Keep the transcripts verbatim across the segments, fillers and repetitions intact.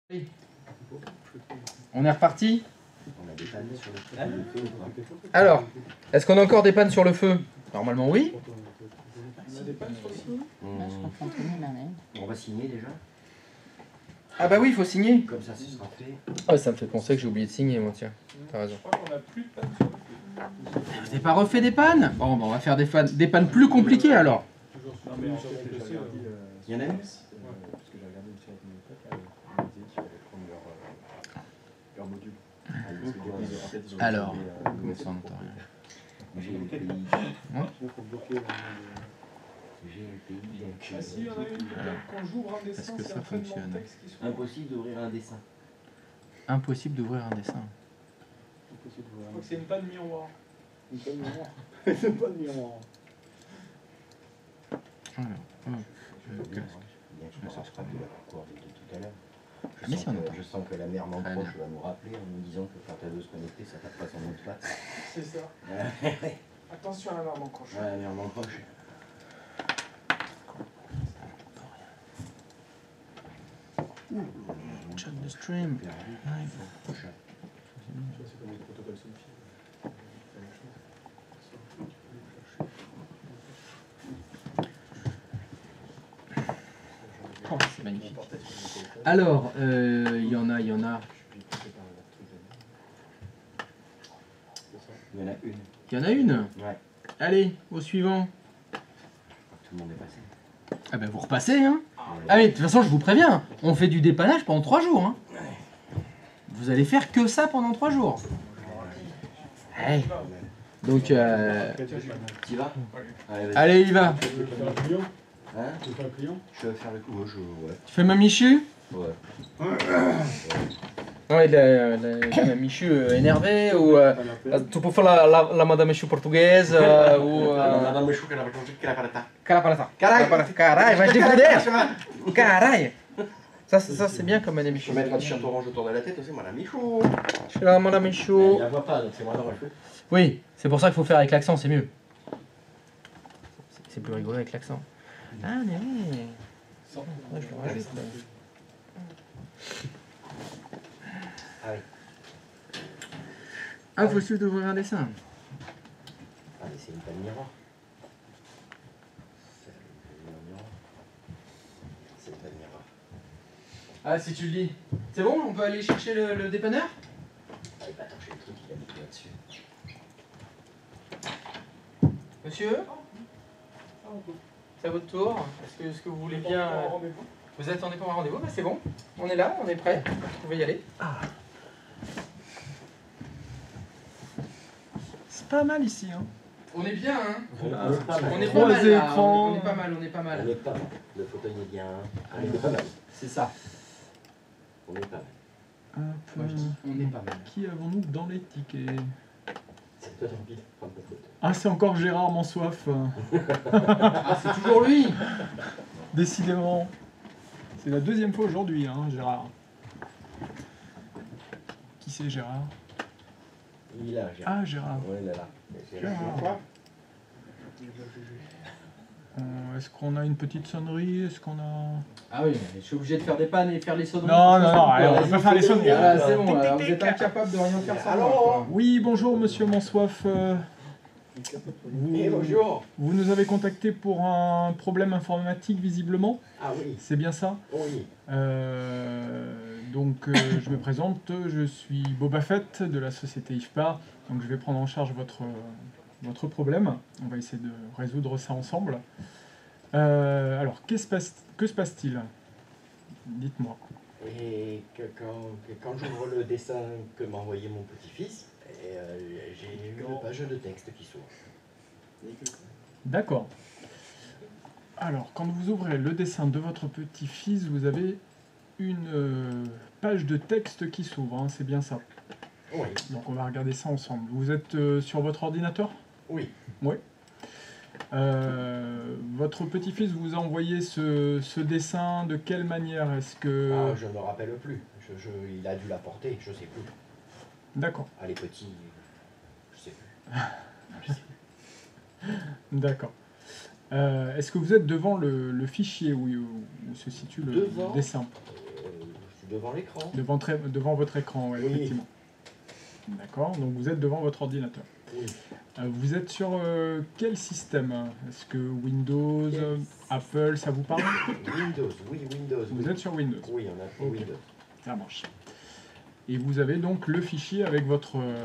Oui. On est reparti. On a des pannes sur le feu, le feu ou pas? Alors, est-ce qu'on a encore des pannes sur le feu? Normalement oui. On a des pannes sur le feu. On va signer déjà. Ah bah oui, il faut signer. Comme ça, ce sera fait. Ah, ça me fait penser que j'ai oublié de signer, moi, tiens. T'as raison. Je crois qu'on a plus de pannes sur le feu. Vous n'avez pas refait des pannes? Bon, bah, on va faire des, pannes, des pannes plus compliquées alors. Non mais en fait, j'ai regardé... Il y en a une? Parce que j'ai regardé une série avec mes potes, là, ils me disaient qu'il fallait prendre leur, euh, leur module. Parce que du coup, ils ont- en fait, ils ont Alors, utilisé, euh, comment ça, on n'entend rien? G L P I. G L P I. Ah si, il y en a une. Quand j'ouvre un dessin, Est-ce que c'est ça un traitement fonctionne? de texte qui s'ouvre. Impossible d'ouvrir un dessin. Impossible d'ouvrir un dessin. Je crois que c'est une panne miroir. Une panne miroir. Une panne miroir. Alors, hop, Je veux je bien, casque. bien que je me rattrape de la cour de tout à l'heure. Je, Ah, mais sens si, on que- entend. je sens que la mère Très m'approche, bien. va nous rappeler en nous disant que quand elle veut se connecter, ça tape pas son mot de passe. C'est ça. Ouais, Attention à l'alarme en croche. la mère m'approche. Check the stream. Perdu. Prochain. C'est comme les protocoles selfie. C'est la même chose. Oh, c'est magnifique. Alors, euh, il y en a, il y en a. Il y en a une. Il y en a une. Ouais. Allez, au suivant. Tout le monde est passé. Ah ben vous repassez, hein. Ah mais de toute façon, je vous préviens, on fait du dépannage pendant trois jours, hein. Vous allez faire que ça pendant trois jours. Hey. Donc, euh... Tu y vas? Allez, vas-y. allez, il va. Tu veux faire un client? Hein? Tu veux faire un client? Je vais faire le coup. Ouais, je... Ouais. Tu fais ma Michu? Ouais. Ouais, la, la, la Michu euh, énervée ou... Euh, tu peux faire la, la, la Madame Michu portugaise euh, ou... Euh... Madame Michu, qu'elle a raconté qu'elle a pas la tarte. Carapalata. Carapalata. Carai, vai te fuder. Carai. Ça, c'est- ça c'est bien comme Madame Je Michu. vais mettre un t-shirt orange autour de la tête aussi, Madame Michu. Je suis là, Madame Michu. Elle la voit pas, donc c'est moi dans le feu. Oui, c'est pour ça qu'il faut faire avec l'accent, c'est mieux. C'est- C'est plus rigolo avec l'accent. Ah, mais oui. Ouais, je le rajoute. là. Ah oui. Ah, faut suivre d'ouvrir un dessin. Ah, mais c'est une panne miroir. C'est une panne miroir. C'est une panne miroir. Ah, si tu le dis. C'est bon, on peut aller chercher le, le dépanneur? Allez, bah attends, j'ai le truc, il a mis tout là-dessus. Monsieur, c'est à votre tour. Est-ce que, est-ce que vous voulez bien... euh, Vous attendez pour un rendez-vous? Bah, c'est bon. On est là, on est prêt. Vous pouvez y aller. C'est pas mal ici, hein. On est bien, hein. On est pas mal. On est pas Trois mal, là. écrans. On est pas mal, on est pas On mal. est pas mal. Le fauteuil est bien. On est pas mal. C'est ça. On est pas mal. Hop, Moi, je dis, on est pas mal. qui avons-nous dans les tickets? C'est toi l'envie de prendre le fauteuil. Ah, c'est encore Gérard Mansoif. Ah, c'est toujours lui. Décidément. C'est la deuxième fois aujourd'hui, hein, Gérard. Qui c'est Gérard? Il est là, Gérard. Ah, Gérard. Ouais, là, là. Gérard. Euh, Est-ce qu'on a une petite sonnerie? Est-ce qu'on a... Ah oui, je suis obligé de faire des pannes et faire les sonneries. Non, non, non, allez, on va pas faire les sonneries. Ah, c'est bon, alors, vous êtes incapable de rien faire sans moi, quoi. Oui, bonjour Monsieur Mansoif. euh, vous, Eh, bonjour. vous nous avez contacté pour un problème informatique visiblement, Ah oui. c'est bien ça? Oui. Euh, donc euh, je me présente, je suis Boba Fett de la société I F P A, donc je vais prendre en charge votre, votre problème, on va essayer de résoudre ça ensemble. Euh, alors, qu'est-ce passe- que se passe-t-il? Dites-moi. Et que quand, que quand j'ouvre le dessin que m'a envoyé mon petit-fils, et, euh, j'ai une page de texte qui s'ouvre. D'accord. Alors, quand vous ouvrez le dessin de votre petit-fils, vous avez une euh, page de texte qui s'ouvre, hein, c'est bien ça. Oui. Donc on va regarder ça ensemble. Vous êtes euh, sur votre ordinateur? Oui. Oui. Euh, votre petit-fils vous a envoyé ce, ce dessin de quelle manière? Est-ce que... Ah, je ne me rappelle plus. Je, je, il a dû la porter, je sais plus. D'accord, Ah, les petits, je sais plus. Je sais plus. d'accord. Euh, Est-ce que vous êtes devant le, le fichier où, où se situe le Devant dessin? Euh, Devant l'écran. Devant, très- devant votre écran, ouais, Oui. effectivement. D'accord, donc vous êtes devant votre ordinateur. Oui. Euh, vous êtes sur euh, quel système? Est-ce que Windows, Yes. euh, Apple, ça vous parle? Windows, oui, Windows. Vous oui. êtes sur Windows, Oui, on a pris Ok. Windows. ça marche. Et vous avez donc le fichier avec votre, euh,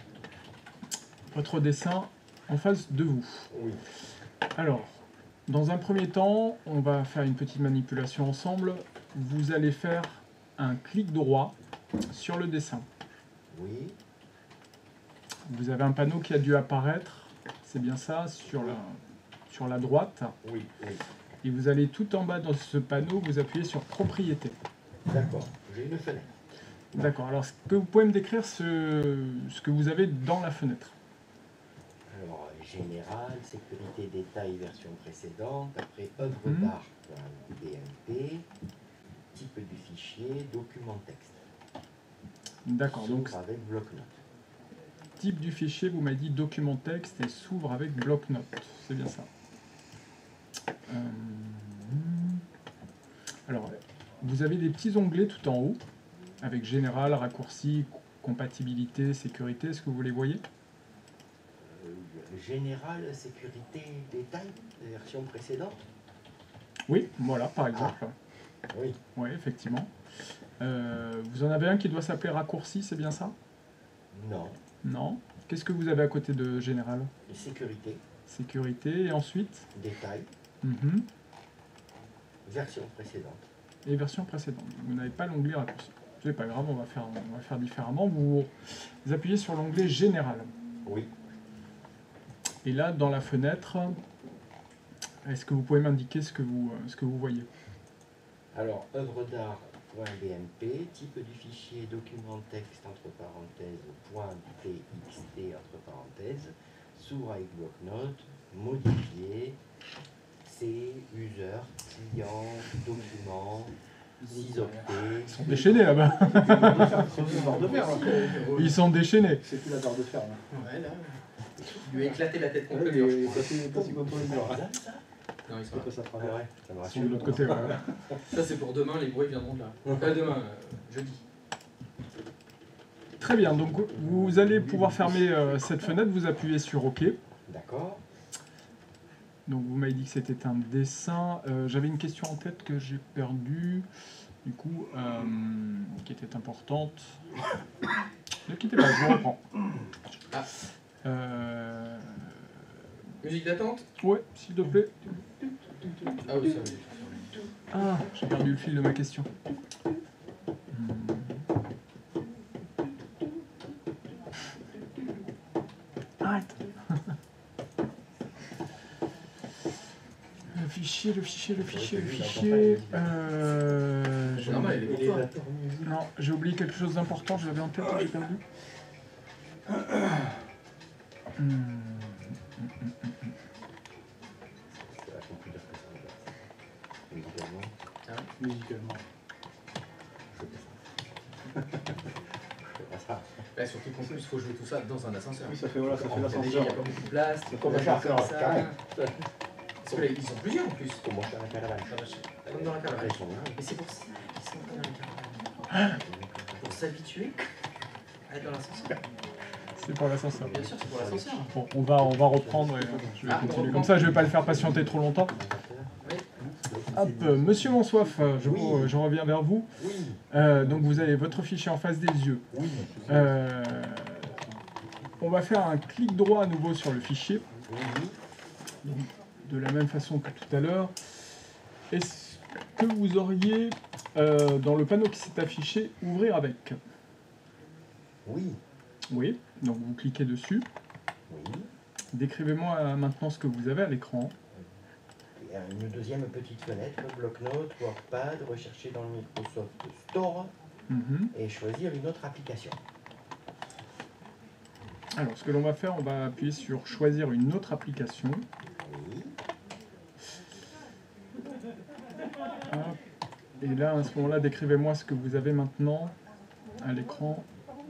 votre dessin en face de vous. Oui. Alors, dans un premier temps, on va faire une petite manipulation ensemble. Vous allez faire un clic droit sur le dessin. Oui. Vous avez un panneau qui a dû apparaître, c'est bien ça, sur la, sur la droite. Oui, oui. Et vous allez tout en bas dans ce panneau, vous appuyez sur Propriété. D'accord. J'ai une fenêtre. D'accord, alors est-ce que vous pouvez me décrire ce, ce que vous avez dans la fenêtre? Alors, général, sécurité, détail, version précédente. Après, œuvre Mhm. d'art, B M P. Type du fichier, document texte. D'accord, donc S'ouvre avec bloc-notes. type du fichier, vous m'avez dit document texte et s'ouvre avec bloc-notes, c'est bien ça. Euh, Alors, vous avez des petits onglets tout en haut, avec général, raccourci, compatibilité, sécurité, est-ce que vous les voyez? Euh, général, sécurité, détail, version précédente. Oui, voilà, par exemple. Oui. Oui, effectivement. Euh, vous en avez un qui doit s'appeler raccourci, c'est bien ça? Non. Non. Qu'est-ce que vous avez à côté de général? Sécurité, Sécurité, et ensuite détail, Mhm. version précédente. Et version précédente. Vous n'avez pas l'onglet raccourci. C'est pas grave, on va faire, on va faire différemment. Vous, vous appuyez sur l'onglet général. Oui. Et là, dans la fenêtre, est-ce que vous pouvez m'indiquer ce que vous, euh, ce que vous voyez? Alors, œuvre d'art, point B M P, type du fichier, document texte, entre parenthèses, point T X T, entre parenthèses, s'ouvre avec bloc-notes, modifié, C, user, client, document, six octets. Ils sont déchaînés là-bas. C'est plus la barre de fer, là. Ils sont déchaînés. C'est plus la barre de fer, là. Ouais, là. Il lui a éclaté la tête contre Ouais, le mur. il est passé passé contre le mur. Ça, ça Non, ils sont C'est là. pas ça Ah travers. ouais, ça me Ils sont rassure. de l'autre côté. Voilà. Ça, c'est pour demain, les bruits viendront de là. Pas demain, euh, jeudi. Très bien, donc vous allez pouvoir fermer euh, cette fenêtre, vous appuyez sur OK. D'accord. Donc vous m'avez dit que c'était un dessin. Euh, J'avais une question en tête que j'ai perdue, du coup, euh, qui était importante. Ne quittez pas, je vous reprends. Ah. Euh, Musique d'attente? ouais, s'il te plaît. Ah oui, ça oui. Ah, j'ai perdu le fil de ma question. Hmm. Arrête. Le fichier, le fichier, le fichier, le fichier. Euh, C'est j'ai- normal, elle est pour toi. Non, j'ai oublié quelque chose d'important, je l'avais en tête et j'ai perdu. Hmm. C'est vachement plus dur que ça, en fait. Médicalement, Musicalement. je fais ça. Je fais pas ça. Bah, surtout qu'en plus, il faut jouer tout ça dans un ascenseur. Oui, ça fait, voilà, ça fait Déjà, il l'ascenseur. n'y a pas beaucoup de place. C'est comme la un ascenseur, comme ça. carré. Parce que là, ils sont plusieurs en plus. Comment faire la caravane Comme dans la caravane. Ils sont là. Mais c'est pour ça qu'ils sont dans la caravane. Pour s'habituer à être dans l'ascenseur. C'est pour l'ascenseur. Bien sûr, c'est pour l'ascenseur. Bon, on va, on va reprendre et euh, je vais Ah, on continuer reprend. comme ça, je vais pas le faire patienter trop longtemps. Oui. Hop, euh, monsieur Monsoif, euh, je, Oui. vous- je reviens vers vous. Oui, Euh, donc vous avez votre fichier en face des yeux. oui, Euh, on va faire un clic droit à nouveau sur le fichier, oui. de la même façon que tout à l'heure. Est-ce que vous auriez, euh, dans le panneau qui s'est affiché, ouvrir avec? Oui, Oui, donc vous cliquez dessus. oui. Décrivez-moi euh, maintenant ce que vous avez à l'écran. Et une deuxième petite fenêtre, bloc-notes, WordPad, rechercher dans le Microsoft Store Mhm. et choisir une autre application. Alors, ce que l'on va faire, on va appuyer sur choisir une autre application. Oui, Hop. Et là, à ce moment-là, décrivez-moi ce que vous avez maintenant à l'écran.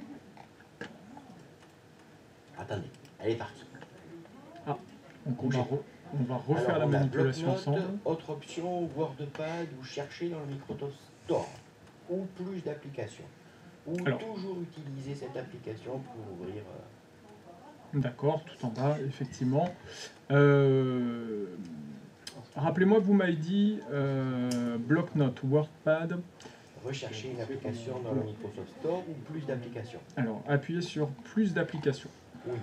attendez, elle est partie. Donc, on va, re- on va refaire Alors, la on a manipulation bloc-notes, ensemble. autre option, WordPad ou chercher dans le Microsoft Store. ou plus d'applications. Ou Alors. toujours utiliser cette application pour ouvrir... euh, D'accord, tout en bas, effectivement. Euh, Rappelez-moi, vous m'avez dit euh, bloc-notes, WordPad. rechercher une application dans le Microsoft Store ou plus d'applications. Alors, appuyez sur plus d'applications. Oui.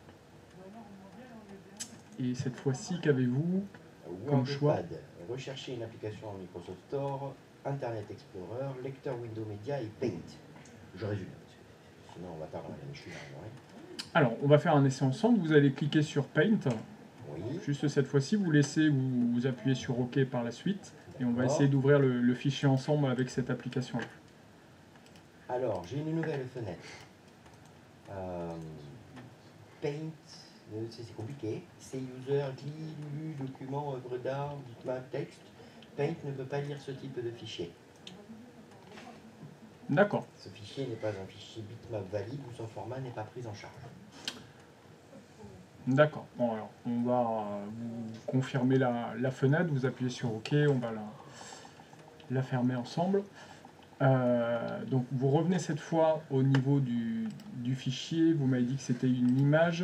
Et cette fois-ci, qu'avez-vous comme choix? WordPad, rechercher une application dans Microsoft Store, Internet Explorer, lecteur Windows Media et Paint. Je résume, sinon on va perdre la même chose. Alors, on va faire un essai ensemble. Vous allez cliquer sur Paint. Oui. Juste cette fois-ci, vous laissez, vous, vous appuyez sur OK par la suite. Et on va D'accord. essayer d'ouvrir le, le fichier ensemble avec cette application-là. Alors, j'ai une nouvelle fenêtre. Euh, Paint, euh, c'est c'est compliqué. C'est user, gli, lu, document, œuvre d'art, bitmap, texte. Paint ne peut pas lire ce type de fichier. D'accord. Ce fichier n'est pas un fichier bitmap valide ou son format n'est pas pris en charge. D'accord. Bon, alors, on va euh, vous confirmer la, la fenêtre, vous appuyez sur OK, on va la, la fermer ensemble. Euh, donc, vous revenez cette fois au niveau du, du fichier. Vous m'avez dit que c'était une image.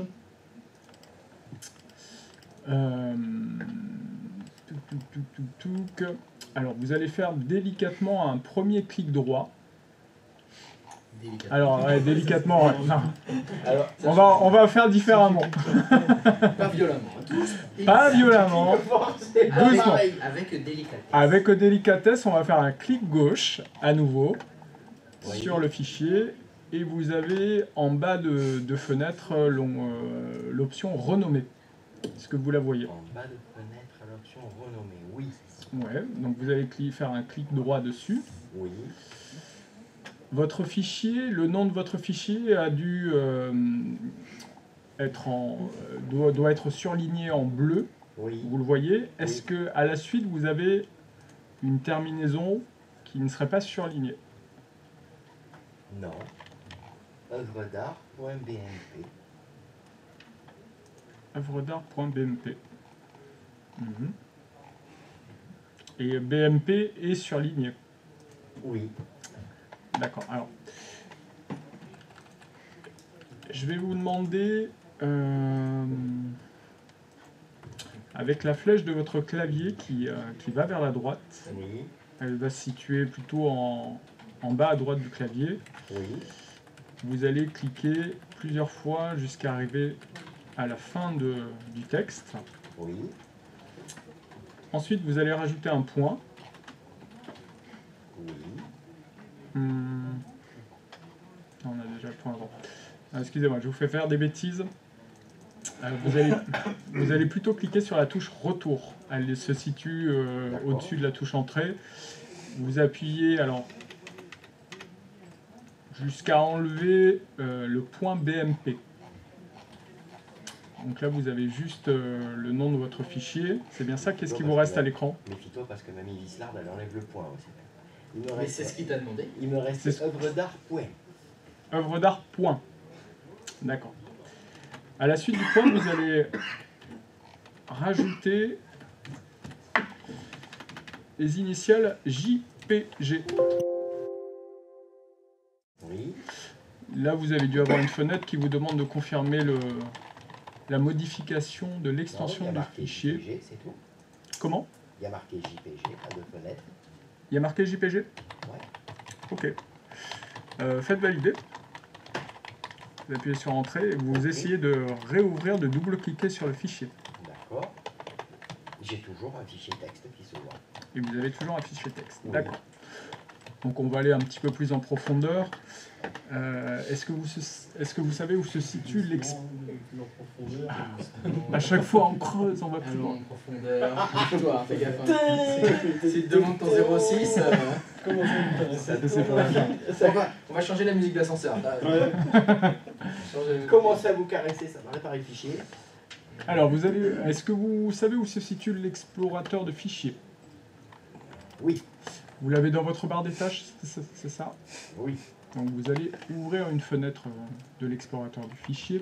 Euh, touc, touc, touc, touc, touc. Alors, vous allez faire délicatement un premier clic droit. Délicatement. Alors, ouais, délicatement, ouais. Non. Alors, On va, on va faire différemment. Pas violemment. hein. Pas violemment. c'est pas Doucement. pareil. Avec délicatesse. Avec délicatesse, on va faire un clic gauche à nouveau Oui. sur le fichier et vous avez en bas de, de fenêtre l'on- euh, l'option renommer. Est-ce que vous la voyez? En bas de fenêtre, à l'option renommer, oui. Ouais, donc vous allez cli- faire un clic droit dessus. Oui. Votre fichier, le nom de votre fichier a dû euh, être en, euh, doit, doit être surligné en bleu. Oui. Vous le voyez. Est-ce Oui. que à la suite vous avez une terminaison qui ne serait pas surlignée? Non. œuvre d'art.bmp. œuvre d'art.bmp. Mhm. Et B M P est surligné. Oui. D'accord. Alors, je vais vous demander, euh, avec la flèche de votre clavier qui, euh, qui va vers la droite, Oui. elle va se situer plutôt en, en bas à droite du clavier. Oui. Vous allez cliquer plusieurs fois jusqu'à arriver à la fin de, du texte. Oui. Ensuite, vous allez rajouter un point. Oui. Hum. On a déjà le point avant. Ah, excusez-moi, je vous fais faire des bêtises. Euh, vous, allez, vous allez plutôt cliquer sur la touche retour. Elle se situe euh, D'accord. au-dessus de la touche entrée. Vous appuyez alors jusqu'à enlever euh, le point B M P. Donc là, vous avez juste euh, le nom de votre fichier. C'est bien ça. Qu'est-ce qui vous reste à l'écran? Méfie-toi parce que Mamie Vislard, elle enlève le point aussi. Il me Mais reste, c'est ce qu'il t'a demandé. il me reste C'est ce- œuvre d'art. Point. œuvre d'art, point. D'accord. À la suite du point, vous allez rajouter les initiales J P G. Oui. Là, vous avez dû avoir une fenêtre qui vous demande de confirmer le, la modification de Non, l'extension il y a du marqué fichier. J P G, c'est tout. Comment? Il y a marqué J P G, pas de fenêtre. Il y a marqué J P G? Ouais. Ok. Euh, faites valider. Vous appuyez sur Entrée et vous Ok. essayez de réouvrir, de double-cliquer sur le fichier. D'accord. J'ai toujours un fichier texte qui s'ouvre. Et vous avez toujours un fichier texte. Oui. D'accord. Donc on va aller un petit peu plus en profondeur. Euh, Est-ce que, vous se- est-ce que vous savez où se situe l'ex... Plus en profondeur. À chaque fois on creuse, on va plus Allons loin. en profondeur. Toi, hein, fais gaffe. hein. Si tu demandes ton zéro six, euh, Comment ça m'intéresse Ça, c'est pas la on, va, on va changer la musique d'ascenseur. Là. Ouais. Changer la musique. Commencez à vous caresser, ça va réparer le fichier. Alors, vous allez, est-ce que vous savez où se situe l'explorateur de fichiers? Oui. Vous l'avez dans votre barre des tâches, c'est c'est ça? Oui. Donc vous allez ouvrir une fenêtre euh, de l'explorateur du fichier.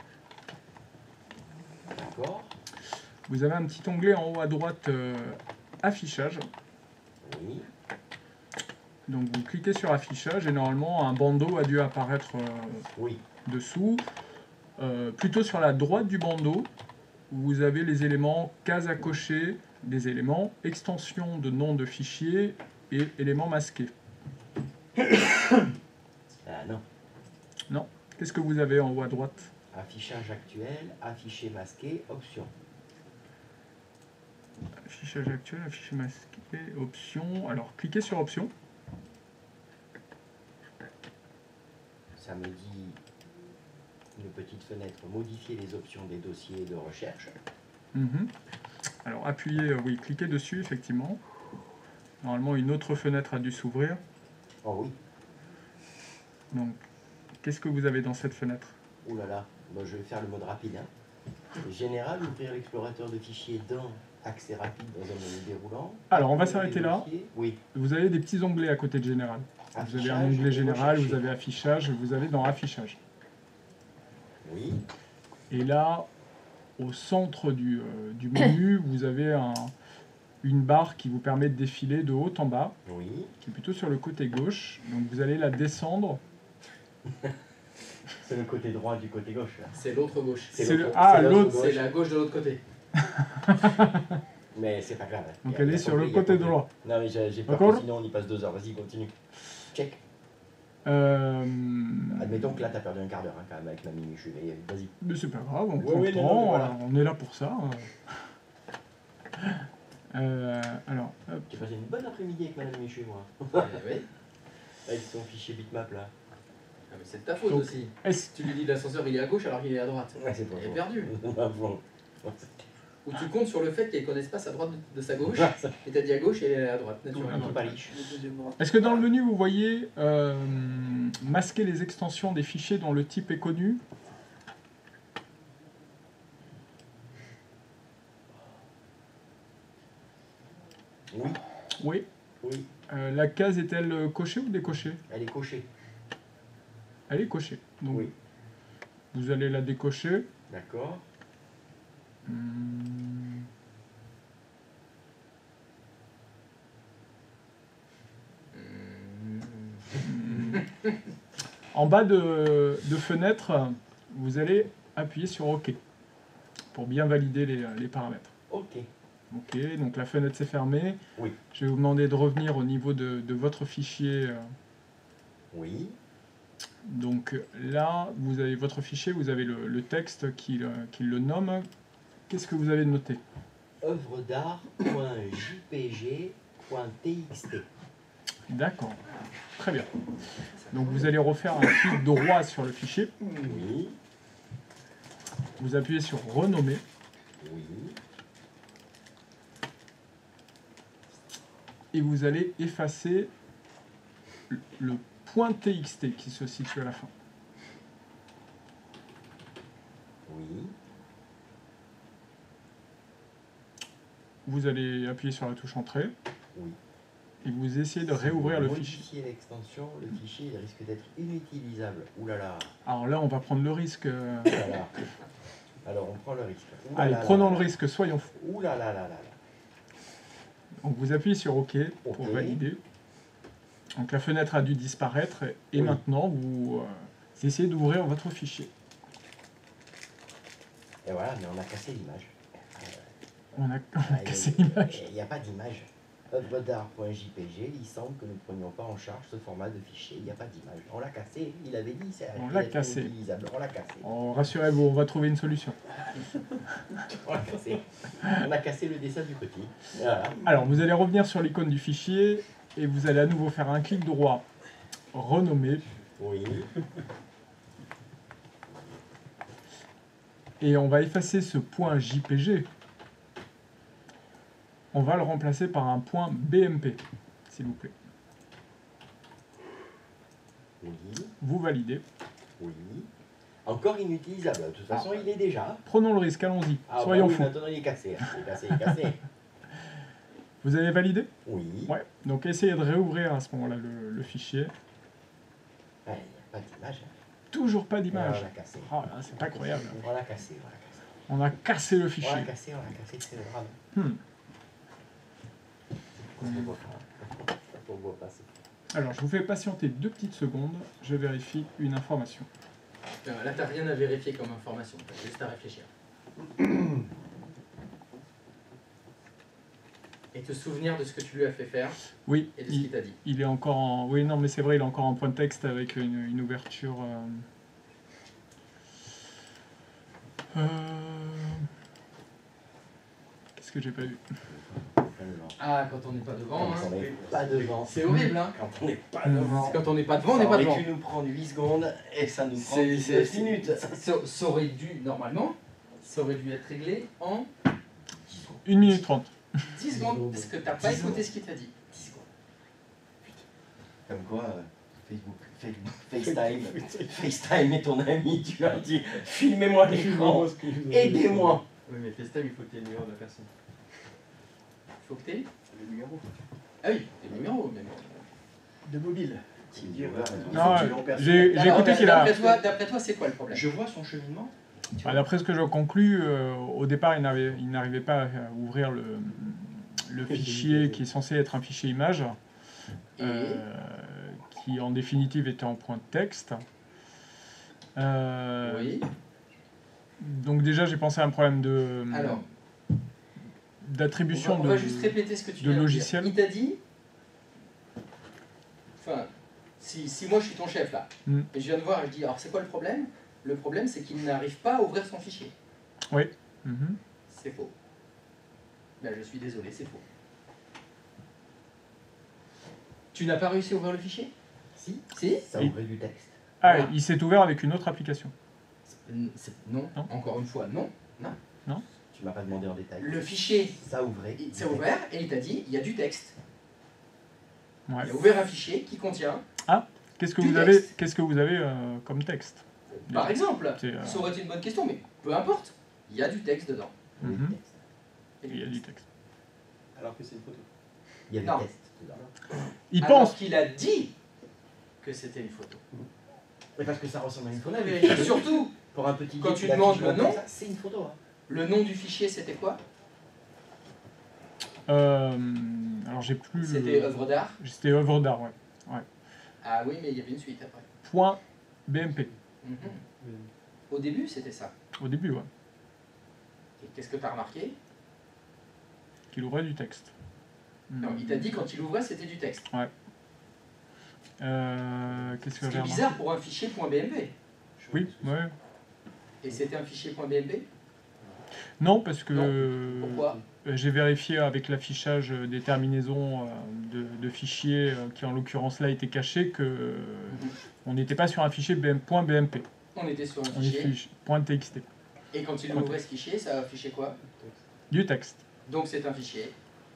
D'accord. Vous avez un petit onglet en haut à droite, euh, affichage. Oui. Donc vous cliquez sur affichage et normalement un bandeau a dû apparaître euh, Oui. dessous. Euh, plutôt sur la droite du bandeau, vous avez les éléments cases à cocher, des éléments, extension de nom de fichier et éléments masqués. Ah non. Non. Qu'est-ce que vous avez en haut à droite? Affichage actuel, affiché masqué, option. Affichage actuel, affiché masqué, option. Alors cliquez sur option. Ça me dit une petite fenêtre, modifier les options des dossiers de recherche. Mhm. Alors appuyez, euh, oui, cliquez dessus effectivement. Normalement une autre fenêtre a dû s'ouvrir. Oh oui. Donc qu'est-ce que vous avez dans cette fenêtre? Ouh là là, bon, je vais faire le mode rapide. Hein. Général, ouvrir l'explorateur de fichiers dans accès rapide dans un menu déroulant. Alors on va Ouvrir s'arrêter les là. dossiers. Oui. Vous avez des petits onglets à côté de général. Vous avez un Affichage onglet et général, vous rechercher. avez affichage, vous avez dans affichage. Oui. Et là, au centre du, euh, du menu, vous avez un- une barre qui vous permet de défiler de haut en bas, Oui. qui est plutôt sur le côté gauche. Donc vous allez la descendre. C'est le côté droit du côté gauche. Là. C'est l'autre gauche. C'est C'est l'autre- le- ah, c'est l'autre, gauche. C'est la gauche de l'autre côté. Mais c'est pas grave. hein. Donc Il y a- elle il y est a sur compris, le il y a côté compris. droit. Non mais j'ai j'ai peur D'accord. que sinon on y passe deux heures. Vas-y, continue. Check. Euh, Admettons que là t'as perdu un quart d'heure hein, quand même avec ma mini-chu. Mais vas-y. Mais c'est pas grave, on Ouais, prend ouais, le non, temps, non, voilà. euh, on est là pour ça. Euh, alors, hop. J'ai passé une bonne après-midi avec madame Michu, moi. Eh oui. Avec son fichier bitmap là. Ah, mais c'est de ta faute Donc, aussi. Est-ce- Tu lui dis l'ascenseur il est à gauche alors qu'il est à droite. Ouais, c'est pas Il est faux. perdu. Ah, bon. Ou tu comptes sur le fait qu'elle connaisse pas sa droite de sa gauche, Ah, ça- et t'as dit à gauche et elle est à droite, Un naturellement. peu pas riche. Est-ce que dans le menu, vous voyez euh, masquer les extensions des fichiers dont le type est connu? Oui, Oui. oui, Euh, la case est-elle cochée ou décochée? elle est cochée. Elle est cochée. Donc Oui, vous allez la décocher. d'accord. Hum. En bas de, de fenêtre, vous allez appuyer sur OK pour bien valider les, les paramètres. Ok. Ok, donc la fenêtre s'est fermée. Oui. Je vais vous demander de revenir au niveau de, de votre fichier. euh, Oui, Donc là, vous avez votre fichier, vous avez le, le texte qui, le- qui le nomme. Qu'est-ce que vous avez noté? œuvre d'art.jpg.txt. D'accord, très bien. Donc vous allez refaire un clic droit sur le fichier, Oui, vous appuyez sur renommer, oui, et vous allez effacer le- le point .txt qui se situe à la fin. oui, Vous allez appuyer sur la touche entrée, oui. et vous essayez de réouvrir le fichier. Modifier l'extension, le fichier il risque d'être inutilisable. Ouh là là, Alors là, on va prendre le risque. euh, ouh là là. Alors on prend le risque. Ouh là Allez, là prenons là le risque, soyons fous. Ouh là là là là là. Donc vous appuyez sur OK pour OK. valider. Donc la fenêtre a dû disparaître et Oui. maintenant vous euh, essayez d'ouvrir votre fichier. Et voilà, mais on a cassé l'image. On a, on a Ah, cassé il- l'image. Il n'y a pas d'image. œuvre d'art.jpg, il semble que nous ne prenions pas en charge ce format de fichier. Il n'y a pas d'image. On l'a cassé, il avait dit. c'est- On il l'a est cassé. inutilisable. On l'a cassé. Oh, rassurez-vous, on va trouver une solution. On l'a cassé. On a cassé le dessin du petit. Voilà. Alors vous allez revenir sur l'icône du fichier et vous allez à nouveau faire un clic droit, renommer, Oui. et on va effacer ce point J P G. On va le remplacer par un point B M P, s'il vous plaît. Oui. Vous validez. Oui. Encore inutilisable. De toute façon, il est déjà. Prenons le risque, allons-y, Ah, bah soyons oui, fous. maintenant il est cassé. Il est cassé, il est cassé. Vous avez validé? Oui. Ouais, donc essayez de réouvrir à ce moment-là le, le fichier. Ouais, il n'y a pas d'image. hein. Toujours pas Ouais, d'image. on l'a cassé. Oh là, c'est incroyable. On l'a cassé, on l'a cassé. On a cassé le On fichier. l'a cassé, on l'a cassé, c'est le drame. Hmm. On ne voit pas. On ne voit pas. c'est- Alors, je vous fais patienter deux petites secondes, je vérifie une information. Euh, Là, t'as rien à vérifier comme information, t'as juste à réfléchir. Et te souvenir de ce que tu lui as fait faire Oui, et de ce qu'il il, t'a dit. il est encore en... Oui, non, mais c'est vrai, il est encore en point de texte avec une, une ouverture... Euh... Euh... Qu'est-ce que j'ai pas vu? Ah, quand on n'est pas devant, Quand hein. on n'est pas devant. C'est horrible, hein. Quand on n'est pas Mhm. devant. Quand on n'est pas devant, on Ça n'est pas aurait devant. pu nous prendre huit secondes et ça nous prend C'est- c'est- dix minutes. Ça, ça aurait dû, normalement, ça aurait dû être réglé en une minute trente. dix secondes, parce que t'as pas dix écouté ce qu'il t'a dit. dix secondes. Comme quoi, euh, Facebook, Facebook, FaceTime, FaceTime est ton ami, tu leur dis, filmez-moi l'écran, aidez-moi. Oui, mais FaceTime, il faut que tu aies le numéro de la personne. Faut que t'aies. Le numéro. Ah oui, des numéros même. De mobile. Non, j'ai j'ai Alors, écouté qu'il a... D'après toi, d'après toi, c'est quoi le problème? Je vois son cheminement. Bah, d'après ce que je conclus, euh, au départ, il n'avait- il n'arrivait pas à ouvrir le, le fichier qui est censé être un fichier image, euh, qui en définitive était en point de texte. Euh, Oui. Donc déjà, j'ai pensé à un problème de Alors, d'attribution on va, on de, va juste répéter ce que tu de viens de logiciel. dire. Il t'a dit, enfin, si, si moi je suis ton chef là, Mm. et je viens de voir et je dis, alors c'est quoi le problème? Le problème c'est qu'il n'arrive pas à ouvrir son fichier. Oui. Mhm. C'est faux. Ben, je suis désolé, c'est faux. Tu n'as pas réussi à ouvrir le fichier? Si, Si? ça Et- ouvrait du texte. Ah, Voilà. il s'est ouvert avec une autre application. C'est- Non. Non. Encore une fois, non. Tu m'as pas demandé en détail. Le fichier, Ça ouvrait. il du s'est texte. ouvert et il t'a dit, il y a du texte. Ouais. Il a ouvert un fichier qui contient, Qu'est-ce que Du vous avez, texte. qu'est-ce que vous avez euh, comme texte? par exemple, C'est, euh, ça aurait été une bonne question, mais peu importe, il y a du texte dedans. Oui, du Mhm. texte. Et Il y a du texte. Alors que c'est une photo. Il y avait Non. texte dedans. Il Alors pense. qu'il a dit que c'était une photo. Mais parce que ça ressemble à une photo. Et surtout, Pour un petit Quand geek tu qui demandes affiche le comme nom, ça, c'est une photo. Hein. le nom du fichier c'était quoi? Euh, alors j'ai plus C'était le... œuvre d'art. C'était œuvre d'art, ouais. Ah oui, mais il y avait une suite après. Point B M P. Mhm. Au début, c'était ça. Au début, ouais. Et qu'est-ce que tu as remarqué? Qu'il ouvrait du texte. Non, il t'a dit quand il ouvrait, c'était du texte. Euh, Qu'est-ce que Ce qui j'ai est remarqué? bizarre pour un fichier .bmp. Oui, ouais. Et c'était un fichier .bmp? Non, parce que Non. euh, Pourquoi? j'ai vérifié avec l'affichage des terminaisons euh, de, de fichiers euh, qui en l'occurrence là étaient cachés que euh, Mhm. on n'était pas sur un fichier B M .bmp, On était sur un on est fichier. sur point .txt. Et quand il ouvrait ce fichier, ça affichait quoi? Du texte. Donc c'est un fichier.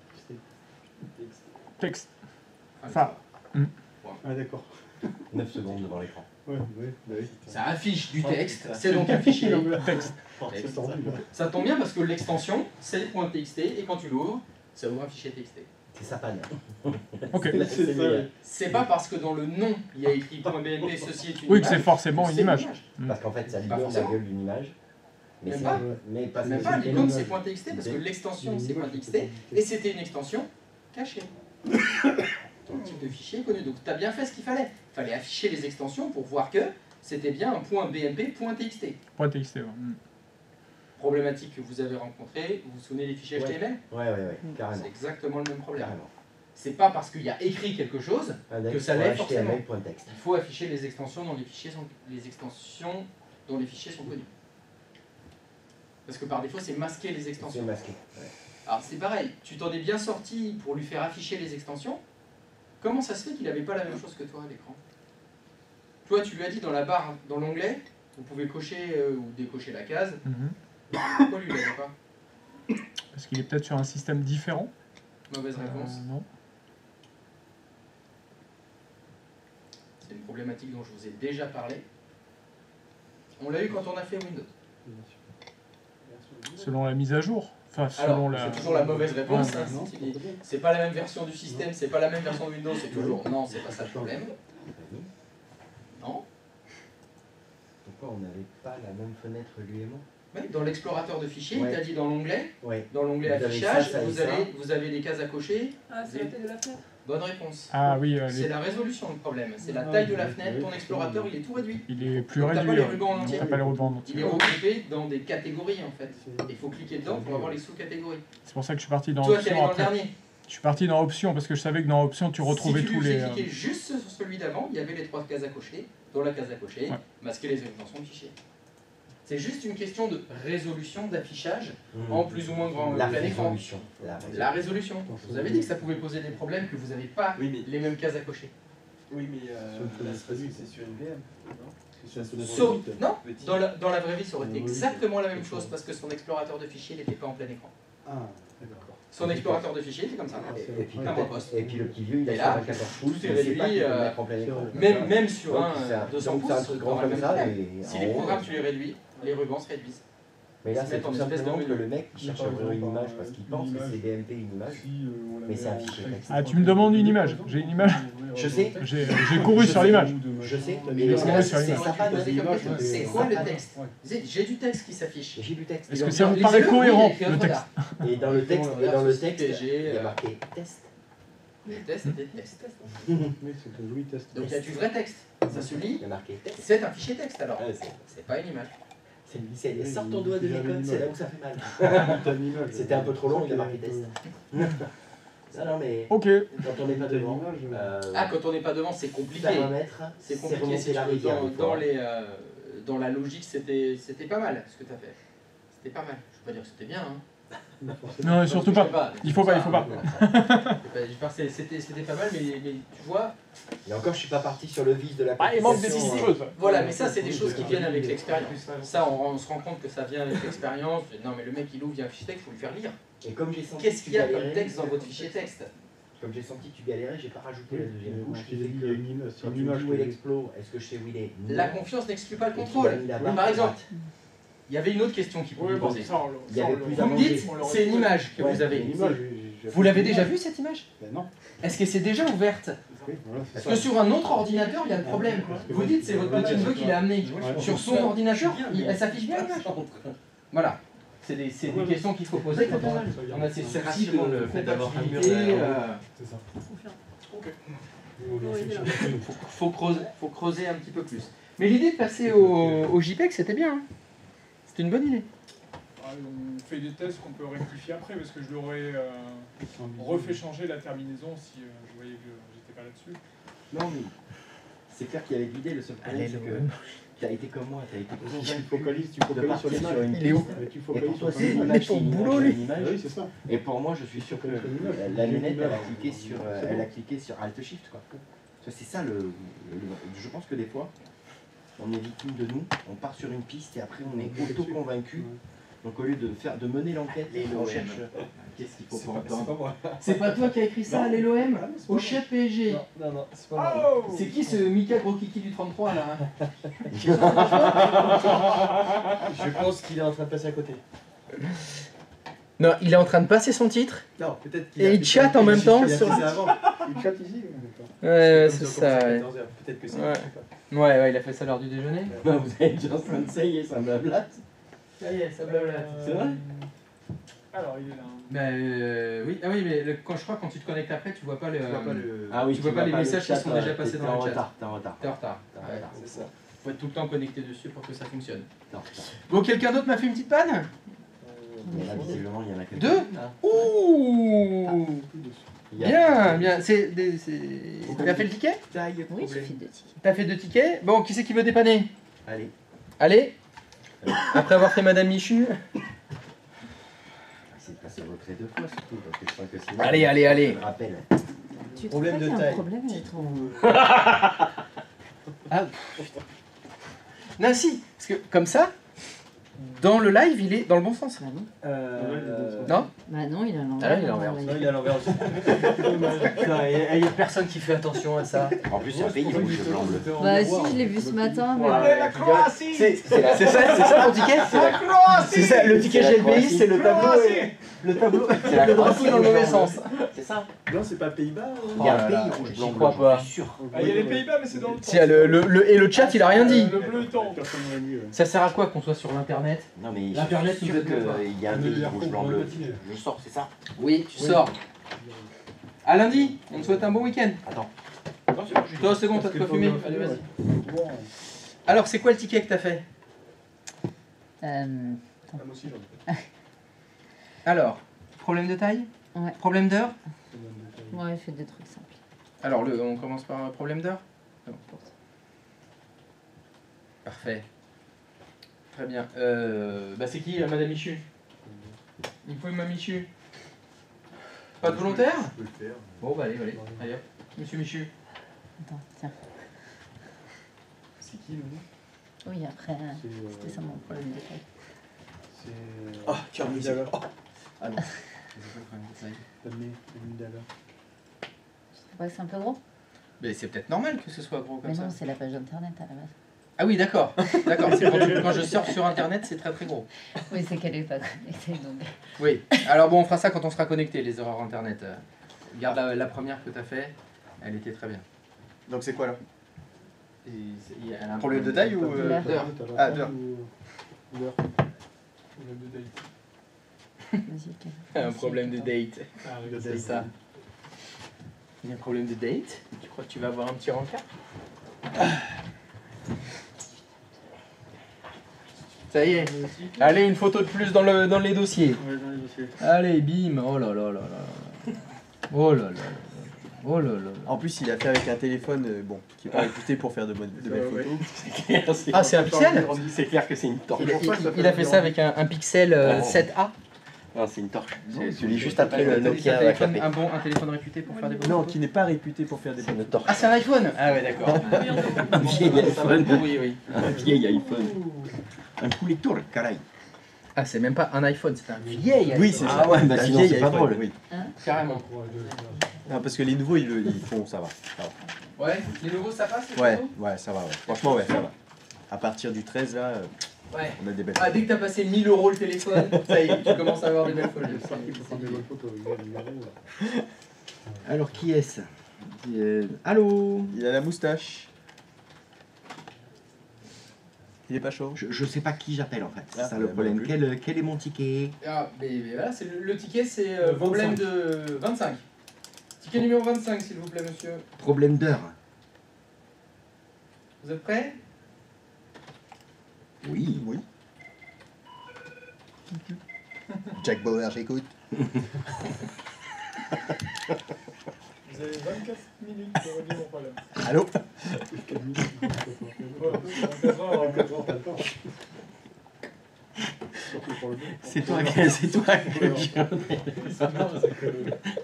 Texte. Enfin, Enfin, Ah, d'accord. neuf secondes devant l'écran. Ouais, ouais, bah oui. ça affiche du Ah, texte, putain. c'est donc un fichier. Texte. C'est tendu, là. Ça tombe bien parce que l'extension, c'est .txt et quand tu l'ouvres, ça ouvre un fichier T X T. C'est sa panne. Ok. C'est C'est ça, les- ouais. C'est pas parce que dans le nom, il y a écrit .bmp, ceci est une Oui, que c'est image, forcément que une c'est image. Parce qu'en fait, ça lui Pas donne la forcément. gueule d'une image. Mais Même c'est pas. mais parce Même que pas, c'est l'icône une c'est image. .txt parce que C'est- l'extension c'est c'est une image, .txt c'est et c'était une extension cachée. Ton type de fichier connu. Donc tu as bien fait ce qu'il fallait. Il fallait afficher les extensions pour voir que c'était bien un .bmp, .txt. Point .txt, ouais. Mm. Problématique que vous avez rencontrée, vous vous souvenez des fichiers Ouais. H T M L? Ouais, ouais, ouais, carrément. C'est exactement le même problème. Carrément. C'est pas parce qu'il y a écrit quelque chose, Que ça l'est forcément. H-T-M-L.text. il faut afficher les extensions dont les fichiers sont les extensions dont les fichiers sont connus. Parce que par défaut, c'est masquer les C'est extensions. masqué. Ouais. Alors c'est pareil, tu t'en es bien sorti pour lui faire afficher les extensions. Comment ça se fait qu'il n'avait pas la même chose que toi à l'écran? Toi, tu lui as dit dans la barre, dans l'onglet, vous pouvez cocher euh, ou décocher la case. Mhm. Pourquoi lui, il l'avait pas? Parce qu'il est peut-être sur un système différent. Mauvaise réponse. Euh, non. C'est une problématique dont je vous ai déjà parlé. On l'a eu quand on a fait Windows. Selon la mise à jour. Enfin, Alors, selon la. c'est toujours la mauvaise réponse. Ouais, hein, Non, si tu dis, c'est pas la même version du système, c'est pas la même version de Windows, c'est toujours. Non, c'est pas ça le problème. Non. Pourquoi on n'avait pas la même fenêtre lui et moi? Oui, dans l'explorateur de fichiers, Ouais. il t'a dit dans l'onglet, Ouais. dans l'onglet Vous avez affichage, ça, ça et vous, ça. avez, vous avez des cases à cocher. Ah, c'est la taille de la fenêtre. Bonne réponse. Ah oui, euh, C'est les- la résolution le problème. C'est la Ah, taille de la oui, fenêtre. oui, Ton explorateur, il est tout réduit. il est plus Donc, t'as pas réduit. les ouais. rubans en entier. T'as pas les rubans en Il est entier. regroupé dans des catégories en fait. Il faut cliquer dedans pour avoir les sous-catégories. C'est pour ça que je suis parti dans Toi qui allais options dans le après. dernier. Je suis parti dans options parce que je savais que dans options tu retrouvais si tu tous lui les. faisais euh, cliquer juste sur celui d'avant, il y avait les trois cases à cocher. Dans la case à cocher, Ouais. masquer les extensions de fichiers. C'est juste une question de résolution d'affichage Mmh. en plus ou moins grand La plein écran. résolution. La résolution. La résolution. Vous avez dit que ça pouvait poser des problèmes, que vous n'avez pas Oui, mais, les mêmes cases à cocher. oui, mais euh, Sur une là, fenêtre c'est parce que réduite. c'est sur une V M, non C'est sur une Sauf- fenêtre non, Petit. dans la, dans la vraie vie, ça aurait été Oui, oui. exactement la même chose parce que son explorateur de fichiers n'était pas en plein écran. Ah, d'accord. Son explorateur de fichiers était comme ça. Et, et puis, Comme un poste. et puis le petit vieux, il a Et sur là, vingt-quatorze pouces, tout est il sait réduit, pas qu'il peut euh, le mettre en plein écran. Même, même sur Donc, un c'est un- deux cents donc, c'est un pouces, truc tu grand auras le comme même ça, problème. et Si en les haut, programmes tu les réduis, les rubans se réduisent. Mais là, se c'est mettent en tout espèce de simplement que menu. le mec, il cherche à ouvrir une image parce qu'il pense que c'est D M P une image. Mais c'est un fichier texte. Ah, tu me demandes une image. J'ai une image. Je sais. J'ai j'ai couru sur l'image. Je sais, mais mais le Parce que là, Ouais, c'est sur c'est l'image. quoi tu posais comme question Ouais. C'est quoi le Ouais. texte Vous dites, j'ai du texte qui s'affiche. j'ai du texte. Est-ce Et que dans- ça vous Lisez-le, paraît oui, cohérent, il y a écrit le autre texte part. Et dans le texte, et dans le texte, P G, il y a euh, marqué test. Les tests étaient tests. Oui, c'est un joli test. Donc il y a du vrai texte. Ça se lit. Il y a marqué test. C'est un fichier texte alors. Ouais, c'est- C'est pas une image. c'est- c'est- Sors ton doigt de Il y avait l'école, une c'est là image. où ça fait mal. T'as une image. C'était un peu trop long, il a marqué C'était test. Non, non, mais Ok. quand on n'est pas T'as une devant, image, euh, Ah, quand on n'est pas devant, c'est compliqué. faire un mètre, C'est c'est compliqué. remonter Si tu la veux, rivière. dans, des dans fois. les, euh, dans la logique, c'était c'était pas mal ce que tu as fait. C'était pas mal. Je peux pas dire que c'était bien. Hein. Non, et surtout Je sais pas. mais Il faut c'est pas, il faut pas. C'est pas- je pense que C'était c'était pas mal, mais, mais tu vois, Et encore, je suis pas parti sur le vice de la Ah, il manque des complication, petites hein. choses. voilà, mais ça, c'est des choses qui viennent avec l'expérience. Ça, on, on se rend compte que ça vient avec l'expérience. Non, mais le mec, il ouvre, il y a un fichier texte, il faut lui faire lire. Et comme j'ai senti Qu'est-ce que qu'il tu y a comme galérais, texte dans votre fichier texte? Comme j'ai senti que tu galérais, j'ai pas rajouté la deuxième couche. Il qui fait y a que une image. C'est quand une tu me image. dis où est l'explo, est-ce que je sais où il est? La Non. confiance n'exclut pas le Et tu contrôle. as mis la barre Par à exemple, droite. il y avait une autre question qui pouvait Oui, bon, poser. ça, on le- Il y ça, avait on le- plus à Vous me manger. dites, On l'aurait c'est une trouvé. image que Ouais, vous avez. Une image, j'ai- j'ai- Vous l'avez déjà vue cette image? Ben non. Est-ce que c'est déjà ouverte? Oui, voilà, c'est Parce ça. que sur un autre ordinateur, il y a le problème. Vous dites, c'est votre petit neveu qui l'a amené. Ouais. Sur son ordinateur, il- elle s'affiche bien l'image. Voilà. C'est des, c'est des questions qu'il faut poser quand on, on a ces C'est soucis rassurant, de le fait d'avoir un mur compatibilité. derrière. euh, C'est ça. Confirme. faut, faut creuser, faut creuser un petit peu plus. Mais l'idée de passer au, au JPEG, c'était bien. hein. C'était une bonne idée. Ah, on fait des tests qu'on peut rectifier après parce que je l'aurais euh, refait changer la terminaison si euh, je voyais que j'étais pas là-dessus. Non, mais c'est clair qu'il y avait de l'idée. Le seul problème, c'est que tu as été comme moi, tu as été Tu convaincu focalises, tu de focalises sur partir l'image. sur une Il est où Mais tu Et focalises pour toi, sur c'est une l'image. image, ton c'est une boulot, image, lui. une image. Ah oui, c'est ça. Et pour moi, je suis sûr que la, la lunette, elle a cliqué sur, euh, elle a cliqué sur Alt Shift, quoi. Ça, c'est ça le, le- le- Je pense que des fois, on est victime de nous, on part sur une piste et après on est auto-convaincu. Donc au lieu de faire, de mener l'enquête, on cherche qu'est-ce qu'il faut C'est pas pas, c'est pas entendre. moi. C'est pas toi qui as écrit ça à l'L O M au chef P S G. Non, non, non, c'est pas moi. Oh C'est qui ce Mika Grokiki du trente-trois là? Je pense qu'il est en train de passer à côté. Non, il est en train de passer son titre. Non, peut-être qu'il Et a il fait chatte ça, en même il a temps fait sur- ça avant. Il chatte ici. en même temps. Ouais, ouais, Comme c'est ça, ça. on commence à Ouais. quatorze heures. Peut-être que c'est. Ouais. je sais pas. Ouais, ouais, il a fait ça à l'heure du déjeuner. Ben, vous avez déjà Sensei et ça blablate. Ça y est, ça blablate. C'est vrai? Alors, il est là. Bah euh, oui, ah oui, mais le- quand je crois quand tu te connectes après, tu vois pas le. Tu vois pas le. Ah oui, Tu vois pas les messages qui sont déjà passés dans le en chat. retard, t'es en retard. T'es en retard. T'es en Ouais, retard. c'est ça. Faut être tout le temps connecté dessus pour que ça fonctionne. T'es en retard. Bon, quelqu'un d'autre m'a fait une petite panne? Il y en a visiblement, il y en a quelques Deux? Ouh! Il y a- Bien, bien. C'est, des- c'est... T'as fait le ticket? Taille, Oui, problème. j'ai fait deux tickets. T'as fait deux tickets? Bon, qui c'est qui veut dépanner? Allez. Allez. Après avoir fait Madame Michu. C'est passé au retrait deux fois surtout, parce que je sens que sinon. Allez, allez, allez. Je me rappelle. Tu trouves Problème pas de qu'il y a un taille. problème avec ton... Ah, putain. Non, si, parce que comme ça, dans le live, il est dans le bon sens. Bah non. Euh. Non? Bah non, il est à l'envers. Ah, il est à l'envers. Ouais. Non, il est à l'envers aussi. Il n'y a personne qui fait attention à ça. En plus, c'est un pays rouge et blanc bleu. Bah si, je l'ai vu ce matin, mais... Ouais. la Croatie! C'est, c'est, la- c'est ça, c'est ça ton ticket? C'est la Croatie! C'est ça, le ticket C'est la G L B I, Croatie. c'est le tableau et le tableau, C'est la le drapeau Croatie dans le rouge, mauvais blanc, sens. C'est ça. Non, c'est pas Pays-Bas. Il y a Oh un là pays là, rouge j'y blanc crois bleu, pas. je suis sûr. Ah, il y a les Pays-Bas, mais c'est dans le temps. Tiens, le, le, le- et le chat, il a rien dit. Le bleu temps. Personne n'aurait mieux. Ça sert à quoi qu'on soit sur l'internet? Non mais L'Internet je suis nous sûr aide pas. qu'il y a un On est pays là rouge, pour blanc, la bleu. matinée. Je sors, c'est ça? Oui, tu Oui. sors. À lundi, on te souhaite un bon week-end. Attends. Toi, c'est bon, t'as de quoi fumer. Allez, vas-y. Alors, c'est quoi le ticket que t'as fait? Euh, Ah, moi aussi, j'en ai fait. Alors, problème de taille? Ouais. Problème d'heure? ouais, il fait des trucs simples. Alors, le, on commence par un problème d'heure? Non. Parfait. Très bien. Euh, bah, c'est qui, euh, Madame Michu? Il faut une Madame Michu. Pas de volontaire? Je peux le faire. Bon, bah, allez, allez. Allez, hop. Monsieur Michu. Attends, tiens. C'est qui, le nom? Oui, après, euh, C'est, euh, c'était ça mon problème de taille. C'est. Oh, tu as mis ça. Amidala. Ah non. Amé- Amidala. Je trouve pas que c'est un peu gros? Mais c'est peut-être normal que ce soit gros comme Mais ça. non, c'est la page internet à la base. Ah oui, d'accord. D'accord. C'est quand, tu- quand je sors sur internet, c'est très très gros. Oui, c'est qu'elle est pas connectée, donc. Oui. Alors bon, on fera ça quand on sera connecté, les erreurs internet. Euh, Regarde la, la première que tu as fait, elle était très bien. Donc c'est quoi là? Et c'est- il y a- elle a un Problème de taille ou euh, L'heure. D'heure. Ah, d'heure. Ou- L'heure. Problème de date. Vas-y, quel- Un problème de date. Ah, le C'est ça. Il y a un problème de date. Tu crois que tu vas avoir un petit rencard? Ça y est. Allez, une photo de plus dans, le, dans les dossiers. Ouais, dans les dossiers. Allez, bim. Oh là là là là. Oh là là là. Oh là là là. En plus, il a fait avec un téléphone euh, bon, qui est pas réputé pour faire de, bonnes- de belles Ouais, photos. Ah, c'est un pixel? C'est clair que c'est une torche. Il, il- il a fait ça avec un, un Pixel euh, Oh. sept A. Non, c'est une torche. Non, C'est c'est- celui juste après le C'est un Nokia téléphone- clapé. un bon un téléphone réputé pour faire des bonnes Non, photos. qui n'est pas réputé pour faire des C'est bonnes une photos. torche. Ah, c'est un iPhone. Ah ouais, d'accord. Un vieil iPhone. Oui, oui. Un vieil iPhone. Un collector, caray. Ah, c'est même pas un iPhone, c'est un vieil iPhone. Oui, c'est ça. Ah ouais, bah Un sinon, vieil c'est pas iPhone, drôle. Oui. Carrément. Non, parce que les nouveaux, ils, le- ils font, ça va. Ça va. Ouais, les nouveaux ça passe les Ouais, photos ouais, ça va. Ouais. Franchement, ouais, ça va. À partir du treize, là, euh, Ouais. on a des belles Ah, dès que t'as passé mille euros le téléphone, ça y est, tu commences à avoir des belles photos. C'est parti pour prendre des bonnes photos. Il y a- il y a rien, là. Alors, qui est-ce Euh, Allô? Il a la moustache. Il est pas chaud. je, je sais pas qui j'appelle en fait. C'est Ah, ça le bah, problème. moi non plus. Quel, quel est mon ticket? Ah, mais, mais voilà, c'est le, le ticket, c'est euh, problème de vingt-cinq. Ticket numéro vingt-cinq, s'il vous plaît, monsieur. Problème d'heure. Vous êtes prêts? Oui. Oui. Jack Bauer, j'écoute. Vous avez vingt-quatre minutes pour régler mon problème. Allô? Voilà, vingt-quatre heures, En quatre heures, t'as le temps. Surtout pour le bien. C'est toi, qui- c'est toi que je... Non, c'est que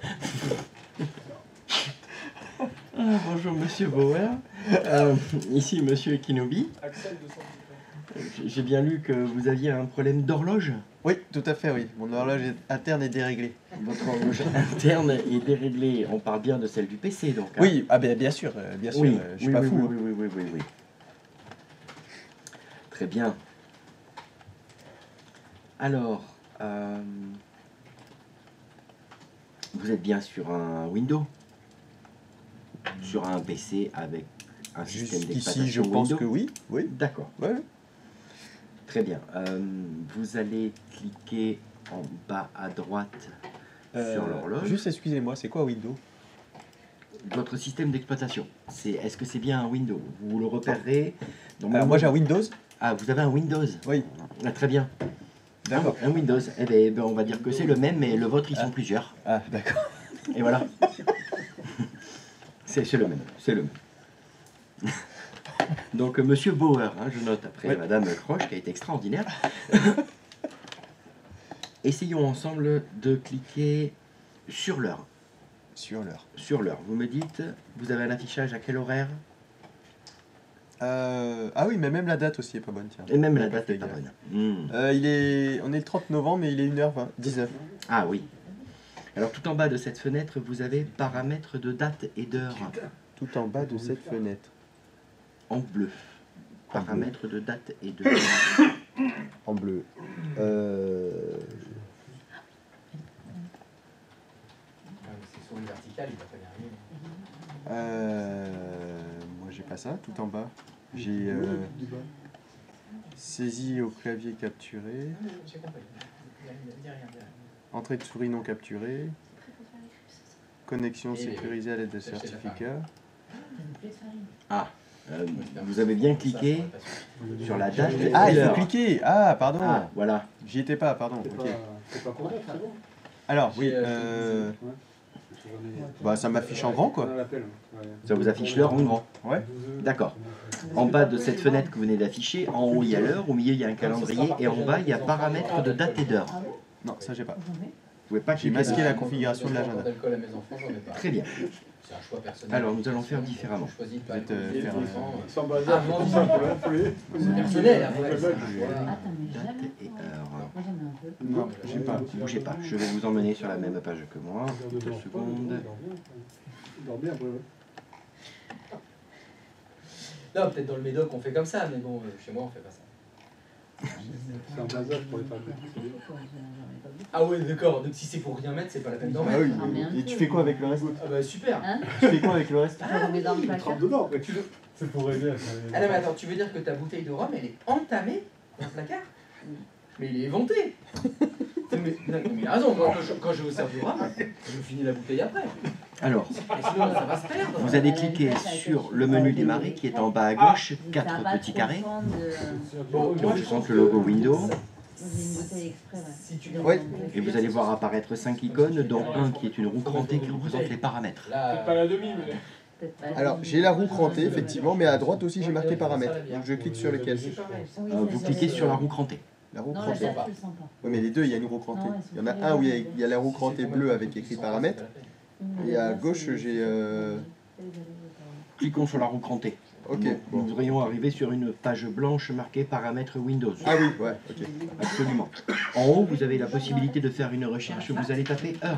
Ah, bonjour Monsieur Bauer. Euh, ici Monsieur Kenobi. Axel de cent. J'ai- J'ai bien lu que vous aviez un problème d'horloge. Oui, tout à fait, oui. Mon horloge est- interne est déréglée. Votre horloge interne est déréglée. On parle bien de celle du P C donc. hein. Oui, ah ben, bien sûr, euh, bien sûr. Oui, euh, je suis oui, pas oui, fou. oui, hein. oui, oui, oui, oui. Très bien. Alors, euh, vous êtes bien sur un Windows? Sur un P C avec un système Jusqu'ici, d'exploitation je pense Windows? que oui. Oui. D'accord. Ouais. Très bien. Euh, vous allez cliquer en bas à droite Euh, sur l'horloge. Juste, excusez-moi, c'est quoi Windows? Votre système d'exploitation. C'est, est-ce que c'est bien un Windows? Vous le repérerez. Alors, moi, j'ai un Windows. Ah, vous avez un Windows? Oui. Ah, très bien. D'accord. Un Windows. Eh ben, ben, on va dire que c'est le même, mais le vôtre, ils sont Ah. plusieurs. Ah, d'accord. Et voilà. c'est, c'est le même. C'est le même. Donc, euh, Monsieur Bauer, hein, je note après Oui. Madame Croche, qui a été extraordinaire. Essayons ensemble de cliquer sur l'heure. Sur l'heure. Sur l'heure. Vous me dites, vous avez un affichage à quel horaire? Euh, ah oui, mais même la date aussi est pas bonne, tiens. Et même la J'ai pas date fait est pas gaffe. bonne. Hmm. Euh, il est... On est le trente novembre, mais il est une heure vingt, dix-neuf. Ah oui. Alors tout en bas de cette fenêtre, vous avez paramètres de date et d'heure Tout en bas de cette fenêtre. en bleu. En bleu. Paramètres de date et d'heure. En bleu. Euh... C'est sur une verticale, il va pas y arriver. euh, Moi, j'ai pas ça, tout en bas. J'ai... euh, Saisie au clavier capturé. J'ai compris. Dis rien, dis rien, dis rien. Entrée de souris non capturée. Connexion Et- sécurisée à l'aide de c'est acheter de la certificats. Ah, euh, vous avez bien cliqué sur la date et Ah, il faut l'heure. cliquer. Ah, pardon. Ah, voilà. J'y étais pas, pardon. C'est Ok. pas, c'est pas pour nous, c'est bon. Alors, oui, J'ai, euh, euh, Ouais. J'en ai- bah, ça m'affiche en grand, On quoi. a l'appel, ouais. Ça vous affiche l'heure en grand. Ouais. D'accord. En bas de cette fenêtre que vous venez d'afficher, en haut il y a l'heure, au milieu il y a un calendrier et en bas il y a paramètres de date et d'heure. Ah bon? Non, ça j'ai pas. Vous pouvez pas J'ai cliquer masqué dessus. la configuration de l'agenda. D'alcool à mes enfants, j'en ai pas. Très bien. C'est un choix personnel. Alors nous allons faire différemment. Je choisis de pas Peut-être, euh, alcooliser faire, les euh, enfants. Sans bazar, Avant c'est dix ça, ans. faut l'appeler. C'est personnel, après. Ouais, c'est un ouais. choix. Ah, t'en mets Date jamais. et heure. Moi, j'en mets un peu. Non, j'ai pas. Bougez pas, je vais vous emmener sur la même page que moi. Deux secondes. Il dort bien, après, ouais. Non, peut-être dans le Médoc on fait comme ça, mais bon, euh, chez moi on fait pas ça. C'est un bazar pour les femmes. Ah ouais, d'accord, donc si c'est pour rien mettre, c'est pas la peine d'en Ah mettre. oui. Ah, mais un Et peu. tu fais quoi avec le reste? Ah bah super. Hein? Tu fais quoi avec le reste? Tu peux remettre dans le Il placard. trempe dedans, après, tu le- c'est pour aider. Ah non mais attends, tu veux dire que ta bouteille de rhum, elle est entamée dans le placard? Mais il est éventé. mais, non, mais il a raison, moi quand je, quand je vous sers du rhum, je finis la bouteille après. Alors, Et sinon ça va se perdre. vous allez cliquer sur le menu démarrer qui est en bas à gauche, Ça quatre va pas petits trop carrés. fendre de- Bon, moi je Je sens le logo Windows. J'ai une bouteille exprès, ouais. Si tu Ouais. Et vous allez voir apparaître cinq icônes, dont un qui est une roue crantée qui représente les paramètres. Là, Pas la demi, mais. Peut-être pas. Alors, j'ai la roue crantée, effectivement, mais à droite aussi j'ai marqué paramètres. Donc je clique sur lequel? Oui, Euh, ça, vous ça, cliquez ça, sur la ça. roue crantée. La roue Non, la crantée. date, je le sens pas. Oui, mais les deux, il y a une roue crantée. Il y en a un où il y a, il y a la roue crantée bleue avec écrit paramètres. Et à gauche, j'ai, euh, Cliquons sur la roue crantée. Ok. Nous Bon. devrions arriver sur une page blanche marquée paramètres Windows. Ah oui, ouais, ok. Absolument. En haut, vous avez la possibilité de faire une recherche. Vous allez taper heure.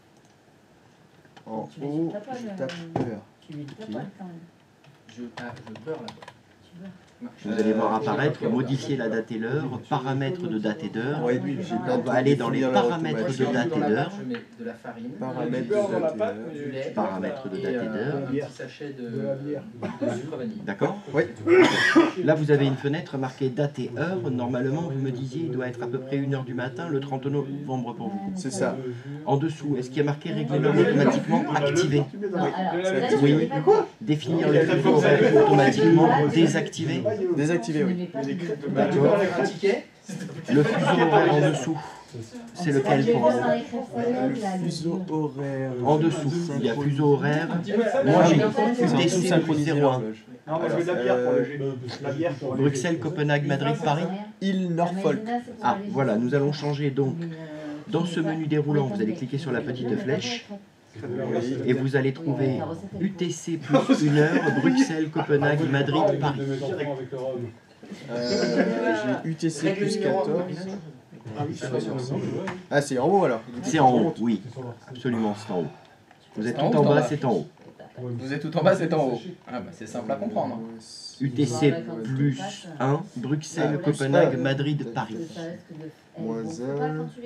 En Tu lui haut, tapes pas je le- tape heure. Tu lui tapes Ok. pas quand même. Je, ah, je beurre là. Tu veux. Vous allez voir apparaître, modifier la date et l'heure, paramètres de date et d'heure. Ouais, oui, j'ai plein On de va aller dans les définir l'heure paramètres automatique. de date et d'heure. Je mets de la farine, Paramètres du de beurre, date et heure. du lait, Paramètres de et, date et euh, d'heure. un petit sachet de, de sucre vanille. D'accord? Oui. Là, vous avez une fenêtre marquée date et heure. Normalement, vous me disiez, il doit être à peu près une heure du matin, le trente novembre pour vous. C'est ça. En dessous, est-ce qu'il y a marqué régler l'heure automatiquement activé? Non, alors, c'est là, activé. je mets pas de- Définir le fuseau horaire automatiquement désactivé? Désactivé, je oui. mets pas de- D'accord. Un ticket. Le fuseau horaire en dessous, c'est lequel pour vous? Le fuseau horaire. En dessous, il y a fuseau horaire. Moi Moi, j'ai Ils sont D tous C synchronisés zéro un. l'horloge. Non, moi je veux de la bière pour le G. La bière pour le Bruxelles, Copenhague, Madrid, Paris. Île Norfolk. Ah, voilà, nous allons changer donc. Dans ce menu déroulant, vous allez cliquer sur la petite flèche Oui. et vous allez trouver U T C plus une heure, Bruxelles, Copenhague, Madrid, Paris. avec le rhum. Euh, j'ai U T C plus quatorze. Ah oui, c'est pas sûr. Ah, c'est en haut alors. C'est en haut, oui, absolument, c'est en haut. Vous êtes tout en bas, c'est en haut. Vous êtes tout en bas, c'est en haut. Ah bah c'est simple à comprendre. U T C plus un, Bruxelles, Copenhague, Madrid, Paris. Moins Moins un. un.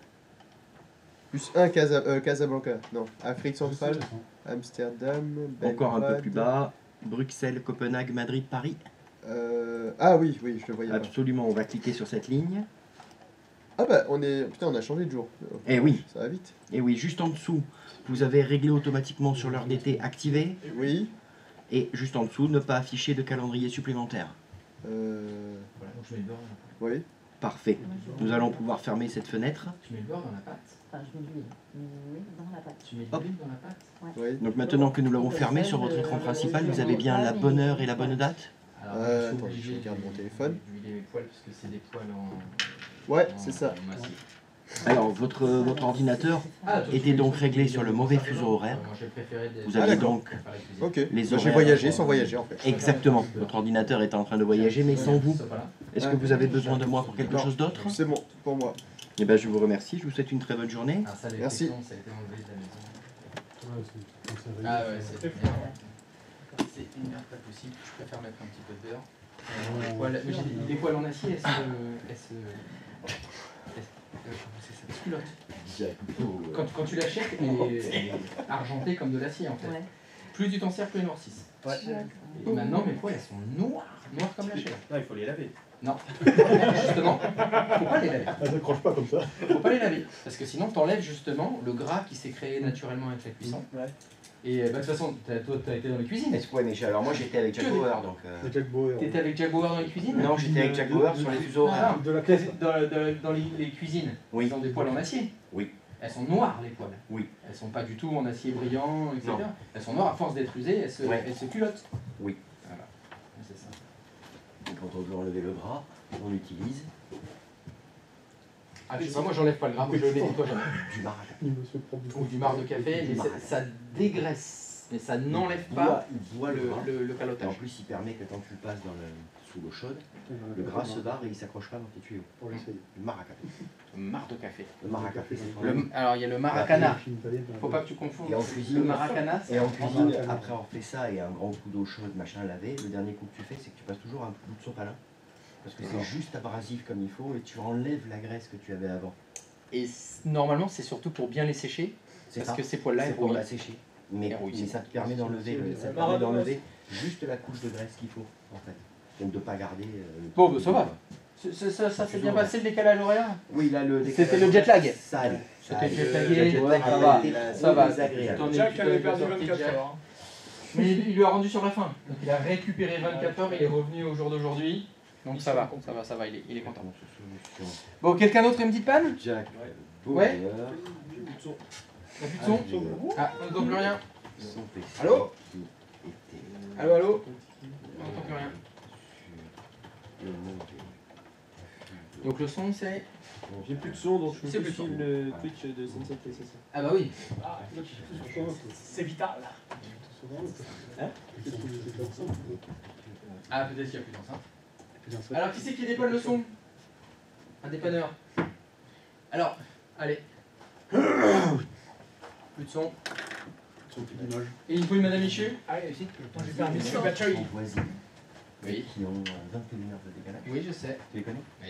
Plus un Casa, euh, Casablanca. Non, Afrique centrale, Amsterdam, Encore un peu Belgrade. plus bas, Bruxelles, Copenhague, Madrid, Paris. Euh, Ah oui, oui, je le voyais pas. Absolument, on va cliquer sur cette ligne. Ah bah, on est. Putain, on a changé de jour. Eh oui, Ça va vite. et oui, juste en dessous, vous avez réglé automatiquement sur l'heure d'été activé. Oui. Et juste en dessous, ne pas afficher de calendrier supplémentaire. Euh... Voilà, donc je mets le beurre. Oui. Parfait. Nous allons pouvoir fermer cette fenêtre. Tu mets le beurre dans la pâte. Enfin, je mets de l'huile. Oui, dans la pâte. Tu mets de Hop. l'huile dans la pâte. Oui. Donc maintenant que nous l'avons fermé sur votre écran principal, vous avez bien la bonne heure et la bonne date. Alors, Euh, je suis attends, obligé je regarde de- mon téléphone. d'huiler mes poils parce que c'est des poils en. Ouais, en- c'est ça. en massif. Alors, votre, votre ordinateur Ah, toi, tu était fais- donc tu réglé fais sur le des- mauvais ça, fuseau non. horaire. Moi, j'ai préféré des- Vous Ah, aviez d'accord. donc pour faire la cuisine. Ok. Les Bah, j'ai horaires. voyagé sans voyager en fait. exactement. Votre ordinateur est en train de voyager, mais sans vous. Ça, voilà. Est-ce que vous avez besoin de moi pour quelque chose d'autre? C'est bon, pour moi. Eh bien, je vous remercie. Je vous souhaite une très bonne journée. Ah, ça, les Merci. pétons, ça a été enlevé de la maison. Ah Ah ouais, c'est une merde. C'est une merde pas possible. Je préfère mettre un petit peu de beurre. Euh, les, poils, mais j'ai des- les poils en acier, elles se. Elles se. elles- euh, comment c'est ça, se culottent. Quand, quand tu l'achètes, elle est, elle est argentée comme de l'acier en fait. Ouais. Plus tu t'en sers, plus elles noircissent. Et maintenant, mes poils, elles sont noires. Noires comme la chair. Non, il faut les laver. Non. Justement, faut pas les laver. Elle s'accroche pas comme ça. Faut pas les laver. Parce que sinon, t'enlèves justement le gras qui s'est créé naturellement avec la cuisson. Ouais. Et bah, de toute façon, t'as- toi, t'as été dans les cuisines. Est-ce que, ouais, mais j'ai- alors moi j'étais avec Jack Que des- Bauer donc. euh, C'est Jack Bauer. T'étais avec Jack Bauer dans les cuisines? Non, j'étais avec Jack de- Bauer de- sur les de- fuseaux horaires. Ah, De la dans, classe. dans- dans les, les cuisines, Oui. ils ont des poêles en acier. Oui. Elles sont noires, les poêles. Oui. Elles sont pas du tout en acier brillant, et cetera. Non. Elles sont noires à force d'être usées, elles se, Ouais. elles se culottent. Oui. Voilà. C'est ça. Et quand on veut enlever le gras, on utilise Ah, je sais pas, moi j'enlève pas le gras, moi je les nettoie jamais. du marc. Il me se prend du Ou du marc de café, Du mais marc. ça, ça dégraisse, mais ça n'enlève Il pas boit- il boit le, le, gras. le, le Et en calotage. plus, il permet que quand tu le passes dans le, sous l'eau chaude, le gras se barre et il s'accroche pas dans tes tuyaux. Pour l'essayer. Le marc à café. Le marc de café. Le marc à café, c'est Le- le... alors il y a le maracana. Film italien, Faut pas que tu confondes. Et en cuisine- Le maracana, c'est Et en cuisine, marc à après avoir fait ça et un grand coup d'eau chaude, machin, lavé, le dernier coup que tu fais, c'est que tu passes toujours un bout de sopalin. Parce que c'est D'accord. juste abrasif comme il faut et tu enlèves la graisse que tu avais avant. Et c- normalement, c'est surtout pour bien les sécher, C'est parce ça. que ces poils-là, C'est elles pour rouillent. la sécher. Mais, Et rouille. mais ça te permet d'enlever le- ça te Maradona. permet d'enlever juste la couche de graisse qu'il faut, en fait. Donc de ne pas garder. euh, le Bon, truc bah, ça va. de- C'est- c'est- Ça, ça s'est Toujours, bien ouais. passé le décalage horaire? Oui, là, le C'était le jet lag. Ça allait. Ça C'était allait. jet lagué, Le jet lag ça a va, été ça va. désagréable. T'en es- Jack tu avait t'es perdu sorti, vingt-quatre Jack. heures. Mais il, il lui a rendu sur la fin. Donc il a récupéré vingt-quatre heures, il est revenu au jour d'aujourd'hui. Donc ça va, ça va, ça va, il est, il est content. Comment se solution Bon, quelqu'un d'autre a une petite panne? Jack Ouais. Bauer, T'as plus de son? Andrea, Ah, on n'entend plus rien. son P C Allô qui était Allô, allô? On n'entend plus rien. sur le mauvais. Donc le son c'est... J'ai plus de son, donc je C'est peux plus plus de son. suivre le Twitch de Sunset T C C. Ah bah oui. C'est vital. Ah peut-être qu'il y a plus d'enceinte. Alors qui c'est qui dépanne le son? Un dépanneur. Alors, allez. Plus de son. Et il faut une Madame Michu? Ah oui, aussi. Moi j'ai fait un monsieur Batchoy. Nos voisines Oui. qui ont euh, vingt et une heures de décalage. Oui, je sais. Tu les connais? Oui.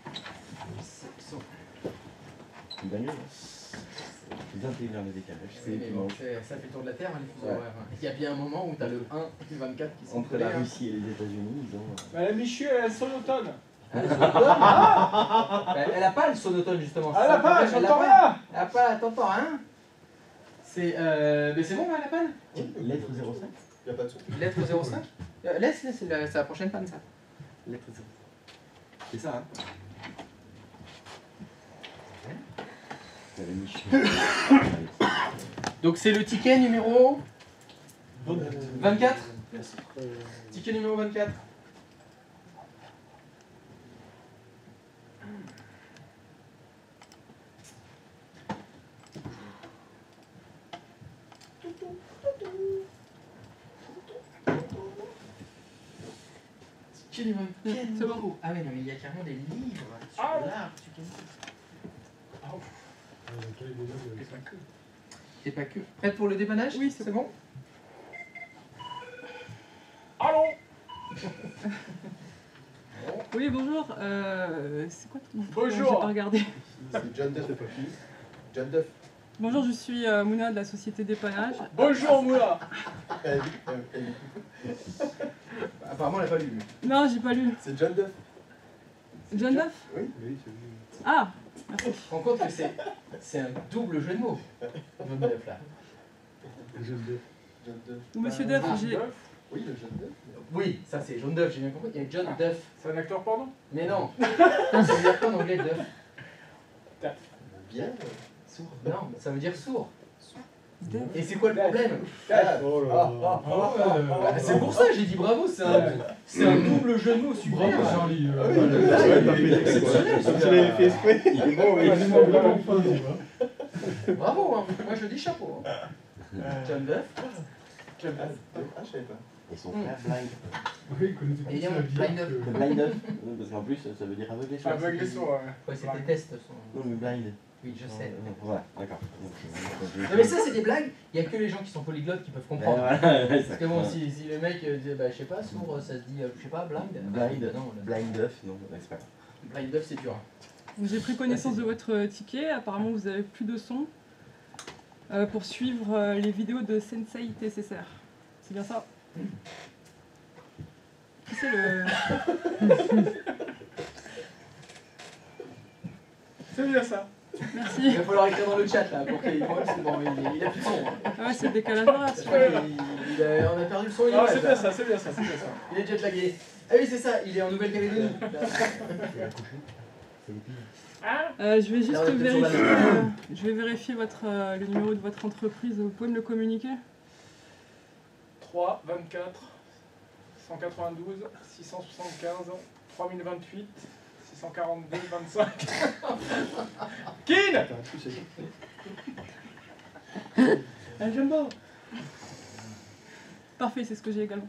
Une bagnole, hein vingt et une heures de décalage. C'est Oui, mais bon, dimanche. c'est- ça fait tour de la Terre, hein, les fuseaux Ouais. horaires. Il y a bien un moment où tu as le un et le vingt-quatre qui sont Entre collés, la hein. Russie et les États-Unis, ils ont. euh, Madame Michu, elle a le sonotone. Ah, le sonotone, ah Bah, elle a pas le sonotone justement. Ah, elle a Ça, pas, elle a j'entends pas. rien. Elle a pas, t'entends hein? C'est euh... Mais c'est bon, elle a panne? Lettre zéro cinq Il n'y a pas de son. Lettre zéro cinq euh, Laisse, laisse, c'est la, c'est la prochaine panne ça. Lettre zéro cinq. C'est ça, hein? J'avais mis chez- Donc c'est le ticket numéro vingt-quatre. Ticket numéro vingt-quatre. Ticket numéro vingt-quatre. C'est bon. Ah oui, non mais il y a carrément des livres sur Ah. l'art. tu connais. Et pas que. Prête pour le dépannage? Oui, c'est c'est bon. Allô? Oui, bonjour. Euh, c'est quoi ton nom? Bonjour. J'ai pas regardé. C'est John Duff. John Duff. Bonjour, je suis euh, Mouna de la société Dépannage. Bonjour Moula. Elle- elle- elle- Apparemment, elle n'a pas lu. Non, j'ai pas lu. C'est John Duff. John Duff? Oui. Oui, c'est lui. Ah, Tu te rends compte que c'est, c'est un double jeu de mots. Jaune d'œuf là. Jeune Duff. John Duff. ou Monsieur Duff, Ah, j'ai... Oui, le John Duff. Oui, ça c'est jaune d'œuf, j'ai bien compris. Il y a John Duff. C'est un acteur porno? Mais non. Ça veut dire quoi en anglais Duff? Bien. Non, ça veut dire sourd. Duff. Et c'est quoi le problème? Oh là là. Bah, c'est pour ça que j'ai dit bravo, c'est un, c'est un double jeu de mots super. Bravo Charlie. Ah euh, oui, le Ouais, gars, t'as fait il est exceptionnel, exceptionnel. comme tu l'avais fait exprès. Il est bon, oui. Vraiment, vraiment fin, tu vois. Bravo, hein. Moi je dis chapeau. Hein. John Duff. John Duff. Ah, je savais pas. Et son frère Blind. Oui, il connaissait Et il y a plus un la bière blind que- Le Blind Duff. Oui, parce qu'en plus, ça veut dire aveuglé. Pas avec les sourds, ouais. Ouais, c'était test son. Non, mais blind. Oui, je sais. Euh, Voilà, d'accord. Donc, euh, Non mais ça c'est des blagues, il n'y a que les gens qui sont polyglottes qui peuvent Ouais, comprendre. voilà, Parce que bon, si, si le mec euh, dit, bah je sais pas, sourd, ça se dit, euh, je sais pas, blind. Blind, Non, le Blind Duff, non, bah, c'est pas grave. blind duff c'est dur. Donc, j'ai pris connaissance de votre ticket. Apparemment, vous avez plus de son euh, pour suivre euh, les vidéos de Sensei T C C R. C'est bien ça? Qui c'est le... C'est bien ça. Merci. Il va falloir écrire dans le chat là pour qu'il voit, c'est bon, il, il a plus de son. Hein. Ah ouais, c'est le décalage horaire. Je ça. crois qu'il- il a- on a perdu le son et Ah, l'image, c'est là. bien ça, c'est bien ça, c'est bien ça. Il est jet lagué. Ah oui, c'est ça, il est en Nouvelle-Calédonie. Euh, je vais juste Là, on est peut-être sur la vérifier, même. euh, je vais vérifier votre, euh, le numéro de votre entreprise. Vous pouvez me le communiquer? trois, vingt-quatre, cent quatre-vingt-douze, six cent soixante-quinze, trois mille vingt-huit, six cent quarante-deux, vingt-cinq. Kin! Ah, j'aime pas. Parfait, c'est ce que j'ai également.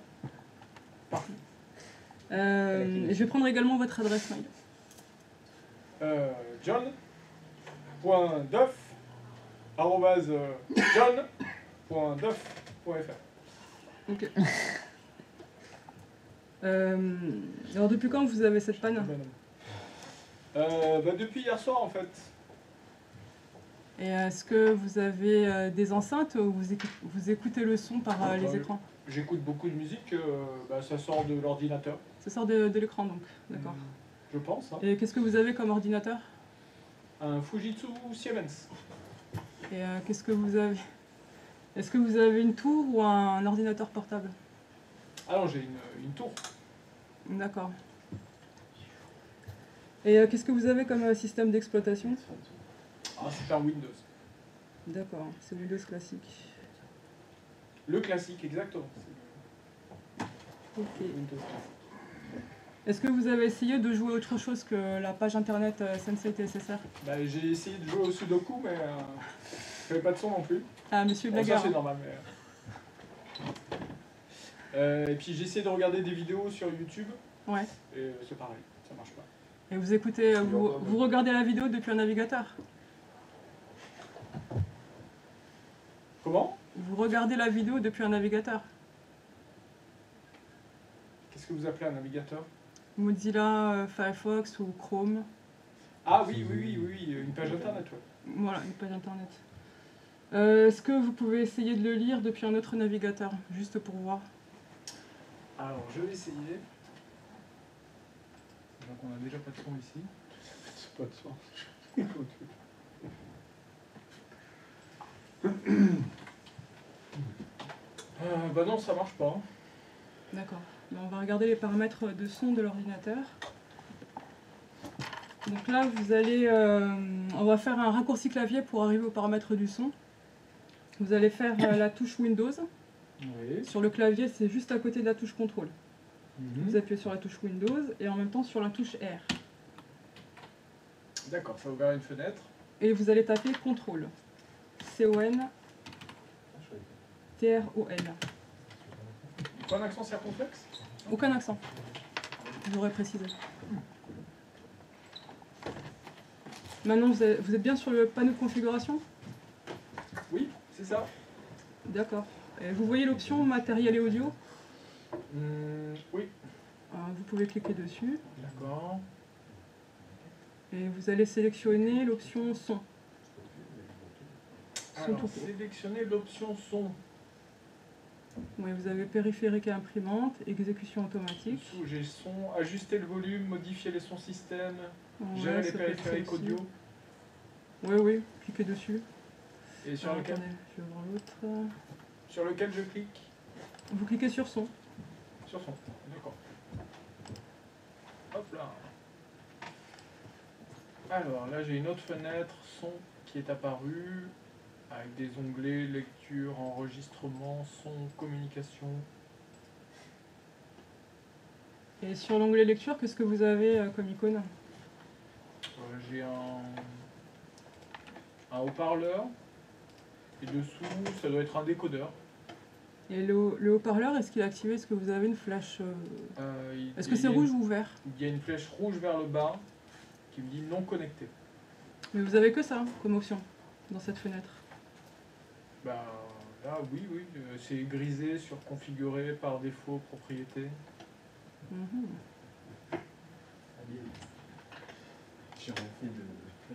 Euh, je vais prendre également votre adresse mail. Euh, John. Point Duff. Arrobase euh, John. Point Duff. Point F R. Ok. Euh, alors depuis quand vous avez cette panne? Euh, bah, depuis hier soir en fait. Et est-ce que vous avez euh, des enceintes ou vous, écoutez, vous écoutez le son par euh, les Ouais. écrans? J'écoute beaucoup de musique, euh, bah, ça sort de l'ordinateur. Ça sort de, de l'écran donc, d'accord. Je pense. Hein. Et qu'est-ce que vous avez comme ordinateur? Un Fujitsu Siemens. Et euh, qu'est-ce que vous avez? Est-ce que vous avez une tour ou un ordinateur portable? Ah non, j'ai une, une tour. D'accord. Et euh, qu'est-ce que vous avez comme euh, système d'exploitation? Ah, c'est un Windows. D'accord, c'est Windows classique. Le classique, exactement. C'est Ok. le Windows classique. Est-ce que vous avez essayé de jouer autre chose que la page internet euh, Sensei T S S R? Bah, j'ai essayé de jouer au Sudoku, mais euh, j'avais pas de son non plus. Ah, monsieur Bon, ça, Blagueur. c'est normal, mais... Euh, et puis j'ai essayé de regarder des vidéos sur YouTube, Ouais. et euh, c'est pareil, ça marche pas. Et vous écoutez, euh, vous, vous regardez la vidéo depuis un navigateur? Comment? Vous regardez la vidéo depuis un navigateur? Qu'est-ce que vous appelez un navigateur? Mozilla, euh, Firefox ou Chrome? Ah oui, oui, oui, oui, oui, une page internet, ouais. Voilà, une page internet. Euh, Est-ce que vous pouvez essayer de le lire depuis un autre navigateur, juste pour voir? Alors, je vais essayer. Donc on a déjà pas de son ici. C'est pas de sens. Euh, bah non, ça marche pas. D'accord. Ben, on va regarder les paramètres de son de l'ordinateur. Donc là, vous allez, euh, on va faire un raccourci clavier pour arriver aux paramètres du son. Vous allez faire euh, la touche Windows. Oui. Sur le clavier, c'est juste à côté de la touche contrôle. Mhm. Vous appuyez sur la touche Windows et en même temps sur la touche R. D'accord, ça a ouvert une fenêtre. Et vous allez taper contrôle. C O N T R O L. Pas un accent circonflexe? Aucun accent. J'aurais précisé. Maintenant, vous êtes, vous êtes bien sur le panneau de configuration? Oui, c'est ça. D'accord. Et vous voyez l'option matériel et audio? Hum, oui, Euh, Vous pouvez cliquer dessus d'accord. et vous allez sélectionner l'option son. Son Alors, tout court. sélectionnez l'option son. Oui, vous avez périphérique et imprimante, exécution automatique. Dessous, j'ai son, ajuster le volume, modifier les sons système, Ouais, gérer les ça peut être ça périphériques aussi. audio. Oui, oui, cliquez dessus. Et sur, Alors, lequel, attendez, je vais voir l'autre. sur lequel je clique? Vous cliquez sur son. Sur son, d'accord. Hop là. Alors là j'ai une autre fenêtre, son, qui est apparue, avec des onglets, lecture, enregistrement, son, communication. Et sur l'onglet lecture, qu'est-ce que vous avez euh, comme icône? Euh, j'ai un, un haut-parleur, et dessous ça doit être un décodeur. Et le, le haut-parleur, est-ce qu'il est activé? Est-ce que vous avez une flèche euh, Euh, il- Est-ce que il y c'est a rouge une- ou vert? Il y a une flèche rouge vers le bas qui me dit non connecté. Mais vous avez que ça comme option dans cette fenêtre. Bah là oui, oui, euh, c'est grisé sur configurer par défaut propriété. Mhm. J'ai rien fait de.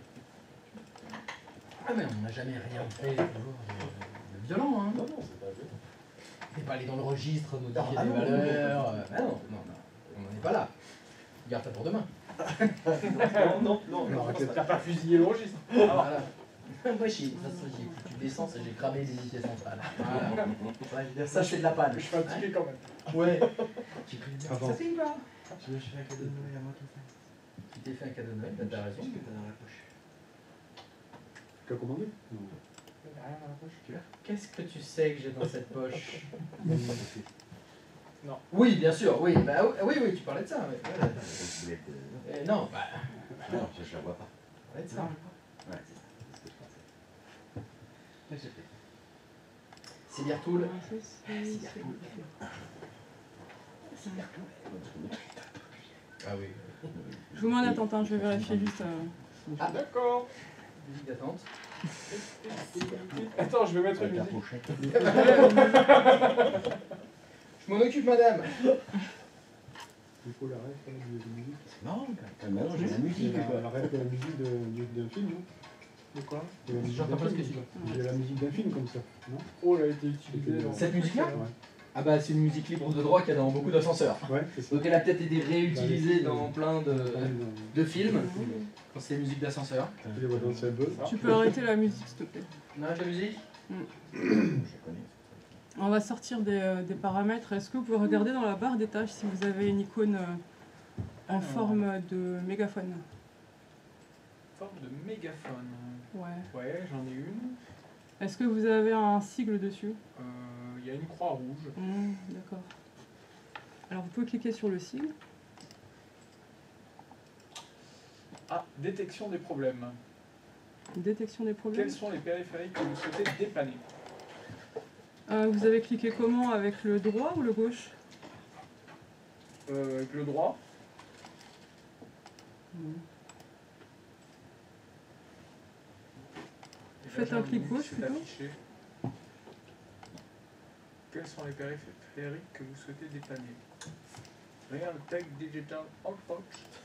Ah mais on n'a jamais rien fait toujours de, de violent, hein. Non, non, c'est pas vrai. T'es pas allé dans le registre, modifier Ah des non, valeurs. euh, Ah non, non, non, on n'en est pas là. Garde ça pour demain. Non, non, non, non. T'as pas fusillé le registre. Voilà. Moi, j'ai de toute façon, j'ai foutu de l'essence et j'ai cramé les unités centrales. Voilà. Ça, c'est de la panne. Je fais un ticket quand même. Ouais. J'ai pris le Avant. Ça fait ou pas? Je me fais un cadeau de Noël à moi tout ça. Tu t'es fait un cadeau de Noël, bah t'as raison. Je l'ai pas dans la poche. Tu as commandé? Non. Rien dans la poche, tu vois. Qu'est-ce que tu sais que j'ai dans cette poche? Non. Oui, bien sûr, oui. Bah oui, oui, tu parlais de ça. Ouais. Voilà. Donc, boulette de... Euh, non, bah. Non, je, je la vois pas. Ça va être ça. Ouais, c'est ça. C'est ce que je pensais. Mais c'est fait. C'est Birtoul. Ah oui. Je vous mets en attente, hein, je vais vérifier juste. Euh... Ah, D'accord. musique d'attente. Attends, je vais mettre Avec une la musique. pochette. Je m'en occupe, madame. Il faut la ref de musique. C'est marrant, quand même. Maintenant, j'ai la musique. Il y a quoi. la ref de la musique de- d'un film, non? De quoi? Il y a la musique J'entends d'un pas ce que film. tu dis. Il y a la musique d'un film comme ça, non? Oh, elle a été utilisée dans... Cette musique-là? Ouais, Ah bah c'est une musique libre de droit qu'il y a dans beaucoup d'ascenseurs. ouais, c'est ça. Donc elle a peut-être été réutilisée dans plein de, de films, euh, quand c'est musique d'ascenseur. Tu les vois danser un peu. Tu peux arrêter la musique, s'il te plaît. On arrête la musique? Je connais. On va sortir des, euh, des paramètres. Est-ce que vous pouvez regarder dans la barre des tâches si vous avez une icône euh, en forme de mégaphone? Forme de mégaphone. Ouais. Ouais, j'en ai une. Est-ce que vous avez un sigle dessus? Euh, Il y a une croix rouge. Hmm, D'accord. Alors vous pouvez cliquer sur le sigle. Ah, détection des problèmes. Détection des problèmes. Quels sont les périphériques que vous souhaitez dépanner? Euh, vous avez cliqué comment? Avec le droit ou le gauche? euh, Avec le droit. Hmm. Et là, Faites j'ai un un clic menu qui gauche, s'est plutôt. affiché. Quels sont les périphériques que vous souhaitez dépanner? Realtek Digital Output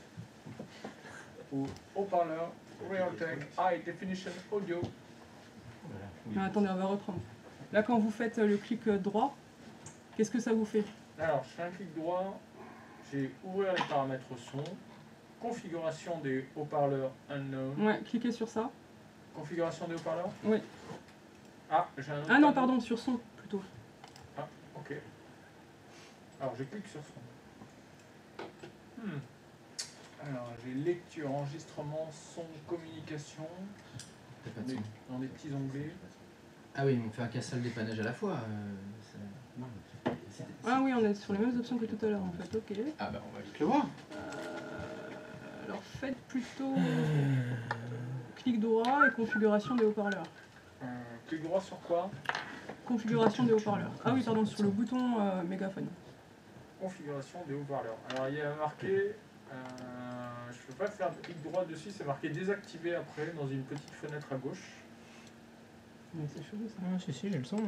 ou haut-parleur Realtek High Definition Audio. Voilà. Ah, attendez, on va reprendre. Là, quand vous faites euh, le clic euh, droit, qu'est-ce que ça vous fait? Alors, je fais un clic droit, j'ai ouvrir les paramètres son, configuration des haut-parleurs unknown, Ouais, cliquez sur ça. configuration des haut-parleurs. Oui. Ah, j'ai un autre Ah non, panneau. pardon, sur son plutôt. Ah, ok. Alors, je clique sur son. Hmm. Alors, j'ai lecture, enregistrement, son, communication, T'as pas de des- son. dans des petits onglets. Ah oui, on fait un casse-salle dépannage à la fois. euh, ça- Non, c'est- Ah oui, on est sur les mêmes options que tout à l'heure en fait, ok. Ah bah on va vite le voir. Euh, alors faites plutôt clic droit et configuration des haut-parleurs. Euh, clic droit sur quoi? Configuration des haut-parleurs. Ah oui, pardon, sur le bouton euh, mégaphone. Configuration des haut-parleurs. Alors, il y a marqué. Euh, je ne peux pas faire clic droit dessus, c'est marqué désactiver après dans une petite fenêtre à gauche. Mais c'est chelou ça. Ah si si, j'ai le son.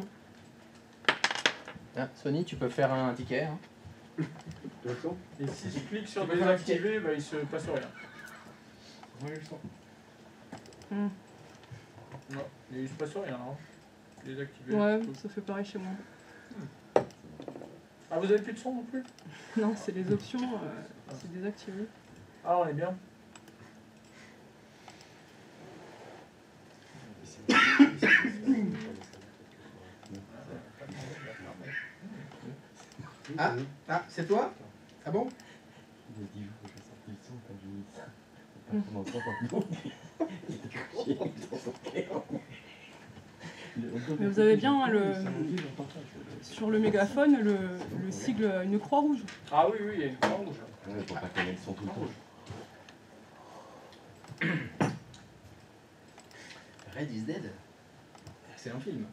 Ah, Sony, tu peux faire un ticket. Hein. Tu as le son? Et si je clique sur Tu peux faire un ticket. désactiver, bah, il se passe rien. Ouais, le son. Hmm. Non, mais il se passe rien. Hein. Désactiver. Ouais, ça fait pareil chez moi. Ah, vous avez plus de son non plus? Non, c'est les options, euh, c'est désactivé. Ah, on est bien. Ah, ah, c'est toi? Ah bon? Il y a dix jours que j'ai sorti le son quand j'ai mis ça. Pas qu'on entend quand nous. Il était couché, il sortait. Mais vous avez bien le, sur le mégaphone le, le sigle, une croix rouge. Ah oui, oui, il y a une croix rouge. Ouais, pour pas qu'on ait le son tout le temps. Red is Dead. C'est un film.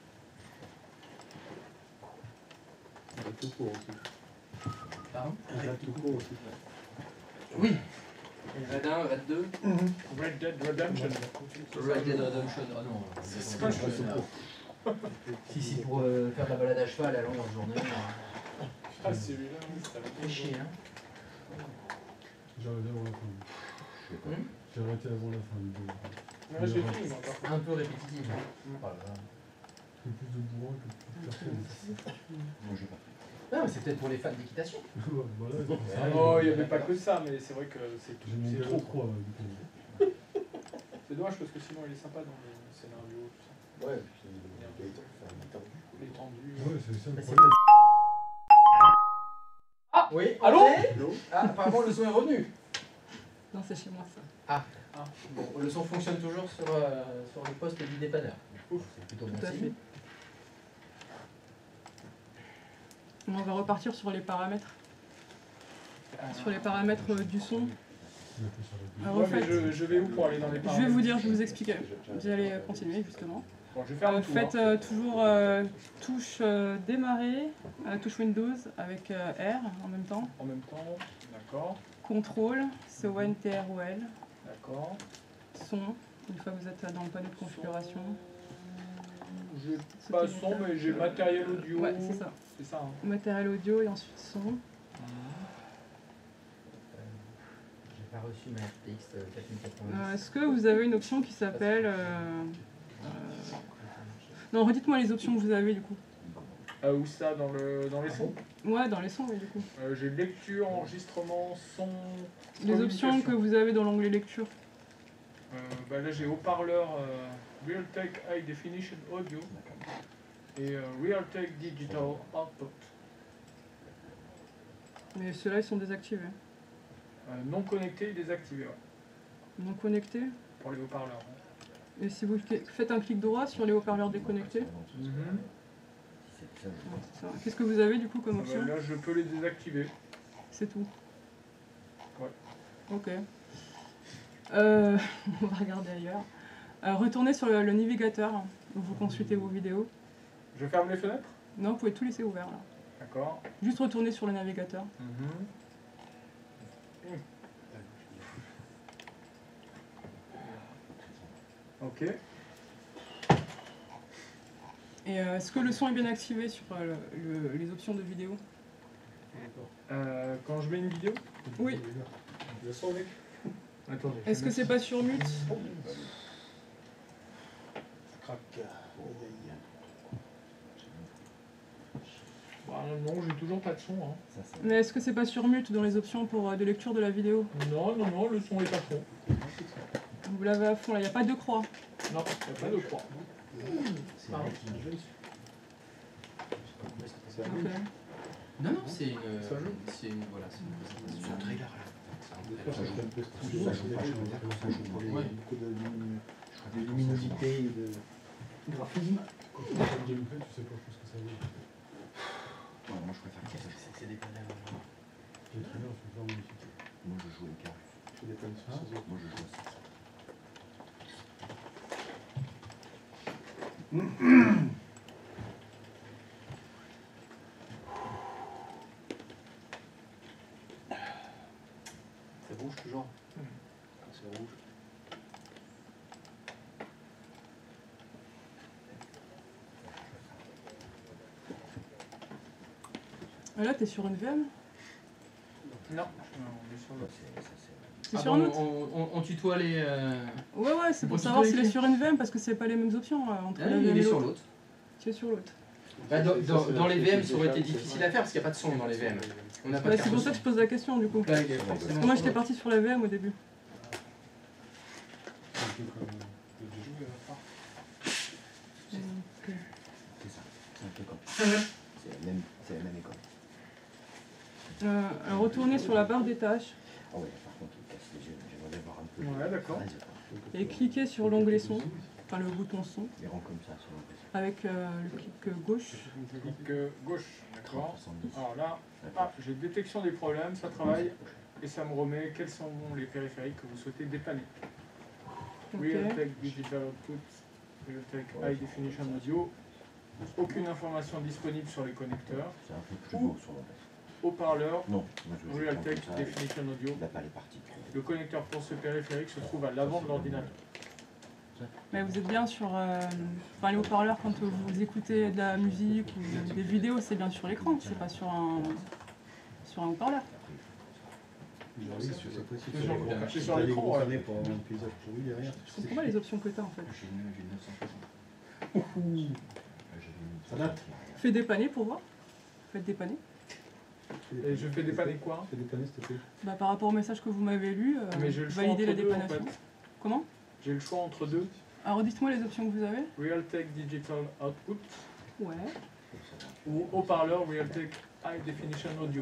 Il y a tout court aussi. Pardon? Il y a tout court aussi. Oui. Red un, Red deux. Red Dead Redemption. Red Dead Redemption. Ah non. C'est pas pas le Si, si, pour euh, faire de la balade à cheval à longueur de journée. euh, Ah, celui-là, oui, ça va Fait chier, hein. J'ai arrêté avant la fin. Hum J'ai arrêté avant la fin du jeu. Ouais, j'ai fini, moi, par contre. Un peu répétitif. Oh là là. C'est plus de bourrin que de personne. Moi, j'ai pas fait. Ah, mais c'est peut-être pour les fans d'équitation. Oh, il n'y avait pas que ça, mais c'est vrai que c'est J'ai c'est trop. trop. C'est dommage parce que sinon il est sympa dans le scénario, tout ça. Ouais, puis il est tendu. Il est tendu. Ouais, c'est ça. Bah, le c'est problème. Ah oui, Allô André Allô Ah, apparemment le son est revenu. Non, c'est chez moi ça. Ah, bon, le son fonctionne toujours sur, euh, sur le poste du dépanneur. C'est plutôt bon Tout à signe. fait. On va repartir sur les paramètres. Sur les paramètres euh, du son. Alors, en Ouais, mais fait, je, je vais où pour aller dans les je paramètres? vais vous dire, je vais vous expliquer. Vous allez euh, continuer justement. Bon, je vais faire Euh, le tour. faites hein. euh, toujours euh, touche euh, démarrer, euh, touche Windows avec euh, R en même temps. En même temps, d'accord, Contrôle, C O N T R O L. d'accord. Son, une fois que vous êtes dans le panneau de configuration. J'ai Sauter pas les son, tables. mais j'ai matériel audio. Ouais, c'est ça. C'est ça. Hein. Matériel audio et ensuite son. J'ai pas reçu ma R T X quatre mille quatre-vingt-dix. Euh, Est-ce que vous avez une option qui s'appelle... euh, euh, Non, redites-moi les options que vous avez du coup. Euh, où ça, dans, le, dans les sons? Ouais, dans les sons, oui, du coup. Euh, J'ai lecture, enregistrement, son. Les options que communication. vous avez dans l'onglet lecture. Euh, bah là j'ai haut-parleur euh, Realtek High Definition Audio et euh, Realtek Digital Output. Mais ceux-là, ils sont désactivés. Euh, non connecté et désactivé, ouais, Non connectés. pour les haut-parleurs. hein. Et si vous faites un clic droit sur les haut-parleurs déconnectés, Mhm. ouais, c'est ça. Qu'est-ce que vous avez du coup comme Ah option? bah là je peux les désactiver. C'est tout. Ouais. Ok. Euh, on va regarder ailleurs. Euh, retournez sur le, le navigateur où vous consultez vos vidéos. Je ferme les fenêtres? Non, vous pouvez tout laisser ouvert là. D'accord. Juste retourner sur le navigateur. Mhm. Ok. Et euh, est-ce que le son est bien activé sur euh, le- le- les options de vidéo? Euh, quand je mets une vidéo? Oui. Le son mec. Attends. Est-ce que c'est pas sur mute? Bah, non, j'ai toujours pas de son. Hein. Mais est-ce que c'est pas sur mute dans les options pour euh, de lecture de la vidéo? Non, non, non, le son est à fond. Vous l'avez à fond là, il n'y a pas de croix. Non, il n'y a pas de croix. Pardon. Ok. Non, non, c'est une. Ça joue. C'est une. Voilà, c'est une C'est présentation. un trailer là. Ça joue un peu stylé, Ça joue pas, ça joue pas, ça joue pas. Il y a Ouais. beaucoup de lumi- de luminosité et de graphisme. Quand tu fais le gameplay, tu sais pas trop ce que ça veut. Ouais, moi je préfère que ça. C'est c'est des panneaux. Les trailers sont vraiment magnifiques. Moi je joue avec un. Je fais des panneaux sur ces autres. Moi je joue à ça. C'est rouge toujours. C'est rouge. Et là, t'es sur une V M? Non, on est sur l'autre. C'est Ah sur bon, un autre? on, on, on tutoie les. Euh... Ouais, ouais, c'est pour Bon, savoir tu s'il peux est sur une V M parce que c'est pas les mêmes options euh, entre Ah, la V il M est et sur l'autre. l'autre. Tu es sur l'autre. Bah, dans, dans, Ça, c'est dans la les V M, ça aurait été spécificité, difficile c'est à faire parce qu'il n'y a pas de son dans les V M. On n'a pas Bah, de c'est pour ça que je pose la question du coup. Là, il y a Parce forcément que moi son j'étais autre. partie sur la V M au début. C'est un peu comme le jeu. Ok. C'est ça. C'est un peu comme ça. C'est la même, c'est la même école. Euh, alors retournez sur la barre des tâches Ah ouais, par contre, il casse les yeux. J'aimerais voir un peu. Ouais, d'accord. Vas-y, quoi. et cliquez sur l'onglet son, enfin le bouton son, Il rend comme ça sur l'impression. avec euh, le clic euh, gauche. Clic euh, gauche, d'accord. soixante-dix. Alors là, ah, j'ai détection des problèmes, ça travaille et ça me remet quels sont les périphériques que vous souhaitez dépanner. Ok. Realtek Digital Output, Realtek High Definition Audio. Aucune information disponible sur les connecteurs. C'est un peu plus beau sur l'impression. Haut-parleur, Non, moi je vais Realtek prendre comme ça. Definition Audio. Il n'a pas les particules. Le connecteur pour ce périphérique se trouve à l'avant de l'ordinateur. Mais vous êtes bien sur... euh, Enfin les haut-parleurs quand vous écoutez de la musique ou des vidéos, c'est bien sur l'écran, c'est pas sur un, sur un haut-parleur. Oui, c'est ça, c'est précis. C'est sur- Pour- c'est si sur t'as des l'écran, gros ouais. carnets pour avoir un paysage pourri derrière. Je comprends pas les options que t'as en fait. J'ai une, j'ai une neuf cent soixante. Ça date. Fais dépanner pour voir. Faites dépanner. Et je fais dépanner quoi? Fais dépanner, s'il te plaît. Bah, par rapport au message que vous m'avez lu, euh, Mais j'ai le choix valider la entre deux, en dépannation. fait. Comment? J'ai le choix entre deux. Alors dites-moi les options que vous avez. Realtek Digital Output Ouais. ou haut-parleur Realtek High Definition Audio.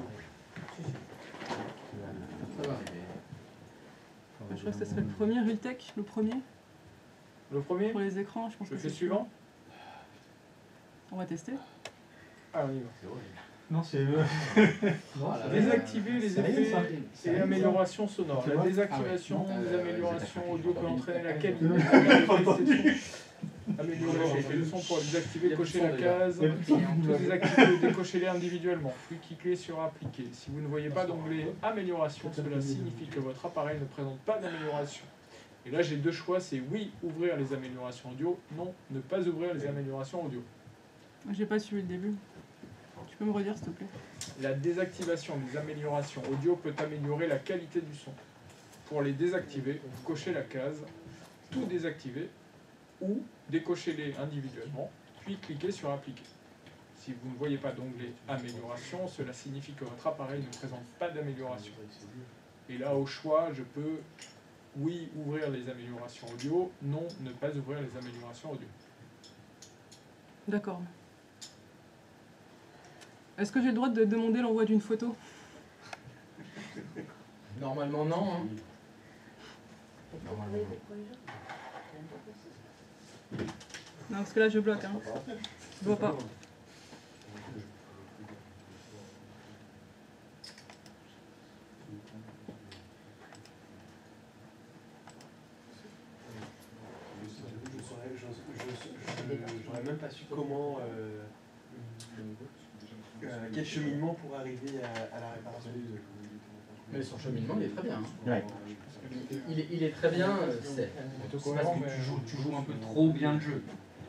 Ça va. Je crois que ce serait le premier, Realtek, le premier. Le premier, Pour les écrans, je pense je que fais c'est suivant. On va tester. Ah, on y va. Non, c'est. Voilà. Désactiver les C'est rien, effets ça. et rien, améliorations sonores. Tu La vois désactivation Ah ouais. des Euh, améliorations audio peut entraîner la qualité. Euh, Améliorer l'effet de son pour le désactiver, cocher la déjà. case. Il y a plus de son, Tout déjà. désactiver ou décocher-les individuellement, puis cliquer sur appliquer. Si vous ne voyez pas d'onglet amélioration, cela signifie que votre appareil ne présente pas d'amélioration. Et là j'ai deux choix, c'est oui, ouvrir les améliorations audio, non, ne pas ouvrir les améliorations audio. J'ai pas suivi le début. Tu peux me redire s'il te plaît? La désactivation des améliorations audio peut améliorer la qualité du son. Pour les désactiver, cochez la case tout désactiver ou décochez-les individuellement, puis cliquez sur appliquer. Si vous ne voyez pas d'onglet amélioration, cela signifie que votre appareil ne présente pas d'amélioration. Et là au choix, je peux oui ouvrir les améliorations audio, non ne pas ouvrir les améliorations audio. D'accord. Est-ce que j'ai le droit de demander l'envoi d'une photo? Normalement, non. Hein. Normalement, non. Non, parce que là je bloque. Hein. Je vois pas. J'aurais même pas su comment. euh, euh, quel cheminement pour arriver à, à la réparation. Mais son cheminement, il est très bien. Hein. Ouais. Il, il est, il est très bien, euh, c'est c'est parce que tu joues, tu joues un peu trop bien le jeu.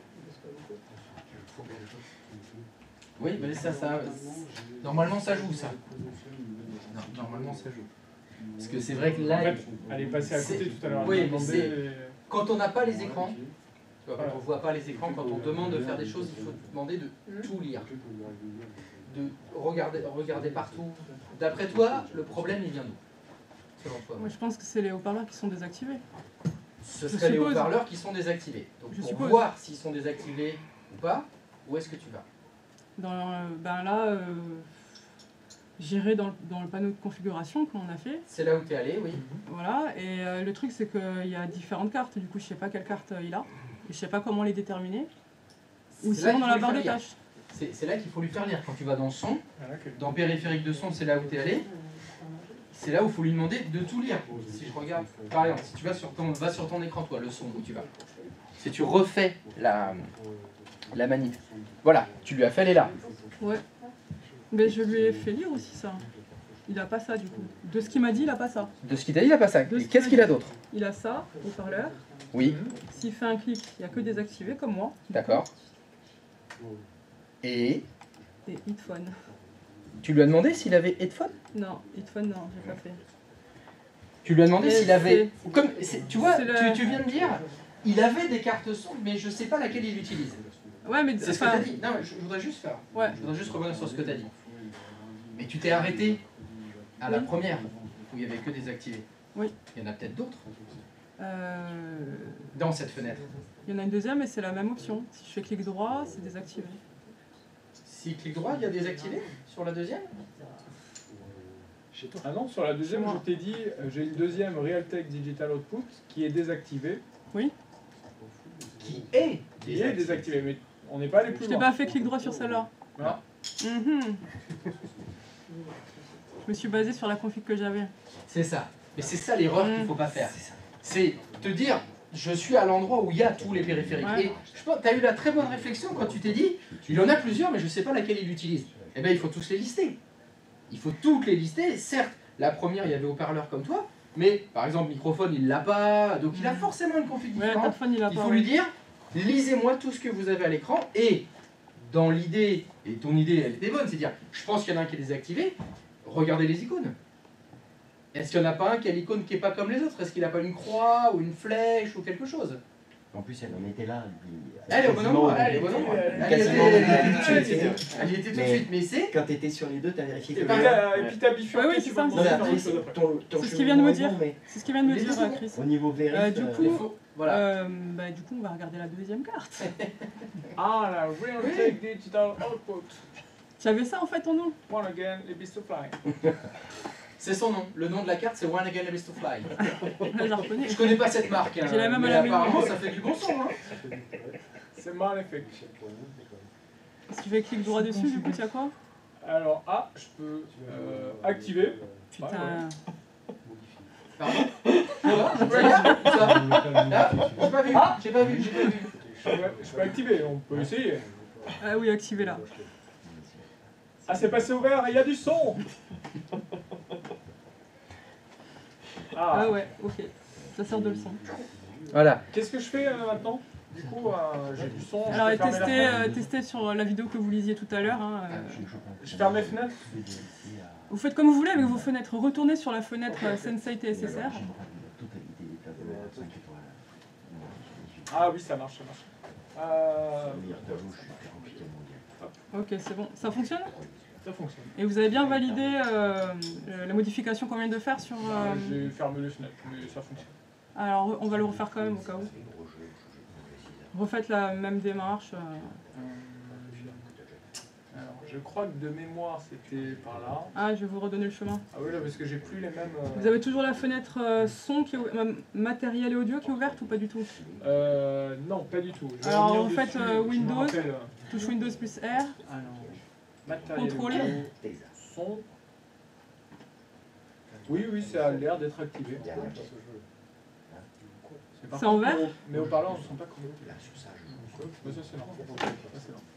Oui, mais ça, ça, normalement ça joue ça. Non, normalement ça joue. Parce que c'est vrai que En là, fait, elle est passée à côté c'est- tout à l'heure. oui, elle m'a mais demandé c'est- les- quand on n'a pas les écrans, tu vois, quand on voit pas les écrans, quand on demande de faire des choses, il faut demander de tout lire, de regarder, regarder partout. D'après toi, le problème il vient d'où? Selon toi. Moi je pense que c'est les haut-parleurs qui sont désactivés. Ce Je seraient les suppose. haut-parleurs qui sont désactivés. Donc Je pour suppose. voir s'ils sont désactivés ou pas, où est-ce que tu vas? Dans, euh, ben là, euh, j'irai dans, le- dans le panneau de configuration qu'on a fait. C'est là où tu es allé, oui. Voilà, et euh, le truc c'est qu'il y a différentes cartes, du coup je sais pas quelle carte euh, il a, et je sais pas comment les déterminer. Ou C'est là sinon qu'il dans faut la lui barre faire de lire. tâches. C'est c'est là qu'il faut lui faire lire. Quand tu vas dans son, Voilà, que- dans périphérique de son, c'est là où tu es allé. C'est là où il faut lui demander de tout lire. Si je regarde, par exemple, si tu vas sur ton, va sur ton écran, toi, le son, où tu vas. Si tu refais la, la manip, voilà, tu lui as fait aller là. Ouais. Mais je lui ai fait lire aussi ça. Il a pas ça du coup. De ce qu'il m'a dit, il a pas ça. De ce qu'il t'a dit, il a pas ça. De ce Et qu'est-ce qu'il a d'autre? Il a ça, haut-parleur. Oui, S'il fait un clic, il n'y a que désactivé comme moi. d'accord. Et Et headphone. tu lui as demandé s'il avait headphone? Non, headphone non, j'ai pas fait. Tu lui as demandé Mais s'il avait... c'est- Comme, c'est- tu vois, c'est le- tu, tu viens de dire, il avait des cartes son, mais je sais pas laquelle il utilise. Ouais, mais C'est ce que enfin, tu as dit. Non, je, je voudrais juste faire. ouais. Je voudrais juste revenir sur ce que tu as dit. Mais tu t'es arrêté à la Oui. première, où il n'y avait que désactivé. Oui. Il y en a peut-être d'autres Euh, dans cette fenêtre. Il y en a une deuxième et c'est la même option. Si je fais clic droit, c'est désactivé. Si clic droit, il y a désactivé sur la deuxième? Ah non, sur la deuxième, Chez je moi. t'ai dit, euh, j'ai une deuxième Realtek Digital Output qui est désactivée. Qui est Qui est désactivée, mais on n'est pas allé Je plus t'ai loin. pas fait clic droit sur celle-là. Non. Mhm. Je me suis basé sur la config que j'avais. C'est ça. Mais c'est ça l'erreur qu'il Mm. faut pas faire. C'est te dire, je suis à l'endroit où il y a tous les périphériques. Ouais. Et je pense que tu as eu la très bonne réflexion quand tu t'es dit, il y en a plusieurs, mais je ne sais pas laquelle il utilise. Eh bien, il faut tous les lister. Il faut toutes les lister. Certes, la première, il y avait haut-parleur comme toi, mais par exemple, microphone, il l'a pas. Donc, il a Mm. forcément une config Ouais, différente. headphone il a Il pas. faut ouais. lui dire, lisez-moi tout ce que vous avez à l'écran. Et dans l'idée, et ton idée, elle était bonne, c'est dire, je pense qu'il y en a un qui est désactivé, regardez les icônes. Est-ce qu'il n'y en a pas un qui a l'icône qui n'est pas comme les autres? Est-ce qu'il n'a pas une croix ou une flèche ou quelque chose? En plus, elle en était là. puis- Elle est au bon quasiment endroit, au elle est début. au bon endroit. Elle y Quasiment était- au début. elle y était tout de suite. Elle y était tout de suite, mais c'est... Quand t'étais sur les deux, t'as vérifié Et que... par- Non, là, Et puis t'as bifurqué, Ouais, ouais, tu c'est vas ça. demander mais de faire après, autre chose c'est après. ton, ton C'est ce qu'il vient de me cheminement dire. est bon, C'est ce qu'il vient de me Les dire, deux sont Chris. mais au niveau vérif... Euh, du euh, coup, Il faut... Voilà. Euh, bah, du coup, on va regarder la deuxième carte. Ah, la Real Oui. Tech Digital Output. Tu avais ça en fait en nom? One again, les beasts to fly. C'est son nom. Le nom de la carte, c'est One Again Beast to Fly. Là, je la reconnais. Je connais pas cette marque, hein, J'ai la même mais à la maison. apparemment ça fait du bon son. Hein. C'est magnifique. Si tu fais clic droit dessus, du coup, tu as quoi? Alors, ah, je peux euh, activer. Putain. Pardon. Quoi? Regarde, ça. Ah, j'ai pas vu, j'ai pas vu, j'ai pas vu. Je peux, je peux activer, on peut essayer. Ah oui, activé là. Ah, c'est passé au vert et il y a du son. Ah, Ah ouais, ok. Ça sert de leçon. Voilà. qu'est-ce que je fais euh, maintenant? Du coup, euh, j'ai du son. je Alors, peux fermer la testez, fenêtre. euh, testez sur la vidéo que vous lisiez tout à l'heure. Hein, euh, Je ferme les fenêtres. Vous faites comme vous voulez avec vos fenêtres. Retournez sur la fenêtre euh, Sensei T S S R. Ah oui, ça marche, ça marche. Euh, Ok, c'est bon. Ça fonctionne? ça fonctionne. Et vous avez bien validé euh, euh, la modification qu'on vient de faire sur... euh, Euh, J'ai fermé les fenêtres, mais ça fonctionne. Alors, on va le refaire quand même au cas où. Refaites la même démarche. euh. Alors, je crois que de mémoire, c'était par là. Ah, je vais vous redonner le chemin. Ah oui, là, parce que j'ai plus les mêmes... euh, Vous avez toujours la fenêtre euh, son, qui est ou- euh, matériel et audio qui est ouverte ou pas du tout? Euh, non, pas du tout. Je vais Alors, revenir en fait, dessus, euh, je me Windows. rappelle, euh, Touche Windows plus R. Alors, matériel Contrôle. audio, son. Oui, oui, ça a l'air d'être activé. Par C'est en contre, vert nos- Mes haut-parleurs ne sont pas connectés. Mais ça, c'est normal. Ça, c'est normal.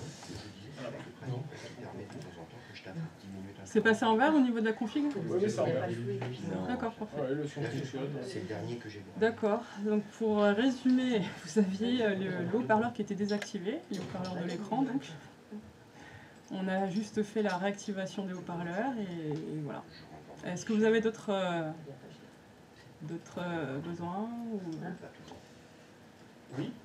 C'est passé en vert au niveau de la config? Oui, oui, c'est en vert. D'accord, parfait. Ouais, le son fonctionne. C'est le dernier que j'ai vu. D'accord. Donc pour euh, résumer, vous aviez euh, le, le haut-parleur qui était désactivé, le haut-parleur de l'écran donc. On a juste fait la réactivation des haut-parleurs et, et voilà. Est-ce que vous avez d'autres euh, d'autres euh, besoins ou... Oui.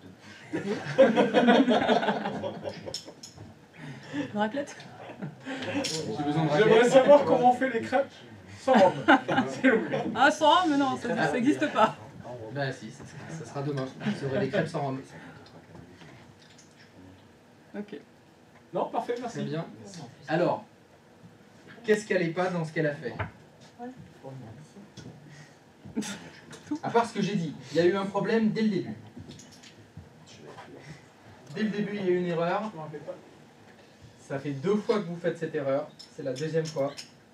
Une raclette? J'ai besoin de J'aimerais raclette. savoir comment on fait les crêpes sans rhum. C'est le but. Ah sans rhum, mais non, ça n'existe pas. Bah si, ça, ça sera demain. Vous aurez des crêpes sans rhum. Ok. Non, parfait, C'est merci. bien. Alors, qu'est-ce qu'elle n'est pas dans ce qu'elle a fait? À part ce que j'ai dit, il y a eu un problème dès le début. Dès le début, il y a eu une erreur. Je me rappelle pas. Ça fait deux fois que vous faites cette erreur. C'est la deuxième fois.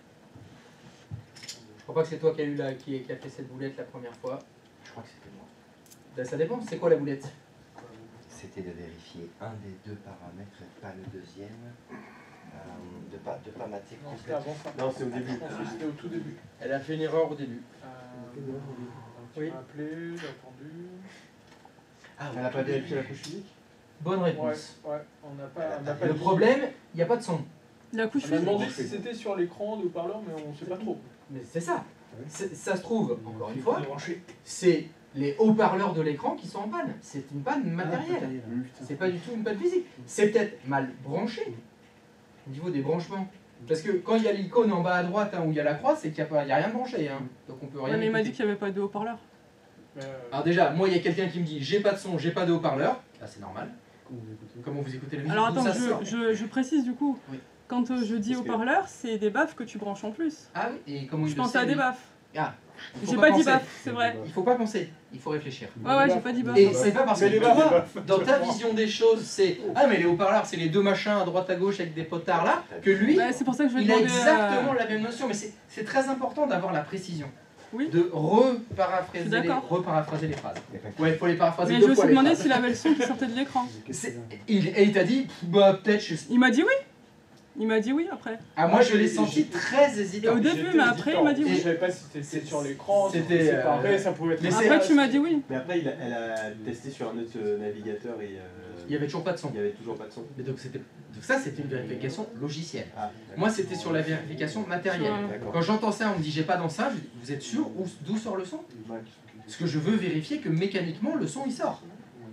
Je crois pas que c'est toi qui a, eu la, qui, qui a fait cette boulette la première fois. Je crois que c'était moi. Ben, ça dépend, c'est quoi la boulette? C'était de vérifier un des deux paramètres et pas le deuxième. Euh, de pas de pas mater Non, c'était complètement. avant ça. Non, c'est au début. Je pense que c'était au tout début. Elle a fait une erreur au début. Euh, Oui. Tu m'as appelé, j'ai attendu. Ah, Elle n'a pas vérifié la couche physique? Bonne Ouais, réponse. ouais, on n'a pas, on n'a pas Le dit. problème, il n'y a pas de son. La couche On m'a physique. demandé si c'était sur l'écran de haut-parleur, mais on ne sait pas trop. Mais c'est ça. C'est- Ça se trouve, encore une fois, c'est les haut-parleurs de l'écran qui sont en panne. C'est une panne matérielle. C'est pas du tout une panne physique. C'est peut-être mal branché au niveau des branchements. Parce que quand il y a l'icône en bas à droite hein, où il y a la croix, c'est qu'il n'y a, pas- il y a rien de branché. Hein. Donc on peut rien. Ouais, mais il m'a écouter. dit qu'il n'y avait pas de haut-parleur. Mais, euh, Alors déjà, moi il y a quelqu'un qui me dit j'ai pas de son, j'ai pas de haut-parleur. Là c'est normal. Comment vous écoutez la musique? Alors D'où attends, ça sort je, je, je précise du coup. Oui. Quand euh, je dis Parce que- haut-parleur, c'est des baffes que tu branches en plus. Ah oui, et comment il Je le pensais sait, à des lui baffes. Ah, il faut J'ai pas dit penser. baffes, c'est vrai. Il faut pas penser, il faut réfléchir. Ouais, ouais, j'ai pas dit baffes. Et c'est pas parce que Mais les toi, baffes, dans ta vision des choses, c'est ah mais les haut-parleurs c'est les deux machins à droite à gauche avec des potards là, que lui Ouais, c'est pour ça que je vais il a demander. exactement euh, la même notion. Mais c'est c'est très important d'avoir la précision. Oui. De Je reparaphraser suis les, d'accord. reparaphraser les phrases. Ouais, il faut les paraphraser Mais deux je me fois suis les demandé phrases. s'il avait le son qui sortait de l'écran. C'est- Il, et il t'a dit bah peut-être je... Il m'a dit oui. Il m'a dit oui après. Ah moi je l'ai senti très Et hésitant. au début, mais après, il m'a dit Et- oui. Je savais pas si c'était sur l'écran, si C'était, c'était séparé, euh, ça pouvait être. mais c'est- Après, tu m'as dit oui. Mais après, il a- elle a testé sur un autre euh, navigateur et euh, Il y avait toujours pas de son. il n'y avait toujours pas de son. Mais donc c'était donc ça c'était une vérification logicielle. Ah, d'accord. Moi c'était sur la vérification matérielle. Sur un- D'accord. Quand j'entends ça, on me dit j'ai pas dans ça, je dis vous êtes sûr où- d'où sort le son? Ouais. Parce que je veux vérifier que mécaniquement le son il sort.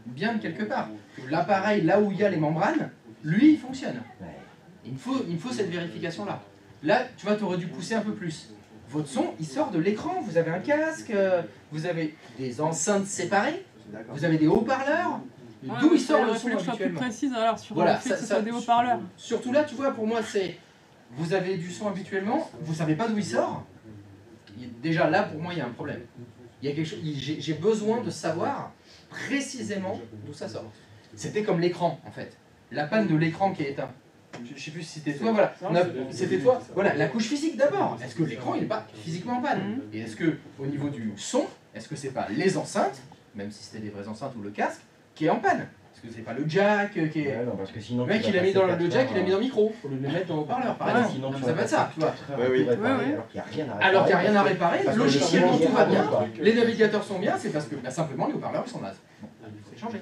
bien de quelque part. Que l'appareil, là où il y a les membranes, lui, il fonctionne. Il me faut, il me faut cette vérification-là. Là, tu vois, tu aurais dû pousser un peu plus. Votre son, il sort de l'écran. Vous avez un casque, euh, vous avez des enceintes séparées, vous avez des haut-parleurs. Ouais, D'où mais il sort il le aurait son fallu que je sois plus habituellement. précise alors sur Voilà, le fait ça- que ce ça- soit des haut-parleurs. Surtout là, tu vois, pour moi, c'est... Vous avez du son habituellement, vous savez pas d'où il sort. Il- Déjà, là, pour moi, il y a un problème. Il y a quelque chose... il- J'ai j'ai besoin de savoir précisément d'où ça sort. C'était comme l'écran, en fait. La panne de l'écran qui est éteint. Je ne sais plus si c'était toi, voilà. On a- C'était toi. Voilà, la couche physique d'abord. Est-ce que l'écran, il n'est pas physiquement en panne? Et est-ce que, au niveau du son, est-ce que c'est pas les enceintes, même si c'était des vraies enceintes ou le casque, qui est en panne? Est-ce que c'est pas le jack euh, qui est... Ouais, non, parce que sinon, Le mec, tu vas il a mis passer dans le quatre jack, il a heures, mis dans le micro, au lieu de le mettre dans le haut-parleur, par Ouais, exemple. sinon, Non, tu ça vas va être ça, tu vois. quatre heures Ouais, oui. pour réparer, Ouais, ouais. alors qu'il n'y a rien à réparer. Alors qu'il n'y a rien à parce que- réparer, parce que logiciellement le tout va bien, quoi. les navigateurs sont bien, c'est parce que bah, simplement les haut-parleurs ils sont nazes. Bon, c'est changé.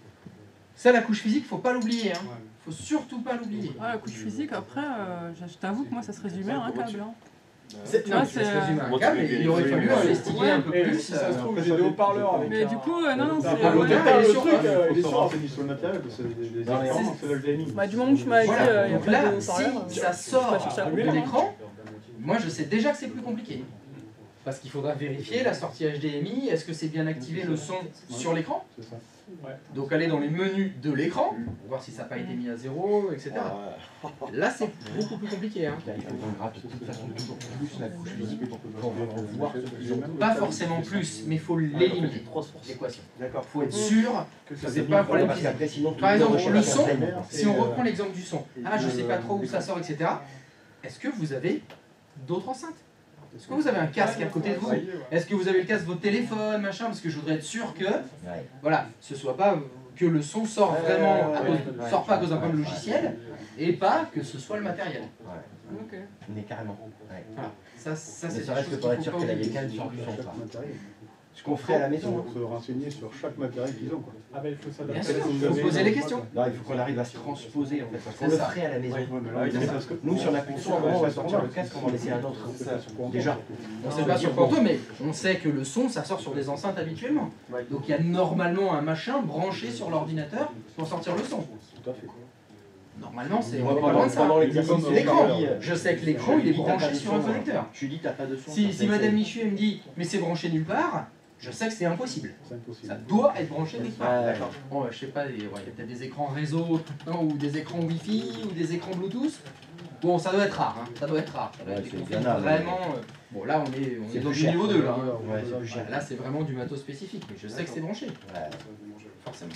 Ça, la couche physique, faut pas l'oublier, hein. Faut surtout pas l'oublier. Ouais, la couche physique, après, euh, je je t'avoue que moi ça se résumait à un câble. Hein. C'est- Tu vois, Non, ça se c'est- résume à un Comment tu câble, veux mais il aurait fallu vérifier, investiguer ouais. un peu Et plus. si ça euh, se trouve, j'ai des haut-parleurs avec Mais un- du coup, euh, non, non, T'as c'est. pas le le terme, terme, il est le sur- truc, euh, il est faut se sur. renseigner sur le matériel, parce que des des Non, mais écrans, c'est- c'est là le gaming. Bah, du moment que tu m'as dit, Voilà, euh, il n'y a donc pas là, de haut-parleur. si ça pas sort chercher à de comprendre. l'écran, moi je sais déjà que c'est plus compliqué. Parce qu'il faudra vérifier la sortie H D M I, est-ce que c'est bien activé le son sur l'écran? C'est ça. Donc aller dans les menus de l'écran, voir si ça n'a pas été mis à zéro, et cetera. Là c'est beaucoup plus compliqué. Hein. Là, il faut qu'on gratte de toute façon toujours plus la couche physique pour vraiment voir ce qu'ils ont. Pas forcément plus, mais il faut l'éliminer, l'équation. D'accord. Il faut être sûr que ça c'est pas un problème Parce physique. qu'après, sinon, Par tout exemple, monde le va son, faire plein. si on reprend l'exemple du son, ah je sais pas trop où ça sort, et cetera. Est-ce que vous avez d'autres enceintes? Est-ce que vous avez un casque à côté de vous? Est-ce que vous avez le casque de votre téléphone, machin? Parce que je voudrais être sûr que, Ouais. voilà, ce soit pas que le son sort vraiment, à cause- sort pas à cause d'un problème logiciel, et pas que ce soit le matériel. Ouais. Ok. Mais carrément. Ouais. Voilà. Ça, ça Mais c'est ça des reste choses que pour qu'il être faut sûr pas que la oublier. bécane sort du son. Chaque quoi. matériel. Ce qu'on ferait à la maison. Pour se renseigner sur chaque matériel qu'ils ont. Quoi. Ah bah il faut Bien s'adapter. sûr, Vous il faut se avez- poser les questions. Non, il faut qu'on arrive à se transposer en fait. Parce qu'on C'est le ça. ferait à la maison. Ouais, mais là, C'est c'est ça. parce que- Nous, si on a conscience, à un moment, on va sortir le casque, on va en laisser un autre. C'est ça, sur quoi on Déjà. pense. On sait pas sur quoi on peut, mais on sait que le son, ça sort sur des enceintes habituellement. Ouais. Donc il y a normalement un machin branché sur l'ordinateur pour sortir le son. Tout à fait. Normalement, c'est on Moi, est pas loin pendant, de ça. pendant l'exercice Comme de L'écran, Paris, euh, je sais que l'écran, je il est dis, t'as pas branché de sur un son, connecteur. Je lui dis, t'as pas de son. Si, ça si fait- Madame Michu elle me dit, mais c'est branché nulle part, je sais que c'est impossible. C'est impossible. Ça doit être branché quelque part. Ouais. D'accord. Bon, je sais pas, il y a peut-être des écrans réseau, non, ou des écrans Wi-Fi, ou des écrans Bluetooth. Bon, ça doit être rare, hein. Ça doit être rare. Ça doit Ouais, être des c'est configs bien rare, vraiment. euh, Bon, là, on est, on C'est est dans plus du cher. niveau deux, là. hein. Ouais, c'est plus cher. Là, c'est vraiment du matos spécifique, mais je sais que c'est branché, Ouais. forcément.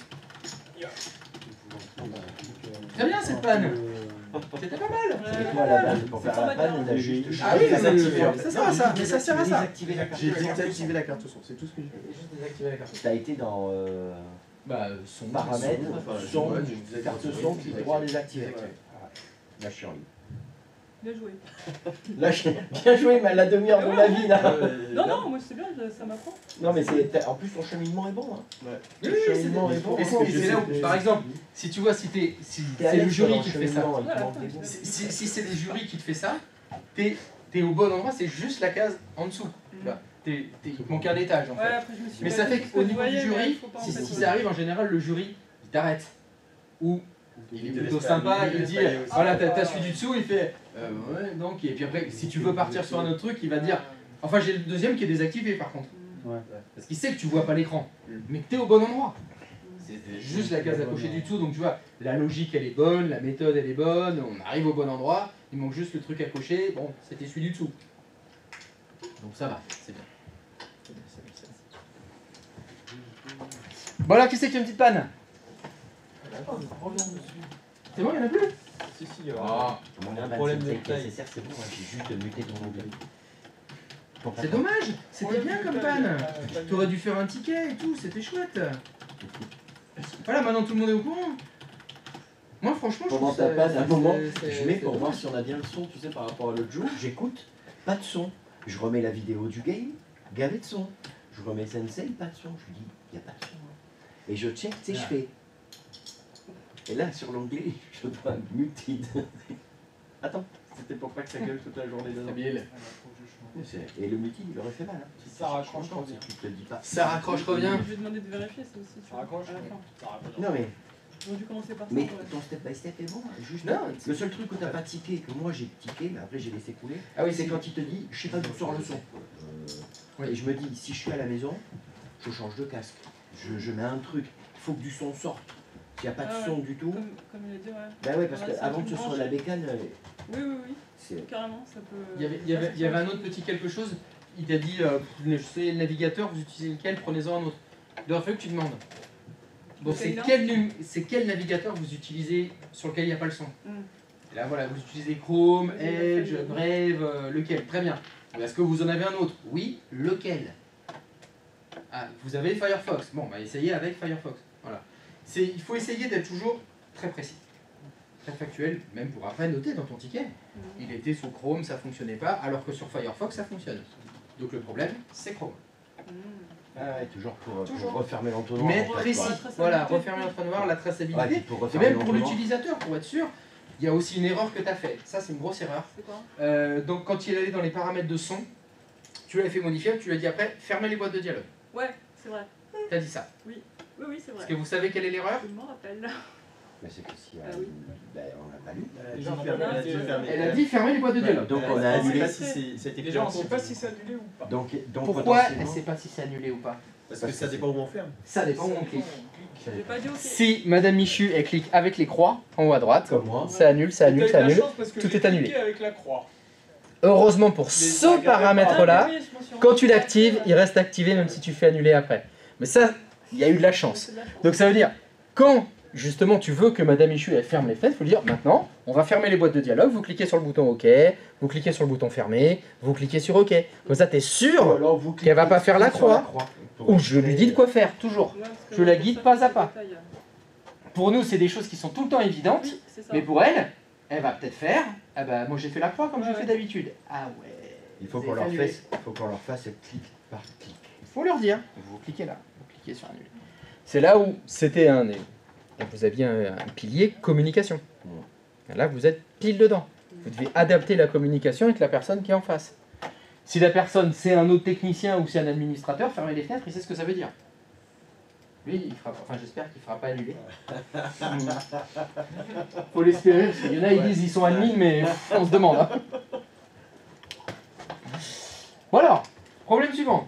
Très bien cette panne. Euh, C'était pas mal. C'est toi à la base pour faire la panne, on a juste Ah oui, désactivé. ça sert à ça, mais ça sert à ça. Désactiver la carte. J'ai désactivé la carte son, c'est tout ce que j'ai fait. Juste désactiver la carte. T'as été dans euh, Bah, son paramètres, Enfin, son, ouais, j'ai carte son, clic droit désactiver. Là, je suis en ligne. Bien joué. Là, je... bien joué, mais à la demi-heure de ma vie, là. Non, non, moi c'est bien, je- ça m'apprend. Non, mais c'est... En plus, ton cheminement est bon, hein. Oui, Le oui, c'est cheminement est bon. et c'est- et c'est là où, par exemple, si tu vois, si t'es, si T'es à c'est le l'aise jury dans qui te fait ça, cheminement, il te Voilà. manque des bouts. si, si- si c'est des jurys qui te fait ça, t'es, t'es au bon endroit, c'est juste la case en dessous. Tu vois, t'es, t'es, il te manque un étage en Ouais, fait. après je me suis Mais pas ça dit fait ce que qu'au tu niveau du voyais, mais jury, faut pas en si, fait, si ouais. ça arrive en général, le jury il t'arrête. Ou il est Il plutôt laisse sympa, pas- il il dit laisse pas aller aussi. voilà, t'as, t'as celui du dessous, il fait euh, ouais, donc, et puis après, si tu veux partir sur un autre truc, il va te dire enfin, j'ai le deuxième qui est désactivé par contre. Ouais. Parce qu'il sait que tu vois pas l'écran, mais que t'es au bon endroit. C'est juste la case à cocher du dessous, donc tu vois, la logique elle est bonne, la méthode elle est bonne, on arrive au bon endroit, il manque juste le truc à cocher, bon, c'était celui du dessous. Donc ça va, c'est bien. C'est bien, c'est bien, c'est bien. Bon alors, qui c'est qui a une petite panne? C'est bon, il y en a plus? Si, si, il y a Ah, Mon un urban problème de synthé qui est taille. nécessaire, c'est bon, hein, j'ai juste muté ton onglet. c'est dommage, c'était bien comme panne. T'aurais dû faire un ticket et tout, c'était chouette. Voilà, maintenant tout le monde est au courant. Moi franchement, je Pendant trouve ta ça- panne, à un c'est- moment, c'est- je mets c'est pour voir dommage. si on a bien le son, tu sais, par rapport à l'autre jour. J'écoute, pas de son. Je remets la vidéo du game, gavé de son. Je remets Sensei, pas de son. Je lui dis, il n'y a pas de son. hein. Et je check, tu sais, je fais. Et là, sur l'onglet, je dois muted. Attends, C'était pour pas que ça gueule toute la journée dedans. Nabil. Et le multi, il aurait fait mal. Hein. Ça raccroche, Franchement, si tu te le dis pas. Ça raccroche, reviens. Je vais demander de vérifier ça aussi. tu Ça vois, raccroche à la fin. Ça raccroche. Non mais, J'aurais dû commencer par ça. mais ouais. ton step by step est bon. Juste, Non, le seul truc que t'as pas tiqué, que moi j'ai tiqué, mais après j'ai laissé couler, Ah oui, c'est c'est quand il te dit, je sais pas d'où sort le son. Oui. Et je me dis, si je suis à la maison, je change de casque. Je, je mets un truc. Il faut que du son sorte. S'il n'y a pas de Ah ouais. son du tout. Comme, comme il a dit, ouais. Bah ouais, parce Ouais, c'est qu'avant un que ce truc soit la branché. bécane, euh, Oui, oui, oui. c'est. Carrément, ça peut. Il y avait, il y avait, il y avait un autre petit quelque chose. Il t'a dit, euh, je sais le navigateur, vous utilisez lequel, prenez-en un autre. Il aurait fallu que tu demandes. Bon, Le c'est Taylor. quel, num- c'est quel navigateur vous utilisez sur lequel il n'y a pas le son? Mm. Et là voilà, vous utilisez Chrome, Oui, il a Edge, fallu. Brave, euh, lequel? Très bien. Est-ce que vous en avez un autre? Oui, lequel? Ah, vous avez Firefox. Bon, bah essayez avec Firefox. Voilà. C'est, il faut essayer d'être toujours très précis, très factuel, même pour après noter dans ton ticket. Il était sous Chrome, ça fonctionnait pas, alors que sur Firefox, ça fonctionne. Donc le problème, c'est Chrome. Mm. Ah ouais, toujours pour, pour Toujours. refermer l'entonnoir. Mais en fait, précis. quoi. La traçabilité. Voilà, refermer l'entonnoir, la traçabilité. Ouais, puis pour Et refermer même pour l'entonnoir. l'utilisateur, pour être sûr, il y a aussi une erreur que tu as faite. Ça, c'est une grosse erreur. C'est quoi? Euh, donc, quand il allait dans les paramètres de son, tu l'avais fait modifier, tu lui as dit après, fermez les boîtes de dialogue. Ouais, c'est vrai. Tu as dit ça. Oui, oui, c'est vrai. Est-ce que vous savez quelle est l'erreur? Je m'en rappelle. Mais c'est que si Ah oui. ben, on n'a pas lu. Déjà fermé, elle a déjà fermé. Elle a dit fermer les boîtes de dialogue. Donc on a On sait annulé. pas si c'est- ça a été pris Déjà, en on sait compte. pas si c'est annulé ou pas. Donc, donc Pourquoi elle potentiellement- sait pas si c'est annulé ou pas? Parce que ça dépend où on ferme. Ça dépend où on clique. J'ai pas dit ok. Si Madame Michu, elle clique avec les croix en haut à droite, Comme moi. ça annule, ça annule, T'as eu ça de la annule. chance parce que tout j'ai est annulé. cliqué avec la croix. Heureusement pour Mais ce ça regardait pas. paramètre-là, Ah, oui, je m'en suis quand rendu tu compte. l'actives, il reste activé même si tu fais annuler après. Mais ça, il y a eu de la chance. C'est de la chance. Donc ça veut dire, quand justement tu veux que Madame Michu elle ferme les fenêtres, il faut lui dire maintenant, on va fermer les boîtes de dialogue, vous cliquez sur le bouton OK, vous cliquez sur le bouton fermé, vous cliquez sur OK. Comme ça, tu es sûr Alors, vous qu'elle va pas faire la sur croix. pour ou je lui dis de quoi faire, toujours. Ouais, parce que Je la pour guide ça, pas c'est à le pas. détail. Pour nous, c'est des choses qui sont tout le temps évidentes, Oui, c'est ça. mais pour elle, elle va peut-être faire, ah bah moi j'ai fait la croix comme Ouais, je fais ouais. d'habitude. Ah ouais. Il faut vous qu'on avez leur fait annuler. fasse, il faut qu'on leur fasse clic par clic. Il faut leur dire. Vous cliquez là, vous cliquez sur annuler. C'est là où c'était un. Donc vous aviez un, un pilier communication. Et là vous êtes pile dedans. Vous devez adapter la communication avec la personne qui est en face. Si la personne c'est un autre technicien ou c'est un administrateur, fermez les fenêtres, il sait ce que ça veut dire. Lui, il fera, enfin j'espère qu'il fera pas annuler. Faut l'espérer, parce qu'il y en a ils disent ils sont admins, mais pff, on se demande. Hein. Bon alors, problème suivant.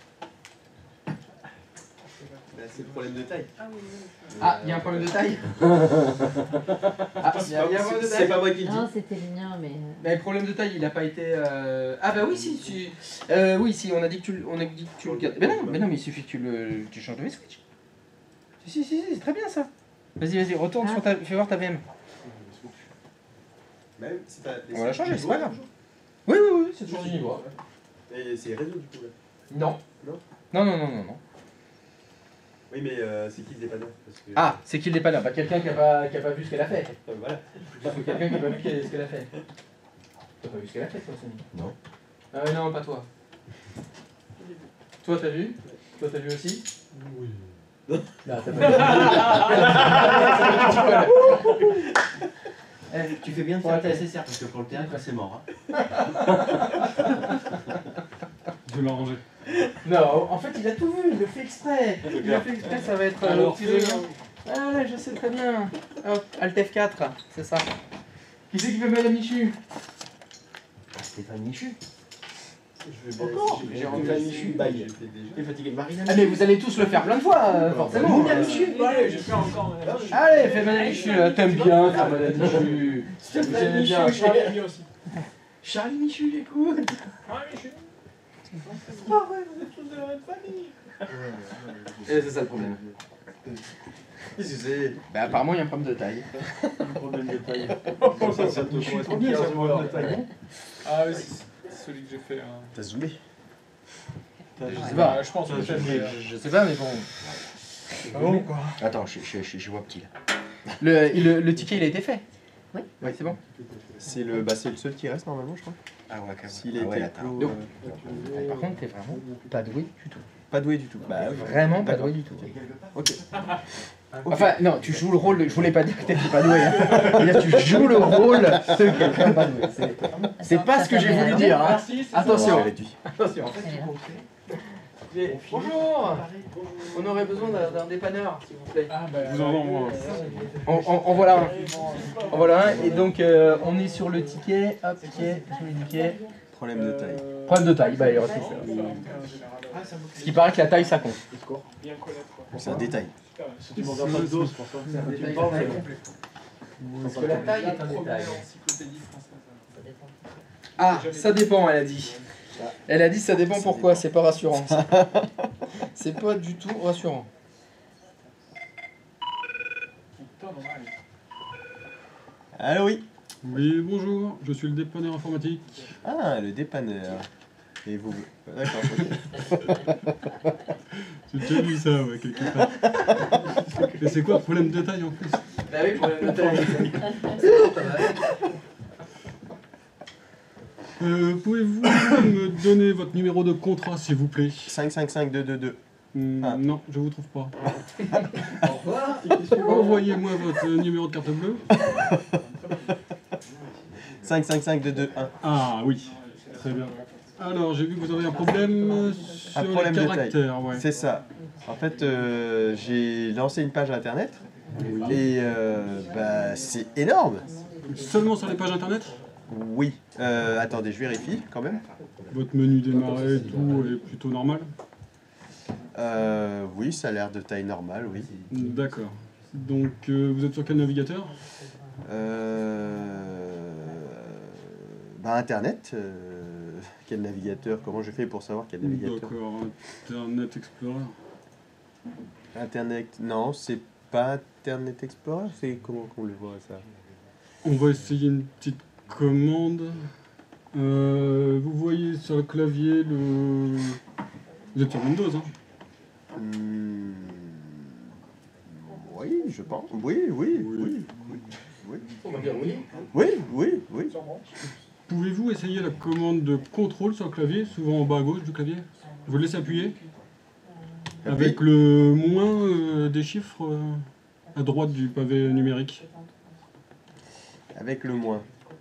Bah, c'est le problème de taille. Ah oui, oui. Ah, il y a un problème de taille. Ah, il y a, il y a un problème de C'est taille. pas moi qui le dis. Non, c'était le mien, mais. Mais le problème de taille, il n'a pas été. euh, Ah bah oui, si, si. Euh, oui, si, on a dit que tu, le- on a dit que tu le gardes. Mais non, mais non, mais il suffit que tu le, tu changes de switch. Si, si, si, si, c'est très bien ça. Vas-y, vas-y, retourne Ah. sur ta, fais voir ta V M. Bah oui, c'est pas- On va la changer, du c'est niveau, pas grave. toujours. Oui, oui, oui, c'est toujours du niveau. Et c'est réseau du coup là. Non. Non Non, non, non, non, non. Oui, mais euh, c'est qui le dépanneur parce que... Ah, c'est qui le dépanneur? Bah quelqu'un qui a pas, qui a pas vu ce qu'elle a fait. Euh, voilà. Il faut quelqu'un qui a pas vu qu'elle- ce qu'elle a fait. T'as pas vu ce qu'elle a fait, toi, Sony? Non. Ah ouais, non, pas toi. Toi, t'as vu? Toi, t'as vu aussi? Oui. Non, t'as pas vu. Eh, Tu fais bien de Ouais, faire ta t'es- S S R parce que pour le théâtre, c'est mort. Hein. Je l'ai rangé. Non, en fait, il a tout vu, il le fait exprès. Il le fait exprès, ça va être euh, Alors, le petit oignon. Ah ouais, je sais très bien. Hop, Alt F quatre, c'est ça. Qui c'est qui fait Madame Michu? Stéphane Michu. Je veux bien- Encore j'ai- J'ai j'ai rendu rendu la Michu, bah, il- J'ai fait déjà. T'es fatigué de Marina Ah mais vous allez tous le faire plein de fois, euh, forcément. Madame Michu. Allez, j'ai fait encore. Madame Michu. Allez, fais Madame Michu, là, t'aimes bien faire Madame Michu. Stéphane J'aime Michu. bien. Charlie a mis aussi. Charlie Michu, j'écoute. Ah, Michu. Ah ouais, vous êtes tous de la même famille. Et c'est ça le problème. Qu'est-ce que c'est? Bah apparemment il y a un problème de taille. Un problème de taille. Ça, Ça te Je suis correspond trop bien, bien, ça ce me problème va. de taille. Ah oui, c'est c'est celui que j'ai fait. hein. T'as zoomé. Je sais Bah, pas, je pense que Je- c'est je- le je sais pas mais bon. Ah bon, quoi. Attends, je, je, je, je vois petit là. Le, le, le ticket il a été fait? Oui. Oui, c'est bon. C'est le, bah, c'est le seul qui reste normalement, je crois. Ah ouais, quand même. S'il Ah était ouais, attends. clos, Donc, euh, Par contre, t'es vraiment pas doué du tout. pas doué du tout. Bah oui. Vraiment pas D'accord. doué du tout. Tu es quelque part Ok. Enfin, non, tu joues le rôle de... Je voulais pas dire que t'étais pas doué. Hein. C'est-à-dire, tu joues le rôle de quelqu'un pas doué. C'est- C'est pas ce que j'ai voulu dire. Hein. Attention. Attention. Bonjour. On aurait besoin d'un d'un dépanneur, s'il vous plaît. Je vous en envoie. En, en- en voilà un. En voilà un. Et donc, euh, on est sur le ticket. Hop, ticket. Sur le ticket. Problème de taille. Problème de taille. Bah, il retrouve ça. Ce qui paraît que la taille, ça compte. C'est un détail. Tu m'en donnes pas de dose pour ça. C'est un Quand tu détail me parles, très c'est- complet. Parce que la taille est un détail. Ah, ça dépend, elle a dit. Elle a dit ça dépend pourquoi, c'est pas rassurant. C'est pas du tout rassurant. Allô, oui. Oui, bonjour, je suis le dépanneur informatique. Ah, le dépanneur. Et vous... D'accord, ok. J'ai déjà vu ça, ouais, quelque part. Et c'est quoi le problème de taille en plus? Bah oui, problème de taille. Euh, Pouvez-vous me donner votre numéro de contrat, s'il vous plaît? cinq cinq cinq deux deux deux. Hmm, Ah. Non, je vous trouve pas. Au revoir. Envoyez-moi votre numéro de carte bleue. cinq cinq cinq deux deux un. Ah oui, très bien. Alors, j'ai vu que vous avez un problème sur Un problème les de taille. caractères. Ouais. C'est ça. En fait, euh, j'ai lancé une page internet et euh, bah, c'est énorme. Seulement sur les pages internet? Oui. Euh, attendez, je vérifie quand même. Votre menu démarrer, tout est plutôt normal? Euh, oui, ça a l'air de taille normale, oui. D'accord. Donc, euh, vous êtes sur quel navigateur? Euh, bah, internet. euh, quel navigateur? Comment je fais pour savoir quel navigateur? D'accord, Internet Explorer. Internet. Non, c'est pas Internet Explorer. C'est comment qu'on le voit ça? On va essayer une petite commande. Euh, vous voyez sur le clavier le... Vous êtes sur Windows, hein? Hmm, Oui, je pense. Oui, oui, oui. Oui, oui. On va dire oui. Oui, oui, oui. Pouvez-vous essayer la commande de contrôle sur le clavier, souvent en bas à gauche du clavier? Vous laissez appuyer avec le moins euh, des chiffres euh, à droite du pavé numérique. Avec le moins.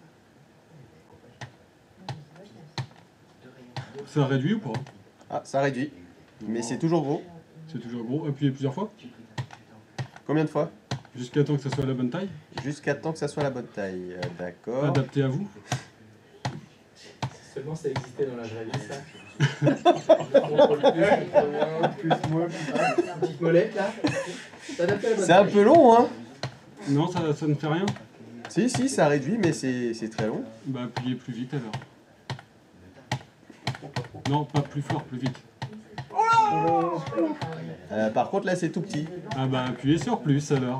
Ça réduit ou pas? Ah, ça réduit. Mais c'est toujours gros. C'est toujours gros. Appuyez plusieurs fois Combien de fois? jusqu'à temps que ça soit la bonne taille. Jusqu'à temps que ça soit la bonne taille. Euh, D'accord. Adapté à vous. Seulement ça existait dans la vraie vie, ça. Contrôle plus, contrôle moins, plus, moins, plus. Une petite molette là. T'adaptes à la bonne C'est un taille. peu long, hein? Non, ça, ça ne fait rien. Si, si, ça réduit, mais c'est c'est très long. Bah appuyez plus vite alors. Non, pas plus fort, plus vite. Euh, par contre, là, c'est tout petit. Ah bah appuyez sur plus alors.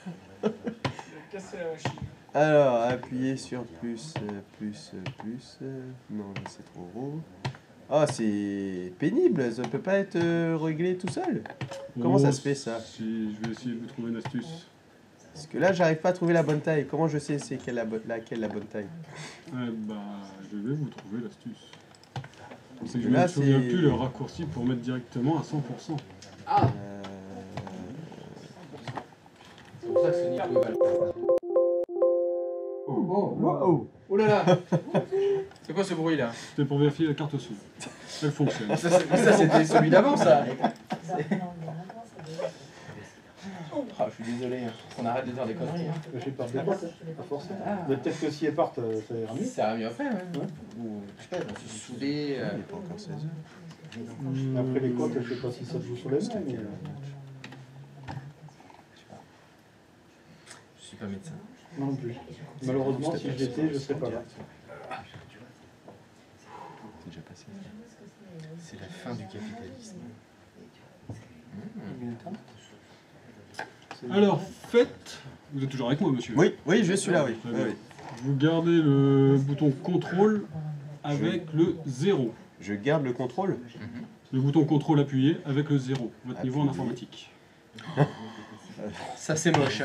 Alors, appuyer sur plus, euh, plus, euh, plus. euh, Non, là, c'est trop gros. Ah, c'est pénible. Ça peut pas être euh, réglé tout seul. Comment ça se fait, ça? Si, je vais essayer de vous trouver une astuce. Parce que là, j'arrive pas à trouver la bonne taille. Comment je sais c'est quelle la bonne, laquelle la bonne taille? Eh bah, je vais vous trouver l'astuce. Parce C'est que que je ne là, me souviens c'est- plus le raccourci pour mettre directement à cent pour cent. Ah, Euh, c'est pour ça que ce niveau est mal. Oh, oh, Wow. oh là là. C'est quoi ce bruit là? C'était pour vérifier la carte son. Elle fonctionne. Ça, c'est- ça, c'était celui d'avant ça. Ah, je suis désolé, hein. On arrête de dire des conneries. Hein. Je sais pas, des portes, pas forcément. Mais peut-être que si elles partent, euh, ça ira mieux. Ça ira mieux après, ouais. Ou, je sais pas, on se souder. euh, Il n'est pas encore seize heures. Après les côtes, je sais pas si ça se joue sur les mains. Mais... Je suis pas médecin. Non plus. Malheureusement, si je l'étais, je serais pas là. C'est déjà passé. C'est la fin du capitalisme. Alors, faites. Vous êtes toujours avec moi, monsieur? Oui, oui, je suis là, oui. Très Oui, bien. oui. Vous gardez le bouton contrôle avec le zéro. Je garde le contrôle. Le bouton contrôle appuyé avec le zéro. Votre niveau en Appuyé. informatique. Ça, c'est moche.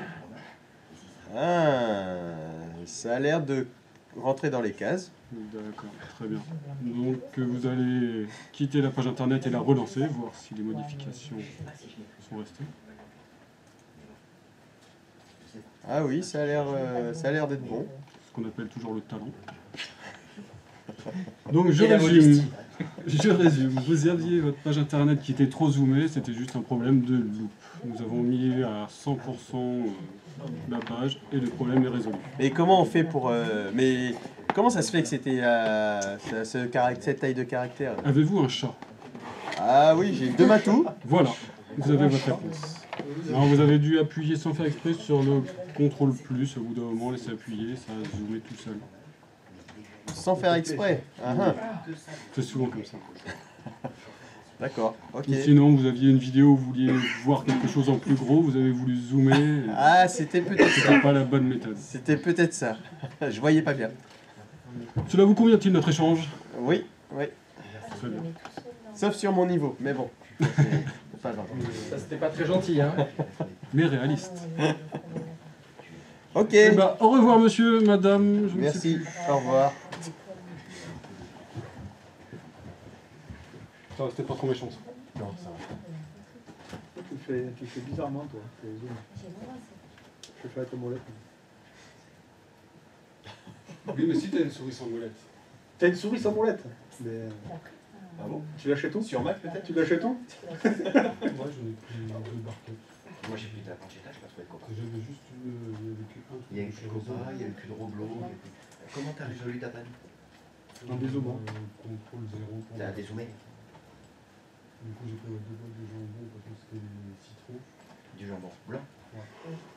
Ah, ça a l'air de rentrer dans les cases. D'accord, très bien. Donc euh, vous allez quitter la page internet et la relancer, voir si les modifications sont restées. Ah oui, ça a l'air euh, ça a l'air d'être bon. Ce qu'on appelle toujours le talent. Donc je Et la résume. modestie. Je résume. Vous aviez votre page internet qui était trop zoomée, c'était juste un problème de loop. Nous avons mis à cent pour cent la page et le problème est résolu. Mais comment on fait pour... euh, mais comment ça se fait que c'était euh, ce, ce caract- cette taille de caractère là? Avez-vous un chat? Ah oui, j'ai deux matous. Voilà, vous avez votre réponse. Alors vous avez dû appuyer sans faire exprès sur le contrôle plus, au bout d'un moment, laissez appuyer, ça a zoomé tout seul. Sans faire exprès. Ah, ah. C'est souvent comme ça. D'accord, ok. Ou sinon, vous aviez une vidéo où vous vouliez voir quelque chose en plus gros, vous avez voulu zoomer. Ah, c'était peut-être ça. C'était pas la bonne méthode. C'était peut-être ça. Je voyais pas bien. Cela vous convient-il notre échange? Oui, oui. Très bien. Sauf sur mon niveau, mais bon. C'est pas grave. Ça, c'était pas très gentil, hein. Mais réaliste. Ok. Eh ben, au revoir monsieur, madame. Je ne sais Merci. plus. Au revoir. Ça va, c'était pas trop méchant ça. Non, ça va. Tu fais, tu fais bizarrement, toi. Tu fais zoom. Je fais avec la molette. Oui, mais si t'as une souris sans molette. T'as une souris sans molette. Mais... Ah bon? Tu l'achètes où? Sur Mac peut-être? Tu l'achètes où? Moi, j'en ai pris deux barquettes. Moi j'ai pris de la planchette, je pas trouvé le copain. J'avais juste eu, euh, il y avait que un truc. Il y a eu plus de copain, il y a eu plus de Roblo. il y a eu plus- Comment t'as résolu ta panne? Un dézoomant. Euh, Contrôle zéro. pour- T'as dézoomé? Du coup, j'ai pris deux boîtes de jambon parce que c'était des citrons. Du jambon blanc? Ouais.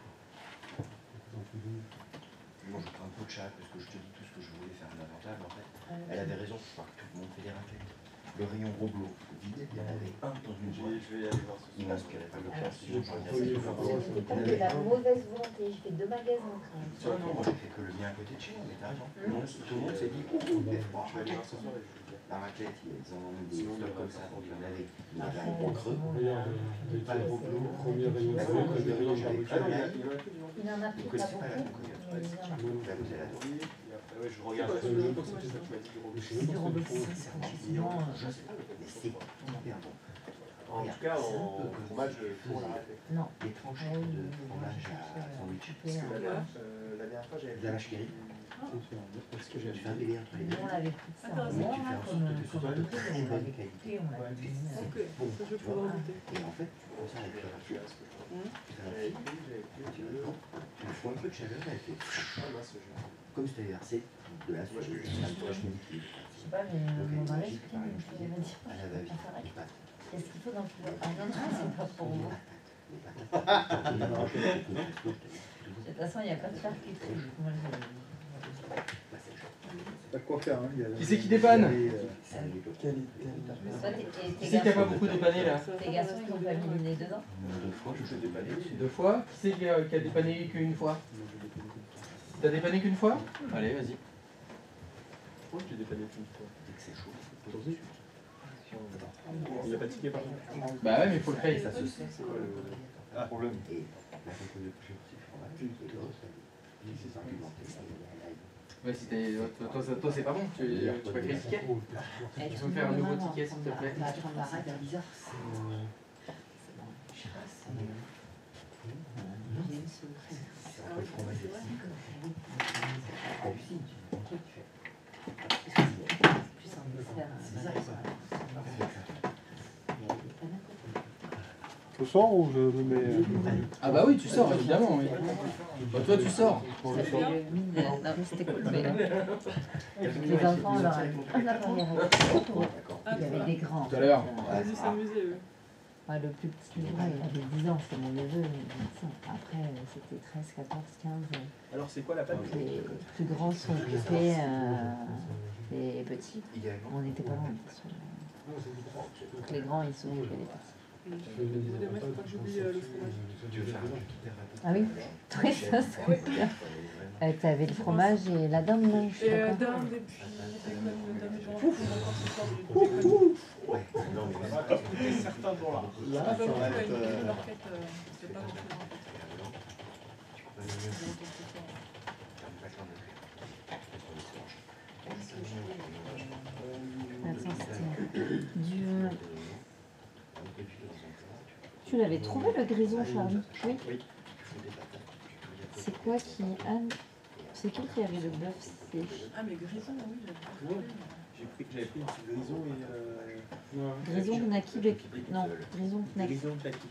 J'en fais deux. Moi je prends un peu de chat parce que je te dis tout ce que je voulais faire l'inventaire, mais en fait, elle avait raison, je crois que tout le monde fait des raclettes. Le rayon Roblo vide, il y en avait un dans une boîte. Je vais aller voir ce Il m'inspirait pas de place, sinon je regarde Oui, ce que enfin, je ouais, fais. J'ai la mauvaise volonté, je fais deux magasins quand même. Non, non, moi j'ai fait que le mien à côté de chez moi, mais t'as raison. Tout le monde, tout le monde s'est dit, ouh, des froids, Je vais aller voir ce soir et je vous dis. la raclette, ils en ont mis des Sinon, stocks il y comme a ça, pas donc il y en de avait. Il y Après, avait un gros creux. Regarde, les Pas de Roblo, Roblo. premier rayon Bah, zéro, moi, premier j'avais- rayon j'avais barbecue. pas Ah, de il y a- Il en a Vous pris pas connaissez pas la beaucoup, cocoyote? mais il y en a. Bah, vous allez adorer. Oui, et après, ouais, je regarde. C'est pas Je sûr que sais c'était pas, tu m'as dit du Roblo. Je sais même Du pas ce Roblo, qu'ils font. c'est franchement. Je sais pas, mais c'est hyper bon. En tout cas, en fromage, pour la raclette. Non. Des tranches de fromage à sandwich. Parce que la dernière, euh, la dernière fois, j'avais De la vache qui rit. Parce que Tu fais un délire entre les deux. Nous, on avait pris ça. Intéressant. Mais Moi, tu fais en comme sorte que ce soit de comme très on bonne avait qualité. coupé, on l'a cuisiné. Ok, ça je vais pouvoir en goûter. Et en fait, tu prends ça avec la vache. Tu fais un fil, tu le prends, tu le fous un peu de chaleur, elle fait comme si tu avais versé de la sauce, de la fraîche Je modifiée. sais pas, mais Donc, mon elle mari, magique, je pareil, il m'a dit, à la va-vite, faire les pâtes. qu'est-ce qu'il faut dans le poulet? Ah non, non, c'est pas pour vous. Les pâtes. Les pâtes. De toute façon, il n'y a pas de fer qui touche. Moi, je- Pas de quoi faire, hein. il y a- Qui c'est qui dépanne? il y a- Ça avait Toi, t'es- et Qui tes c'est qui a pas garçons, beaucoup dépanné là? tes garçons, ils ont pas mis le nez dedans? deux fois, je fais dépanner. Deux fois? Qui c'est qui a, qui a dépanné qu'une fois? T'as dépanné qu'une fois? Allez, vas-y. Pourquoi tu dépannes une fois? Dès que c'est chaud, Il a pas tiqué par contre. Bah ouais, mais faut le payer. ça se sait. C'est quoi le problème? Et la cocoyote pure, c'est le fromage. Et l'autre, c'est argumenté. Ouais, si t'es- toi, toi, toi, toi, c'est pas bon, tu, tu peux créer le ticket? Eh, Tu peux me faire un nouveau ticket s'il te plaît? On va prendre la règle. C'est bizarre, c'est. Je sais pas, c'est. J'ai une souris. C'est entre le fromage et le sucre. Hallucine, tu fais un truc, tu fais. Plus en dessert. C'est bizarre ça. Ce soir ou je me mets. euh, Ah bah oui, tu sors, évidemment, oui. Bah toi, tu sors. Ça fait le mine de... Non, mais c'était cool, mais... Les enfants, on leur a dit, on a pas les règles. Il y avait des grands. Tout à l'heure. On a dû s'amuser, eux. Ouais, le plus petit, ouais, il avait dix ans, c'était mon neveu. Après, euh, c'était treize, quatorze, quinze. Alors, c'est quoi la pâte? Les plus grands sont occupés, euh, les petits. Idéalement. On n'était pas loin. de toute façon. Les grands, ils sont occupés des petits. Désolé, moi, faut pas que j'oublie euh, le fromage. Tu veux faire un truc hyper rapide. Ah oui, oui, ça serait bien. Euh, T'avais le fromage et la dinde, non, je suis Et euh, d'accord. dinde, et puis bacon, dinde et jambon. Encore ce soir, du bacon. Ouais, non, mais Ça va coûter certains pour là. Ah bah, beaucoup, ouais, une petite barquette, euh, c'est pas grand-chose en fait. tu peux pas le mieux. T'as pas le temps de faire. Attends, c'était du... Tu l'avais trouvé le grison, Charlie? Oui. Oui. C'est quoi quoi qui... Anne, c'est qui qui avait le bœuf séché? Ah, mais Grison, oui, j'avais pas trouvé. J'ai pris, j'avais pris une petite grison et. Euh... Grison, Knaki, Bec... Non, Grison, Knaki. Grison, Knaki.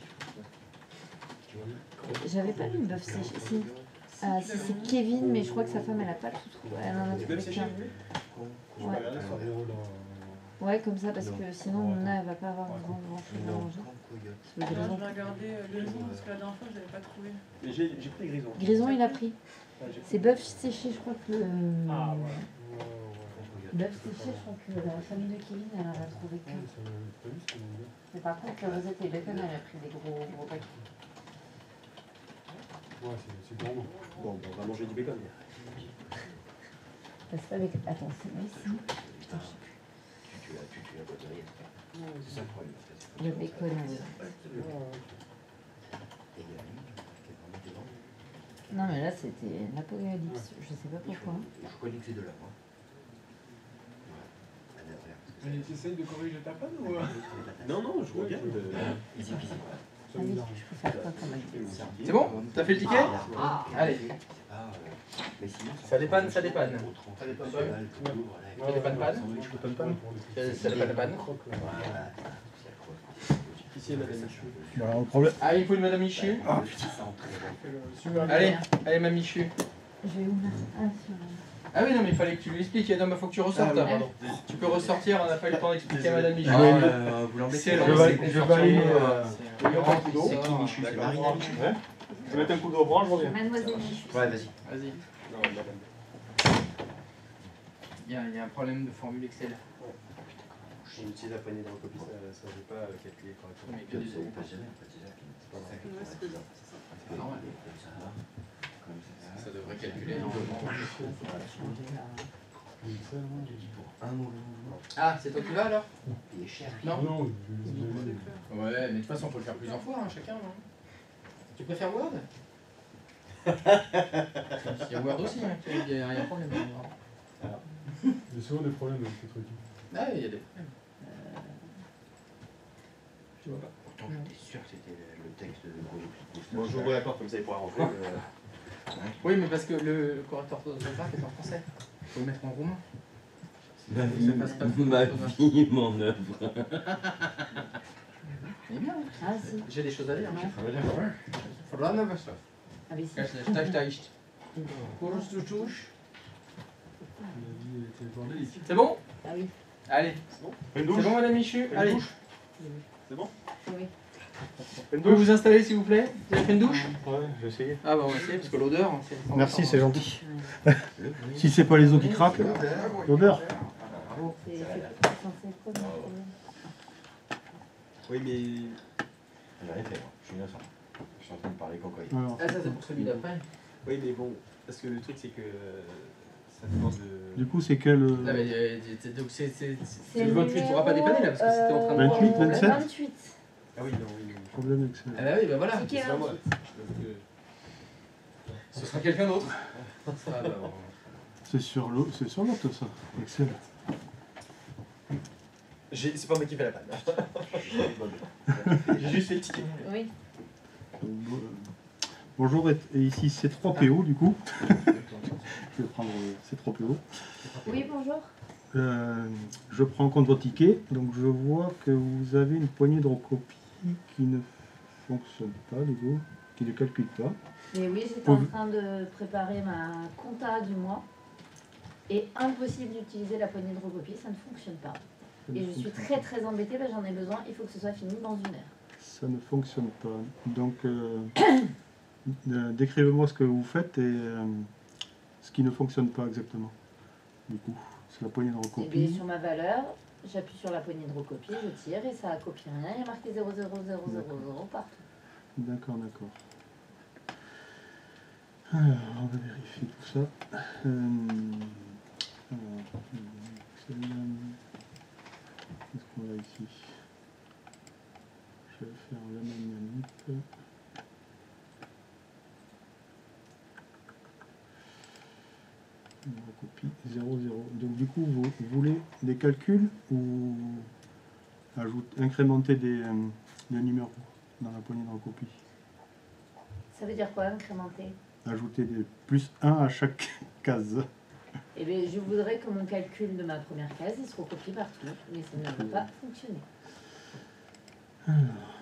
J'avais pas mis le bœuf séché. Si, ah, si c'est Kevin, mais je crois que sa femme, elle a pas tout trouvé. Elle en a trouvé qu'un. Ouais. Ouais, comme ça, parce que sinon, Nona, elle va pas avoir grand, grand chose à manger. Non, je vais regarder euh, Grison parce que la dernière fois, je l'avais pas trouvé. Mais j'ai j'ai pris Grison. Grison, il a pris. C'est bœuf séché, je crois que le. Ah, ouais. Bœuf séché, je crois que la famille de Kevin, elle en a trouvé qu'un. Mais par contre, la Rosette et Bacon, elle a pris des gros, gros paquets. Ouais, c'est gourmand. Bon, on va manger du bacon. Parce que avec. Attends, c'est lui ici. Putain, je sais plus. Tu l'as, tu l'as boiserie. C'est ça le problème. Le bacon, oui. Et il y a lui qui est vraiment dedans. Non, mais là, c'était l'apocalypse. Je sais pas pourquoi. Je connais que c'est de là, moi. Mais tu essayes de corriger ta panne ou... Non, non, je regarde. Easy peasy. Ah oui, je peux faire quoi comme activité? C'est bon? T'as fait le ticket? Allez. Ça dépanne, ça dépanne. Ça dépanne pas? Ça dépanne pas? Ça dépanne pas? Ici, il y a Madame Michu. Voilà, le problème. Ah, il faut une Madame Michu. Ah putain. Allez, allez, ma Michu. Je vais où là? Ah, sur... Ah oui, non, mais il fallait que tu lui expliques. Adam, il faut que tu ressortes. Ah, oui, tu peux ressortir, on n'a pas eu le temps d'expliquer à Madame Michu. Ah, euh, vous l'embêtez. C'est long, Je c'est vais- je vais confortable. aller, euh, euh, c'est- je vais prendre un coup d'eau. C'est qui Michu? C'est Marina Michu? Ouais. Je vais mettre un coup d'eau au bras, je reviens. Mademoiselle Michu. Ouais, vas-y. Vas-y. Non, madame. Il y, a, il y a un problème de formule Excel. J'ai utilisé la poignée de recopie, ça ne savait pas calculer correctement. Mais que des euros. Pas jamais, en fait, c'est ça qui- C'est pas grave. Ouais, c'est bizarre. C'est pas normal. Ça devrait calculer normalement. Un euro. Ah, c'est toi qui vas alors? Il est cher. Non? Non, Ouais, mais de toute façon, faut le faire plusieurs fois, hein, chacun. Non, tu préfères Word? Il y a Word aussi, hein, il y a rien de problème. il y a souvent des problèmes avec ces trucs. Ah, il y a des problèmes. Je vois pas. Pourtant, j'étais sûr que c'était le texte de gros. Bon, j'ouvre la porte comme ça, il pourra rentrer. euh. Oui, mais parce que le, le correcteur orthographique est en français. Faut le mettre en roumain. Ma vie, vie, passe pas de ma faute. vie, mon œuvre. C'est bien. Ah, si. J'ai des choses à dire. Ouais. Faudra never stuff. Ah, mais si. Cache la tâche. Course to touche. C'est bon? Ah oui. Allez. Une C'est douche. bon, Madame Michu? Une Allez. douche. C'est bon? Oui. Une Vous pouvez vous installer, s'il vous plaît? Vous avez fait une douche? Ouais, je vais essayer. Ah bah on va essayer, parce que l'odeur... c'est- Merci, c'est gentil. Ouais. Si c'est pas les os qui craquent, l'odeur. C'est c'est censé être quoi, le problème? Oui, mais. J'ai rien fait, moi. Je suis innocent. Je suis en train de parler cocoïne. Alors, Ah ça c'est pour celui d'après. Oui, mais bon, parce que le truc, c'est que. euh, Ça dépend de. du coup, c'est quel. euh, Ah, mais, euh, c'est- donc c'est c'est- c'est C'est le vingt-huit, tu pourras pas dépanner là, parce que c'était en train de... vingt-huit, Euh, vingt-sept. vingt-huit. Ah oui, non, oui. oui. Problème avec ça. Ah bah oui, bah voilà. Ticket C'est pas moi. vingt-huit. Donc, euh, Ce sera quelqu'un d'autre. Ah bah bon. C'est sur l'eau, c'est sur l'autre ça. Excellent. j'ai- C'est pas moi qui fais la panne. J'ai juste fait le ticket. Oui. Bon- Bonjour, et et ici c'est trois P O du coup. Je vais prendre euh, C trois P O. Oui, bonjour. Euh, je prends en compte votre ticket, donc je vois que vous avez une poignée de recopie qui ne fonctionne pas, les go, qui ne calcule pas. Mais oui, j'étais Oui. en train de préparer ma compta du mois. Et impossible d'utiliser la poignée de recopie, ça ne fonctionne pas. Ça ne Et je suis fonctionne très très embêtée, parce que j'en ai besoin, il faut que ce soit fini dans une heure. Ça ne fonctionne pas. Donc, euh, euh, décrivez-moi ce que vous faites et euh, ce qui ne fonctionne pas exactement. Du coup, c'est la poignée de Et bien, recopie. sur ma valeur, j'appuie sur la poignée de recopie, je tire et ça copie rien. Il y a marqué zéro zéro zéro zéro zéro partout. D'accord, d'accord. Alors, on va vérifier tout ça. Euh, alors, celle-là, qu'est-ce qu'on a ici? Je vais faire la même manip. Une recopie zéro zéro. Donc du coup, vous, vous voulez des calculs ou ajouter, incrémenter des, euh, des numéros dans la poignée de recopie? Ça veut dire quoi, incrémenter? ajouter des plus un à chaque case. Eh bien, je voudrais que mon calcul de ma première case il se recopie partout, mais ça ne va pas fonctionner. Alors.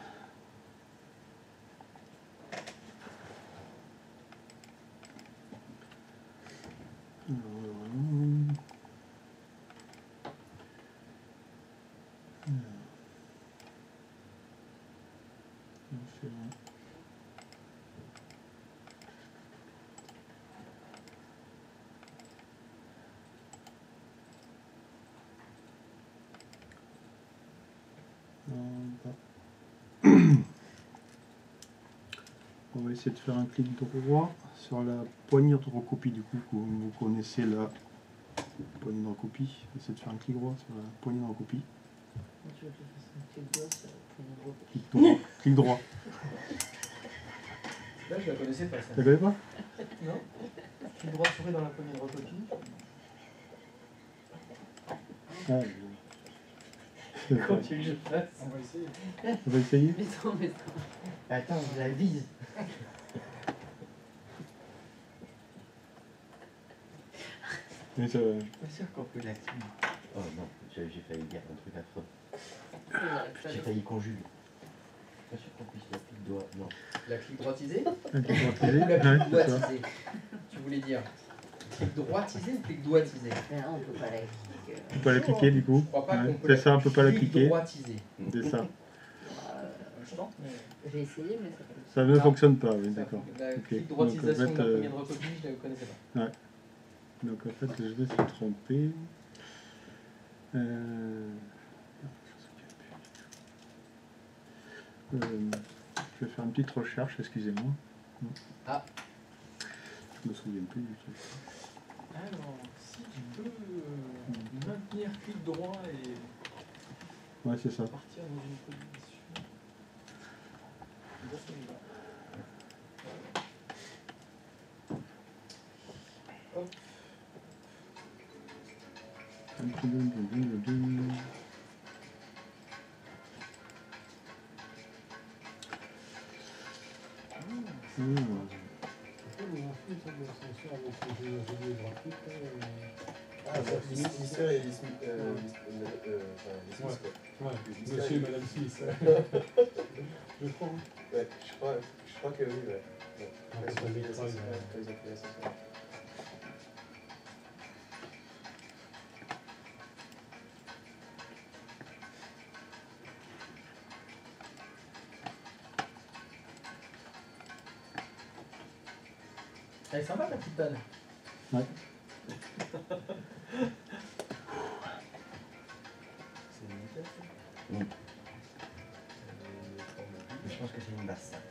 On va essayer de faire un clic droit sur la poignée de recopie du coup, comme vous connaissez la poignée de recopie. Essayez de faire un clic droit sur la poignée de recopie. Tu veux que je fasse un clic droit sur la poignée de recopie? Clic droit. Clic droit. Là, je la connaissais pas ça. Tu la connais pas? Non. Clic droit souris dans la poignée de recopie. Ah, Quand tu le fasses. On va essayer. On va essayer. Mais non, mais non. Attends, je la vise. Mais ça... Je suis pas sûr qu'on peut l'activer. Oh non, j'ai j'ai failli dire un truc affreux. J'ai failli conjuguer. Je suis pas sûr qu'on puisse la clic droit. Non. La clic droitisée. Un clic droitisé. Ou la Ouais, clic c'est ça. doigtisée. Tu voulais dire clic droitisé ou clic doigtisé? Mais non, on peut pas la cliquer. On peut pas la cliquer du coup. Je crois pas Ouais, qu'on peut c'est la ça, on peut pas la clic cliquer. droitisée. C'est ça. Je tente, mais... J'ai essayé, mais ça peut. Ça ne Non. fonctionne pas, oui, Ça- d'accord. La Ok. clic Donc, droitisation en fait, de la euh, poignée de recopie, je ne la connaissais pas. Ouais. Donc en fait, je vais se tromper. Euh... Euh, je vais faire une petite recherche, excusez-moi. Ah. Je me souviens plus du tout. Alors, si tu peux euh, maintenir clic droit et Ouais, c'est ça. partir dans une position. Hop. Ah, Mister et Miss Smith, euh, Miss- euh, euh, enfin, Miss Smith, quoi. Ouais, Mister monsieur et et- madame Smith. Je crois. Ouais, je crois, je crois que oui, ouais. Ouais. Ah, Quand ils ça ont fait doit être l'ascension, ça, ouais. quand ils ont fait l'ascension. Elle est sympa ta petite panne. Ouais. C'est une vitesse? Oui. Mais je pense que c'est une basse. ça.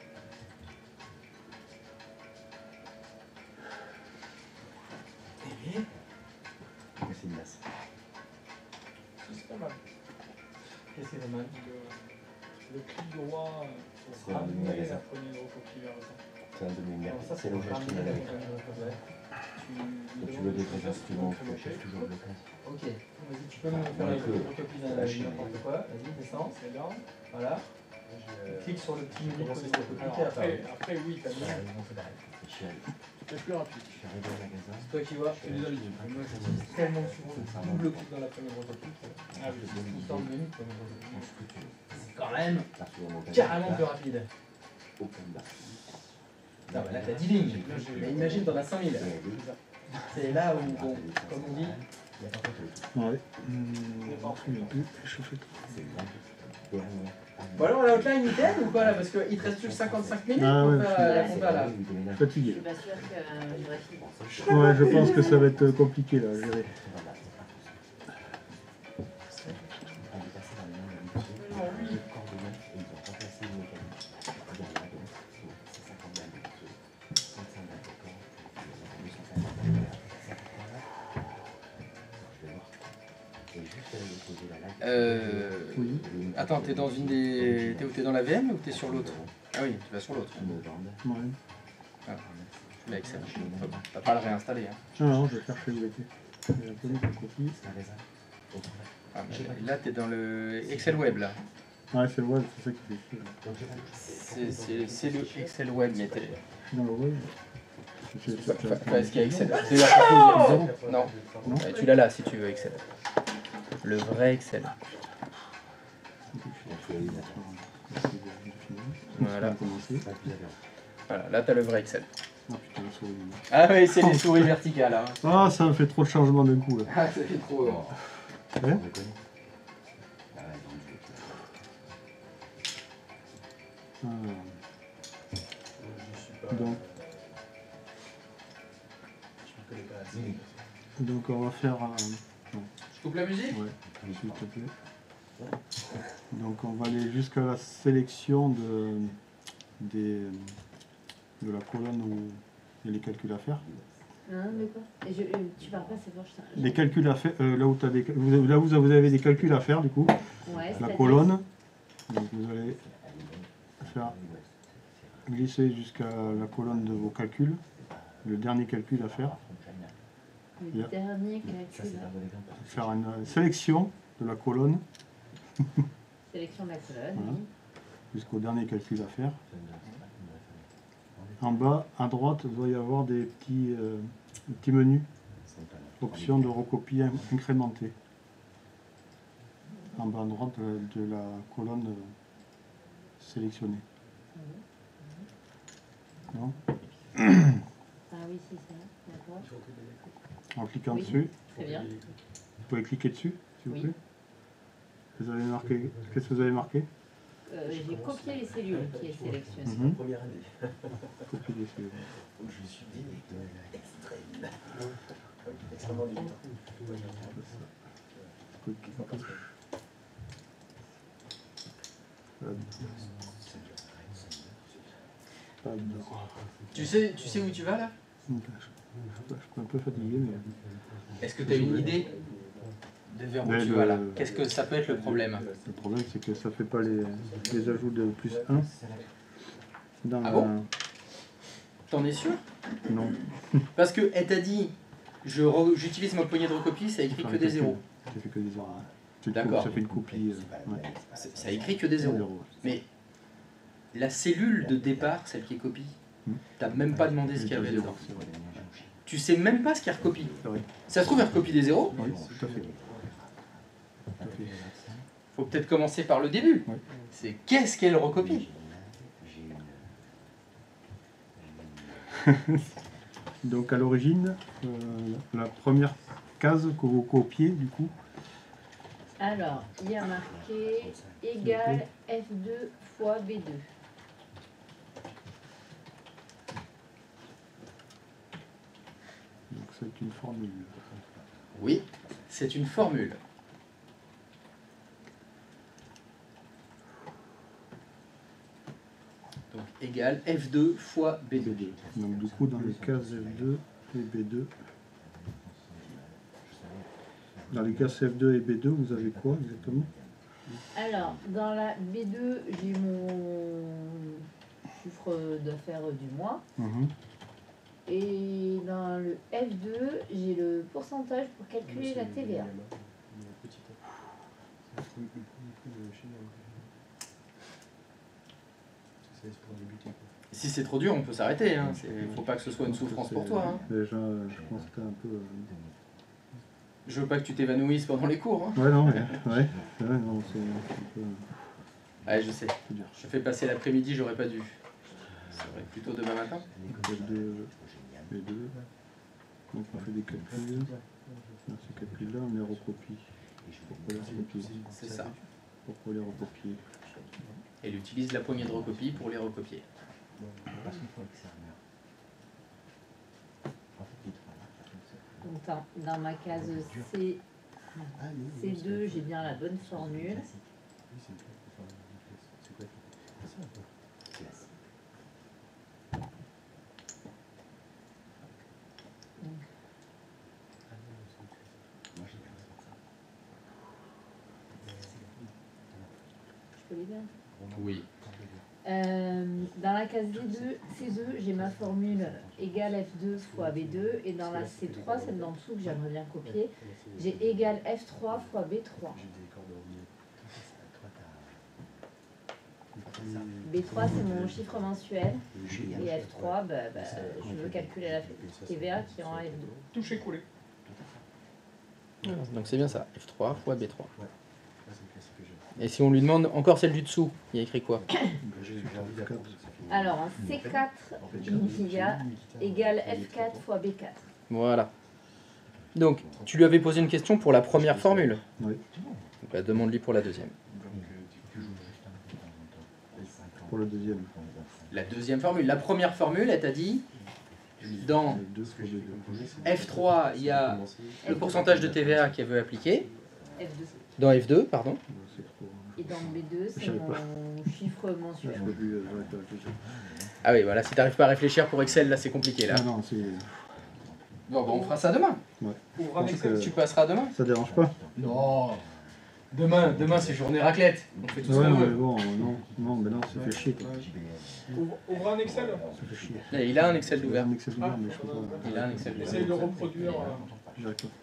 Et Mais c'est une basse. c'est pas mal. Qu'est-ce que c'est pas mal? Le clic droit C'est pour un ramener demi-magasin. la poignée de recopie vers le centre. C'est un demi-merde. Alors ça, C'est là où j'ai acheté ramener la la avec. poignée de recopie. Et tu veux des vrais instruments, tu achètes toujours de l'occasion. Ok, vas-y, tu peux me faire Dans la le feu. recopie La d'un Chine. n'importe quoi. Vas-y, descends. C'est là. Voilà. Je- Clique sur le petit menu Comment pour ça recopie Alors et après, apparaît. après, oui, t'as Ouais, bien. non, c'est pareil. Je suis allé- C'est plus rapide. je suis arrivé au magasin. C'est toi qui vois, je suis désolé. Moi, j'utilise tellement souvent le double clic dans la poignée de recopie que Ah oui, tout le temps le menu de poignée de recopie. Mon scooter. C'est quand même Parce que mon carrément père- plus rapide. Open bar. Non, bah là, t'as dix lignes. Mais imagine, t'en as cinq mille. Ouais, oui. C'est là où, bon, comme on dit, Il y a pas photo. Ouais. Hum, je me souviens plus. Je fais trop. C'est une dernière. bon alors la outline nickel ou pas là? Parce qu'il te reste plus que cinquante-cinq minutes Ah pour ouais, faire je euh, la suis- compta là. Je Fatigué. suis pas sûre que euh, j'aurais fini. Ouais, je pense que ça va être compliqué là à gérer. Euh... Oui. Attends, t'es dans une des... T'es où? T'es dans la V M ou t'es sur l'autre? Ah oui, tu vas sur l'autre. Ouais. Ah. Tu l'as excellent. T'as pas à le réinstaller. Hein. Non, non, je vais chercher où était. Il y a un peu de copie. Ah, mais là, t'es dans le Excel Web là. Ouais, c'est le web, c'est ça qui fait chier. C'est- C'est c'est le Excel Web, mais t'es... Dans le web. C'est- c'est- Enfin, c'est- enfin, est-ce qu'il y a Excel C'est la partie zéro. Non. Non. Ouais, tu l'as là si tu veux Excel. Le vrai Excel. Voilà. Voilà, là t'as le vrai Excel. Ah putain, la souris. Ah oui, c'est les souris verticales. Hein. Ah, ça me fait trop de changements d'un coup. Là. Ah, ça fait trop. Hein. Hein Ah. Donc, donc on va faire... euh, non. Je coupe la musique? Ouais, s'il te plaît. Donc on va aller jusqu'à la sélection de, des, de la colonne où il y a les calculs à faire. Hein, de quoi Et je, euh, tu parles pas, c'est fort, je t'en- Les calculs à faire, euh, là, où t'as des, vous avez- là où vous avez des calculs à faire du coup, Ouais, la c'est-à-dire colonne, donc vous allez faire glisser jusqu'à la colonne de vos calculs, le dernier calcul à faire, Le Bien. dernier calcul. faire une euh, sélection de la colonne Sélection de la colonne, Voilà. oui. jusqu'au dernier calcul à faire. En bas, à droite, il doit y avoir des petits, euh, des petits menus, option de recopie in- incrémentée. En bas à droite de, de la colonne euh, sélectionnée. Non Ah oui, c'est ça, d'accord. En cliquant Oui, dessus, très bien. vous pouvez cliquer dessus, s'il vous Oui. plaît. Vous avez marqué, qu'est-ce que vous avez marqué? Euh, J'ai copié les cellules qui est sélectionné. Mhm. Première année. Copier les cellules. Donc je suis directeur extrême. Extrêmement dur. Cliquer. Pas dedans. Tu sais, tu sais où tu vas là? Je je suis un peu fatigué, mais... Est-ce que tu as une idée de vers où Mais tu le- vas là? Qu'est-ce que ça peut être le problème? Le problème, c'est que ça fait pas les, les ajouts de plus un. Dans Ah la- bon? T'en es sûr? Non. Parce que elle t'a dit, je re- j'utilise ma poignée de recopie, ça écrit Enfin, que des ça fait- zéros. Ça fait que des zéros. ouais. C'est une D'accord. copie- Ça fait une copie. euh, ouais. C'est- Ça écrit que des zéros. Zéro. Mais la cellule de départ, celle qui est copie, Hmm. t'as même pas demandé ce qu'il y avait Zéro, dedans. c'est vrai. Tu sais même pas ce qu'il recopie. C'est vrai. Ça se trouve, elle recopie des zéros. Oui, tout à fait. Tout à fait. Faut peut-être commencer par le début. Ouais. C'est qu'est-ce qu'elle recopie? Donc à l'origine, euh, la première case que vous copiez, du coup, Alors, il y a marqué égal F deux fois B deux. donc c'est une formule. Oui, c'est une formule. Donc égale F deux fois B deux. B deux. Donc du coup, dans les cases F deux et B deux, dans les cases F deux et B deux, vous avez quoi exactement? Alors, dans la B deux, j'ai mon chiffre d'affaires du mois. Mhm. Et dans le F deux, j'ai le pourcentage pour calculer la T V A. Si c'est trop dur, on peut s'arrêter. Hein. C'est- Faut pas que ce soit une souffrance pour toi. Hein. Déjà, je pense que t'es un peu... euh, Je veux pas que tu t'évanouisses pendant les cours. Hein. Ouais, non, mais... Ouais, c'est vrai, non, c'est un peu... Ouais, je sais. c'est dur. Je fais passer l'après-midi, j'aurais pas dû. Ça serait plutôt demain matin. F deux, B deux. Donc on fait des calculs. Dans ces calculs-là, on les recopie. Pourquoi les recopier? C'est ça. Pourquoi les recopier? Elle utilise la poignée de recopie pour les recopier. Donc dans, dans ma case C, C deux, j'ai bien la bonne formule. Je peux les dire? Oui. Euh, dans la case D deux, C deux, j'ai ma formule égale F deux fois B deux. Et dans la C trois, celle d'en dessous que j'aimerais bien copier, j'ai égal F trois fois B trois. B trois, c'est mon chiffre mensuel. Et F trois, bah, bah, je veux calculer la T V A qui est en F deux. Touché coulé. Donc c'est bien ça, F trois fois B trois. Et si on lui demande encore celle du dessous, il y a écrit quoi? Alors, un C quatre univia égale F quatre fois B quatre. Voilà. Donc, tu lui avais posé une question pour la première formule. Oui. Donc, bah, demande-lui pour la deuxième. Pour le deuxième. La deuxième formule. La première formule, elle t'a dit, dans F trois, il y a le pourcentage de T V A qu'elle veut appliquer. F deux. Dans F deux, pardon. Et dans B deux, c'est mon chiffre mensuel. Ah oui, voilà, si tu n'arrives pas à réfléchir pour Excel, là, c'est compliqué, là. Ah non, c'est... Bon, bon, on fera ça demain. Ouais. Ouvre un Excel, tu passeras demain. Ça dérange pas? Non. Demain, demain c'est journée raclette. On fait tout ce Ouais, qu'on mais veut. bon, non, non, mais non, ça fait chier. Quoi. Ouvre, ouvre un Excel. Ça fait chier. Là, il a un Excel d'ouvert. Un Excel d'ouvert, mais je peux pas. Il a un Excel d'ouvert. Essaye de reproduire. euh, J'arrive pas.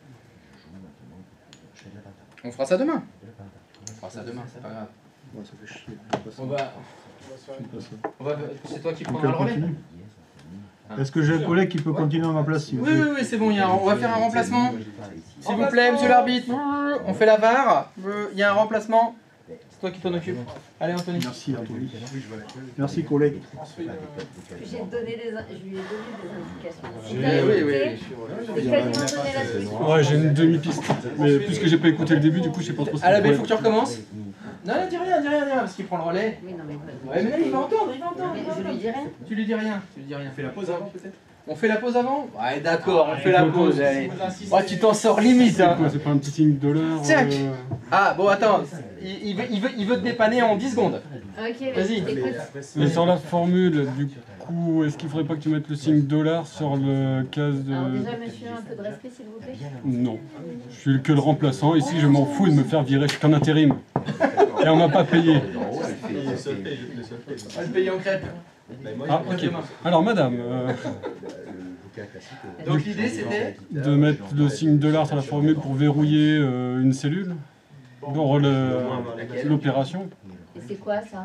On fera ça demain. On fera ça demain, c'est pas grave. Ouais, ça fait chier. On va. On va. C'est toi qui Donc, prendras le elle relais. continue. Est-ce que j'ai un collègue qui peut continuer à ma place s'il vous Oui, plaît? oui, oui, c'est bon, il y a un- on va faire un remplacement. S'il vous plaît, monsieur l'arbitre, on fait la V A R. Il y a un remplacement. C'est toi qui t'en occupes. Allez, Anthony. Merci, Anthony. Merci, collègue. J'ai donné des, in- je lui ai donné des indications. Oui, Vous avez oui, écouté oui. J'ai quasiment donné la solution. Ouais, j'ai une demi-piste. Mais puisque j'ai pas écouté le début, du coup, je sais pas trop ce À la que B, il faut que tu recommences. Non, non, dis rien, dis rien, dis rien, parce qu'il prend le relais. Oui, non, mais Ouais, mais là, il va entendre, il va entendre. Mais il va je lui entendre. dis rien. Tu lui dis rien, tu lui dis rien. Fais la pause avant, peut-être. On fait la pause avant? Ouais, d'accord, on fait la pause, allez. Ouais, tu t'en sors limite, c'est hein. quoi? C'est pas un petit signe dollar Tac. euh, Ah, bon, attends, il, il veut, il, veut, il veut te dépanner en dix secondes. Ok, Vas-y. écoute. Et sur la formule, du coup, est-ce qu'il faudrait pas que tu mettes le signe dollar sur le case de... Alors déjà, monsieur, un peu de respect, s'il vous plaît. Non. Je suis que le remplaçant. Ici, je m'en fous de me faire virer. Je suis qu'un intérim. Et on m'a pas payé. On va le payer en crêpe. Ah, ok. Alors, madame, euh, Donc l'idée, c'était de mettre le signe dollar sur la formule pour verrouiller euh, une cellule dans le- l'opération. Et c'est quoi ça?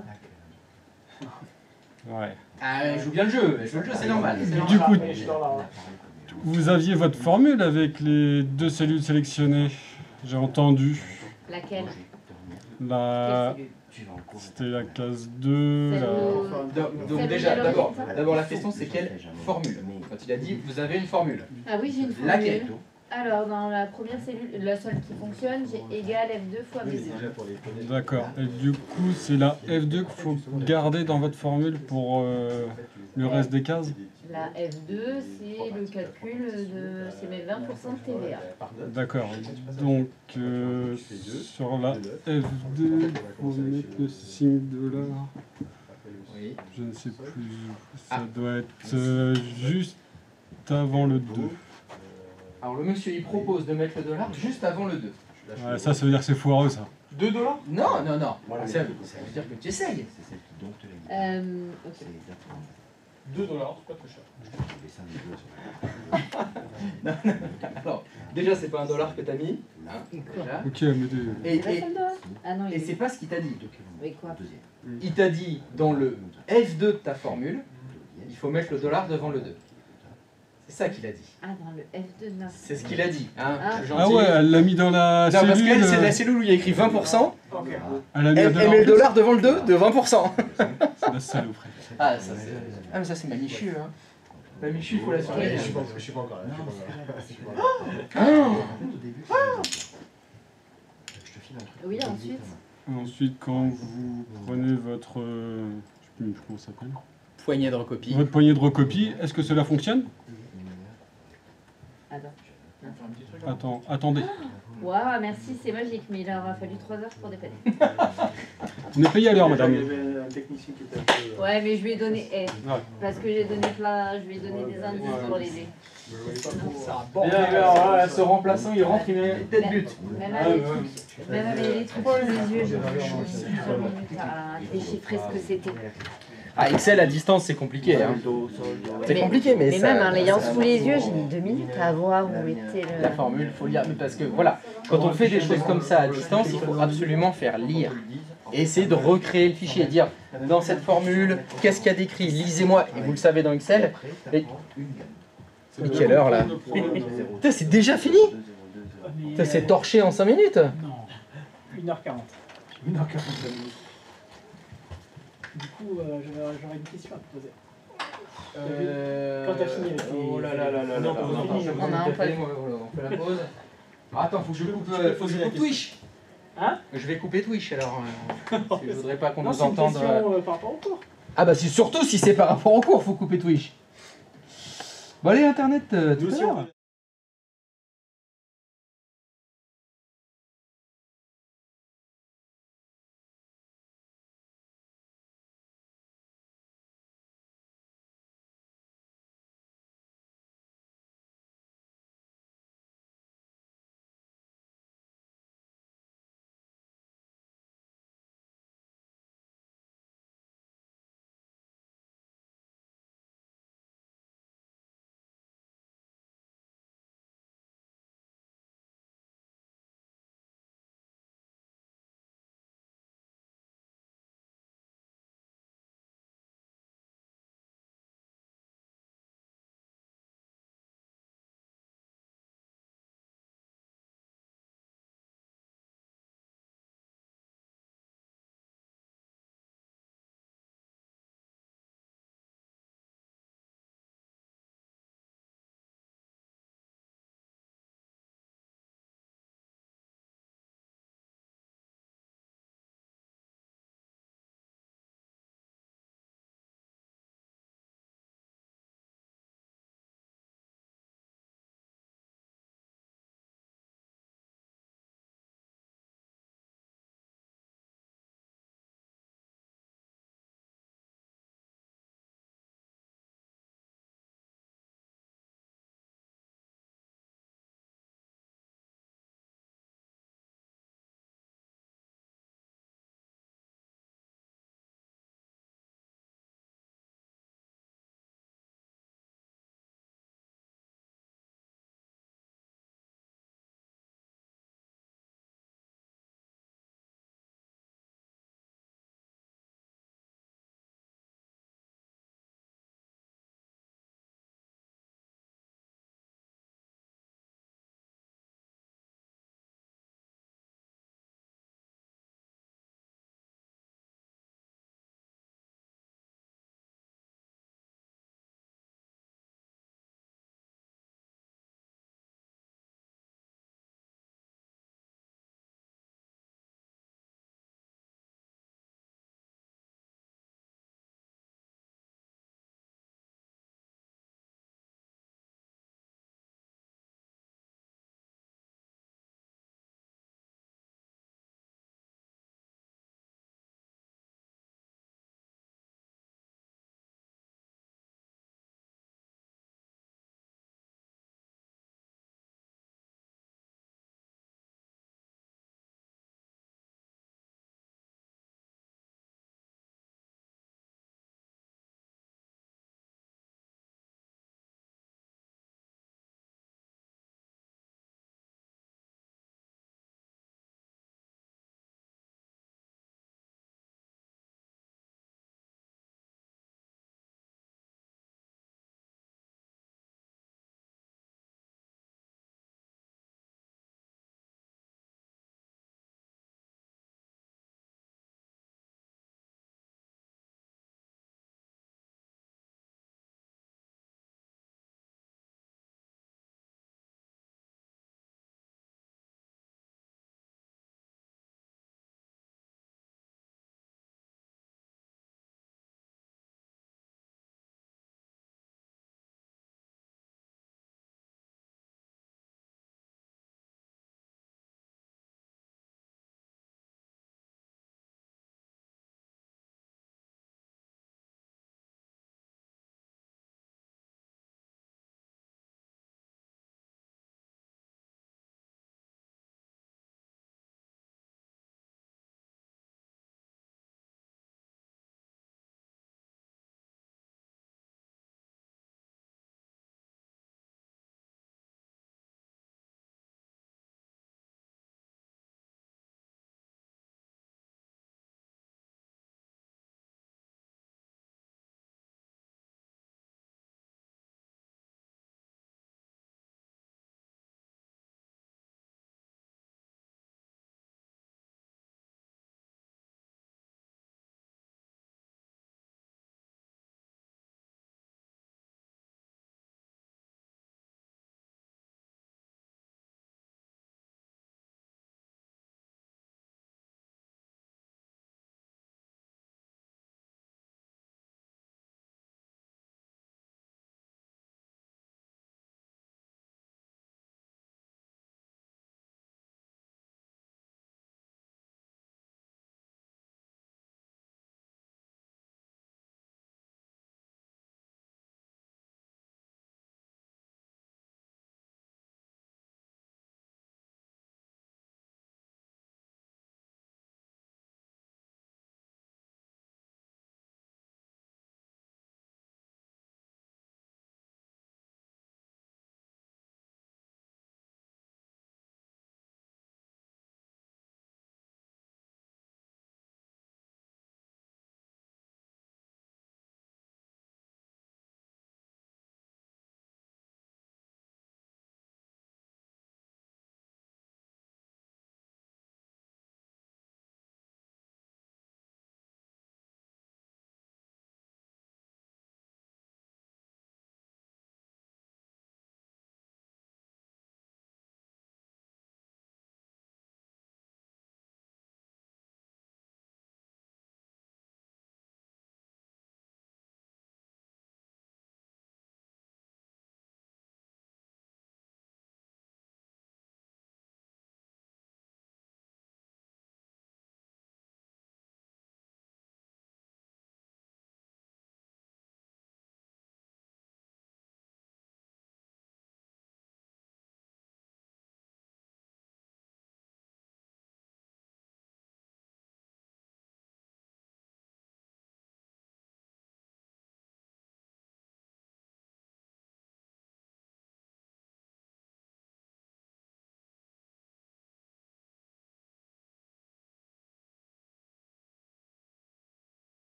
Ouais. Ah, elle joue bien le jeu, elle joue le jeu, c'est normal. c'est Du normal. coup, vous aviez votre formule avec les deux cellules sélectionnées. J'ai entendu. Laquelle? La... Quelle cellule? C'était la case deux. Celle la- où- Donc, donc Celle déjà, où il y a d'abord, l'origine, d'abord la question c'est quelle formule? Quand il a dit vous avez une formule. Ah oui, j'ai une formule. Laquelle? Alors, dans la première cellule, la seule qui fonctionne, j'ai égal F deux fois B cinq. D'accord. Et du coup, c'est la F deux qu'il faut garder dans votre formule pour euh, le reste des cases. La F deux, c'est le calcul de... c'est mes vingt pour cent de T V A. D'accord. Donc, euh, sur la F deux, il faut mettre le signe dollar. Oui. Je ne sais plus. Ça doit être euh, juste avant le deux. Alors le monsieur il propose de mettre le dollar juste avant le deux. Ouais, ça, ça veut dire que c'est foireux, ça. deux dollars? Non, non, non. Ça veut, ça veut dire que tu essayes. Euh, ok. deux dollars, c'est pas très cher. Non, non. Alors, déjà c'est pas un dollar que t'as mis. Hein, déjà. Ok, mais des- Et, C'est pas et, celle-là? Ah non, il et c'est est... pas ce qu'il t'a dit. Mais quoi? Il t'a dit dans le F deux de ta formule, il faut mettre le dollar devant le deux. C'est ça qu'il a dit. Ah, dans le F deux, non. C'est ce qu'il a dit. Hein, Ah. le Ah gentil. ouais, elle l'a mis dans la Non, parce cellule. qu'elle, c'est de euh, la cellule où il y a écrit vingt pour cent. Elle a mis un Elle, dollar elle met le en plus. dollar devant le deux de vingt pour cent. C'est la saloperie. Ah, ça c'est. Ah, mais ça c'est Mamichu, hein. Mamichu, il faut la surveiller. Je suis pas je suis pas encore là. je suis pas encore là. Oui, ensuite. Ensuite, quand vous prenez votre... euh, je sais plus comment ça s'appelle. Poignée de recopie. Votre poignée de recopie, est-ce que cela fonctionne? Attends. Attends, attendez. Waouh, merci, c'est magique, mais il aura fallu trois heures pour dépanner. On est payé à l'heure, madame. Il y avait un technicien qui était un peu... Ouais, mais je lui ai donné eh, Ouais. parce que j'ai donné plein, je lui ai donné des indices pour l'aider. Et là, alors, là, ce remplaçant, il rentre, il met tête but. Même avec, même avec les trucs sous les yeux, j'ai mis plusieurs minutes à déchiffrer ce que c'était. Ah, Excel à distance, c'est compliqué. Hein. C'est Mais- compliqué, mais, Mais ça, même en l'ayant sous les yeux, j'ai mis deux minutes à voir où était le... la formule, faut lire. Mais parce que voilà, quand on fait des choses comme ça à distance, il faut absolument faire lire et essayer de recréer le fichier, dire dans cette formule, qu'est-ce qu'il y a décrit, lisez-moi, et vous le savez dans Excel. Et, et quelle heure là? Putain, c'est déjà fini? Putain, c'est torché en cinq minutes? Non, une heure quarante. une heure quarante. Du coup, euh, j'aurais j'aurais une question à te poser. Euh... Quand t'as fini avec tes... Oh là là là là là. Non, On fini, On a un peu. on fait la pause. Ah, attends, faut que je coupe, Tu peux euh, faut que poser je la coupe question. Twitch. Hein? Je vais couper Twitch alors. euh, parce que je voudrais pas qu'on Non, nous c'est une entende. question euh. euh, par rapport au cours. Ah bah c'est surtout si c'est par rapport au cours, faut couper Twitch. Bon allez, Internet, euh, tout à l'heure.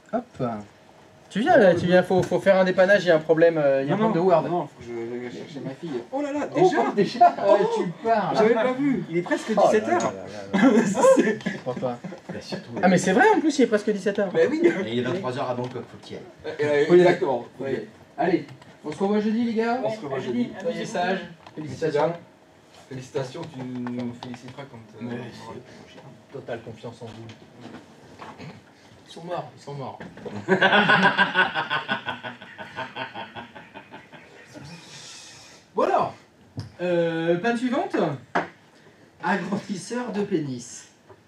Hop. Tu viens là, tu viens, faut, faut faire un dépannage, il y a un problème, euh, il y a un Non, problème de non, Word. non, faut que je vais chercher ma fille. Oh là là, Oh, déjà déjà Oh, euh, tu parles. J'avais pas vu, il est presque Oh là dix-sept heures. là là là là. Pour toi. Ah mais c'est vrai en plus, il est presque dix-sept heures. Bah oui. Et il est vingt-trois heures à Bangkok, faut qu'il y Euh, Oui, Exactement. Oui. Allez, on se revoit jeudi les gars. On se revoit jeudi. Soyez sages. Félicitations. Félicitations, tu nous féliciteras quand... euh, Totale confiance en vous. Ils sont morts, ils sont morts. Bon alors, euh, panne suivante. Agrandisseur de pénis.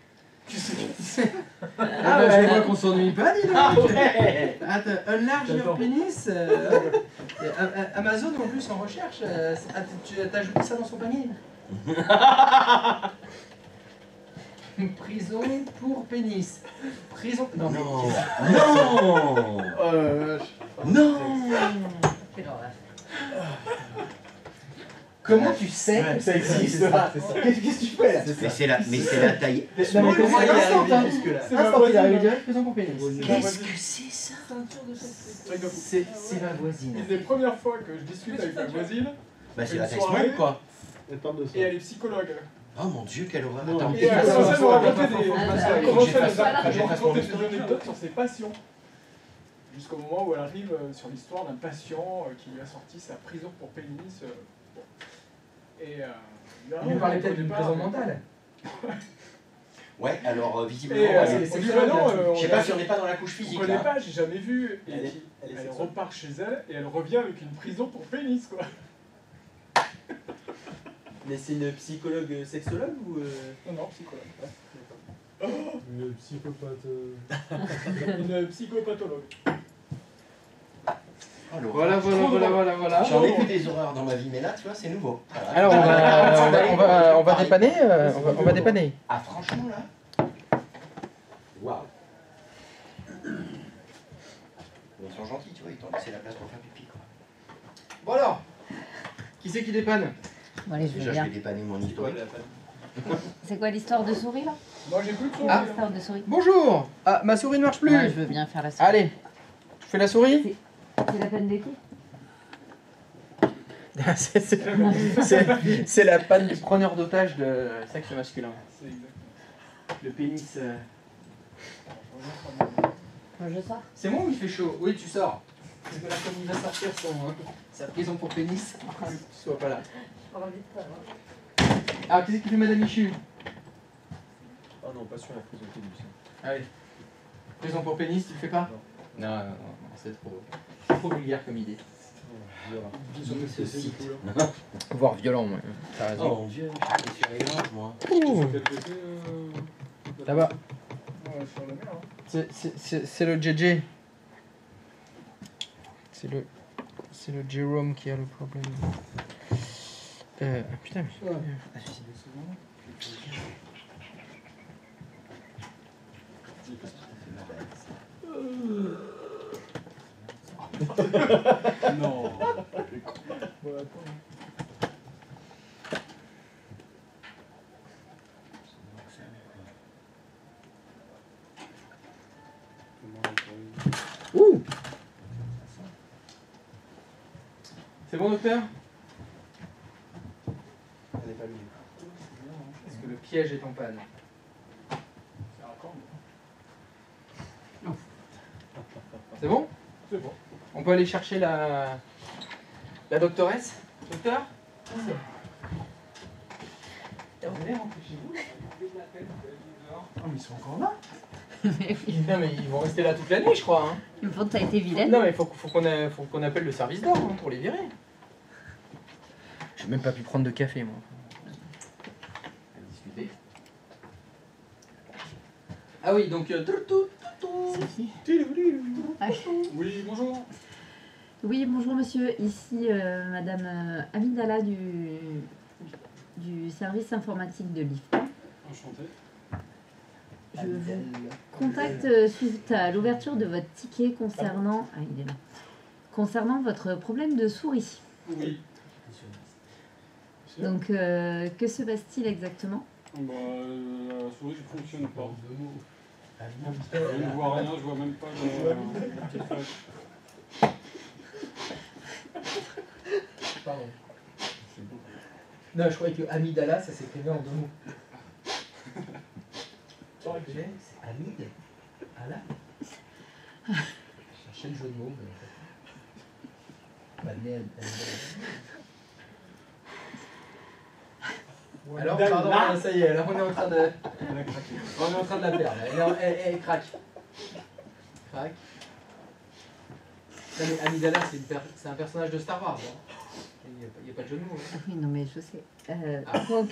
Ah, bah, ouais. je vois qu'on s'ennuie pas, dis donc. Ah ouais. Attends, enlarge your J'adore. pénis. euh, euh, euh, Amazon en plus en recherche. euh, ah, tu as ajouté ça dans son panier. Prison pour pénis. Prison. Non, mais. Non. Euh, Non. Quelle horreur. Comment tu sais que ça existe? Qu'est-ce que tu fais là? Mais c'est la, mais c'est la taille. Non, mais comment il est arrivé Instant, jusque là? C'est ma Instant, il est arrivé voisine. direct, prison pour pénis. Qu'est-ce que c'est ça? C'est c'est ma voisine. Une des premières fois que je discute avec ma voisine, Bah, c'est une la taille soirée, small, quoi. et elle est psychologue. Oh mon dieu, quelle horreur. Attends, Et elle commençait à nous raconter des, Ah, elle faut que commençait à j'efface- nous faut que j'efface mon raconter des historique. anecdotes sur ses passions. Jusqu'au moment où elle arrive euh, sur l'histoire d'un patient euh, qui lui a sorti sa prison pour pénis. euh, bon. Et euh, Il lui parlait peut-être d'une prison mentale. Ouais, alors euh, visiblement, Et, euh, ouais, on c'est dit, ça, bah non, là. euh, je sais on pas a- si on n'est pas dans la couche physique. On connaît là. pas, j'ai jamais vu. Et Elle est- puis, elle est elle, sexuelle. repart chez elle et elle revient avec une prison pour pénis, quoi. Mais c'est une psychologue sexologue ou. euh, Non, non, psychologue. ouais. Une psychopathe. euh, Une psychopathologue. Oh, l'horreur. Voilà, voilà, voilà, voilà, voilà. J'en ai vu des horreurs dans ma vie, mais là, tu vois, c'est nouveau. Voilà. Alors, on va, on va, on va, on va dépanner. euh, on, va, on va dépanner. Ah, franchement, là. Waouh. Ils sont gentils, tu vois, ils t'ont laissé la place pour faire pipi, quoi. Bon alors, qui c'est qui dépanne? Bon, allez, je veux Déjà, je bien. vais dépanner mon historique. C'est quoi l'histoire de souris là? Moi j'ai plus de souris. Ah. L'histoire de souris. Bonjour. Ah, ma souris ne marche plus. Ouais, je veux bien faire la souris. Allez, tu fais la souris. C'est la peine d'équipe? C'est- c'est- C'est c'est la panne du preneur d'otage de sexe masculin. C'est exact. Le pénis. euh. Moi, je sors. C'est bon ou il fait chaud? Oui, tu sors. Parce que là, comme il va sortir son, hein, sa prison pour pénis, tu sois pas là. Ah, qu'est-ce que fait Madame Michu? Ah non, pas sur la prison pénis. Allez. Prison pour pénis, tu le fais pas? Non, non, non, non, c'est trop, c'est trop vulgaire comme idée. Ce site. Voire violent, moi. T'as raison. Oh mon dieu, j'étais sur les granges, moi. Ouh. euh, Là-bas. Ouais, sur le mur, hein. C'est- c'est- C'est c'est le J J. C'est le. C'est le Jérôme qui a le problème. Euh. ah, Putain, mais. Ouais. Ah, c'est- Non. Bon, attends. Ouh. C'est bon, docteur? Elle n'est pas allumée. Est-ce que le piège est en panne? C'est encore C'est bon? C'est bon. On peut aller chercher la. La doctoresse? Docteur? Vous allez rentrer chez vous? Ah, mais ils sont encore là. Non, mais ils vont rester là toute la nuit, je crois. Hein. Une fois que t'as été vilaine. Non, mais il faut, faut qu'on a- faut qu'on appelle le service d'ordre hein, pour les virer. J'ai même pas pu prendre de café, moi. À discuter. Ah oui, donc. Euh, tout, tout, tout, tout. Oui, bonjour. Oui, bonjour monsieur. Ici euh, madame euh, Amidala du, du service informatique de l'I F P A. Enchanté. Je vous contacte euh, suite à l'ouverture de votre ticket concernant. Ah, il est là. Concernant votre problème de souris. Oui. Donc, euh, que se passe-t-il exactement? Bah, euh, la souris ne fonctionne pas. Je ne vois rien, je vois même pas le la petite flèche. Pardon. Non, je croyais que Amidala, ça s'écrivait en deux mots. C'est Amid Allah. Je cherchais le jeu de mots, mais en fait. Bah, mais, euh, Alors, pardon, là, ça y est, là on est en train de. On est en train de la perdre. Elle, est en- elle, elle craque. Craque. Non, mais Amidala, c'est une per- c'est un personnage de Star Wars. Hein. Il n'y a, il y a pas de jeu de mots. Hein. Oui, non, mais je sais. Euh, Ah. donc,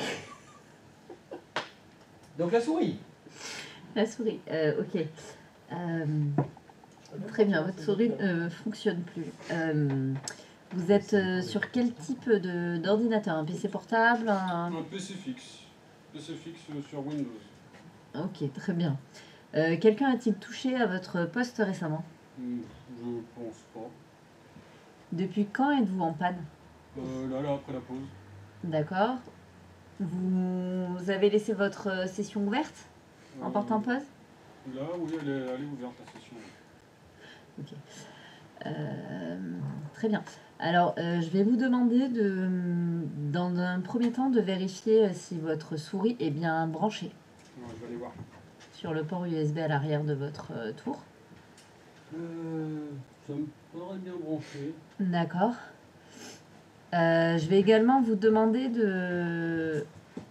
Donc la souris. la souris, euh, ok. Euh, très bien, votre souris ne fonctionne plus. Euh, vous êtes euh, sur quel type de- d'ordinateur? Un P C portable un... Un P C fixe. P C fixe sur Windows. Ok, très bien. Euh, Quelqu'un a-t-il touché à votre poste récemment? Hmm, Je pense pas. Depuis quand êtes-vous en panne? Euh, là, là, après la pause. D'accord. Vous avez laissé votre euh, session ouverte en Euh, portant pause? Là, oui, elle est, elle est ouverte la session. Ok. Euh, très bien. Alors, euh, je vais vous demander de, dans un premier temps, de vérifier euh, si votre souris est bien branchée Ouais, je vais aller voir. sur le port U S B à l'arrière de votre euh, tour. Euh, ça me paraît bien branché. D'accord. Euh, je vais également vous demander de...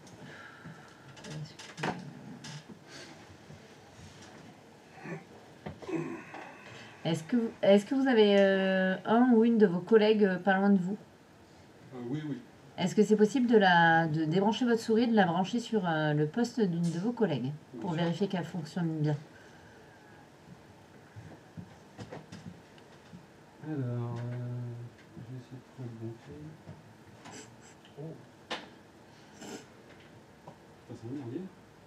Est-ce que, est-ce que vous avez euh, un ou une de vos collègues euh, pas loin de vous? Euh, oui, oui. Est-ce que c'est possible de, la, de débrancher votre souris et de la brancher sur euh, le poste d'une de vos collègues pour Bien sûr. vérifier qu'elle fonctionne bien? Alors, euh, je vais essayer de trouver le bon fil. Oh. Ça sent bien,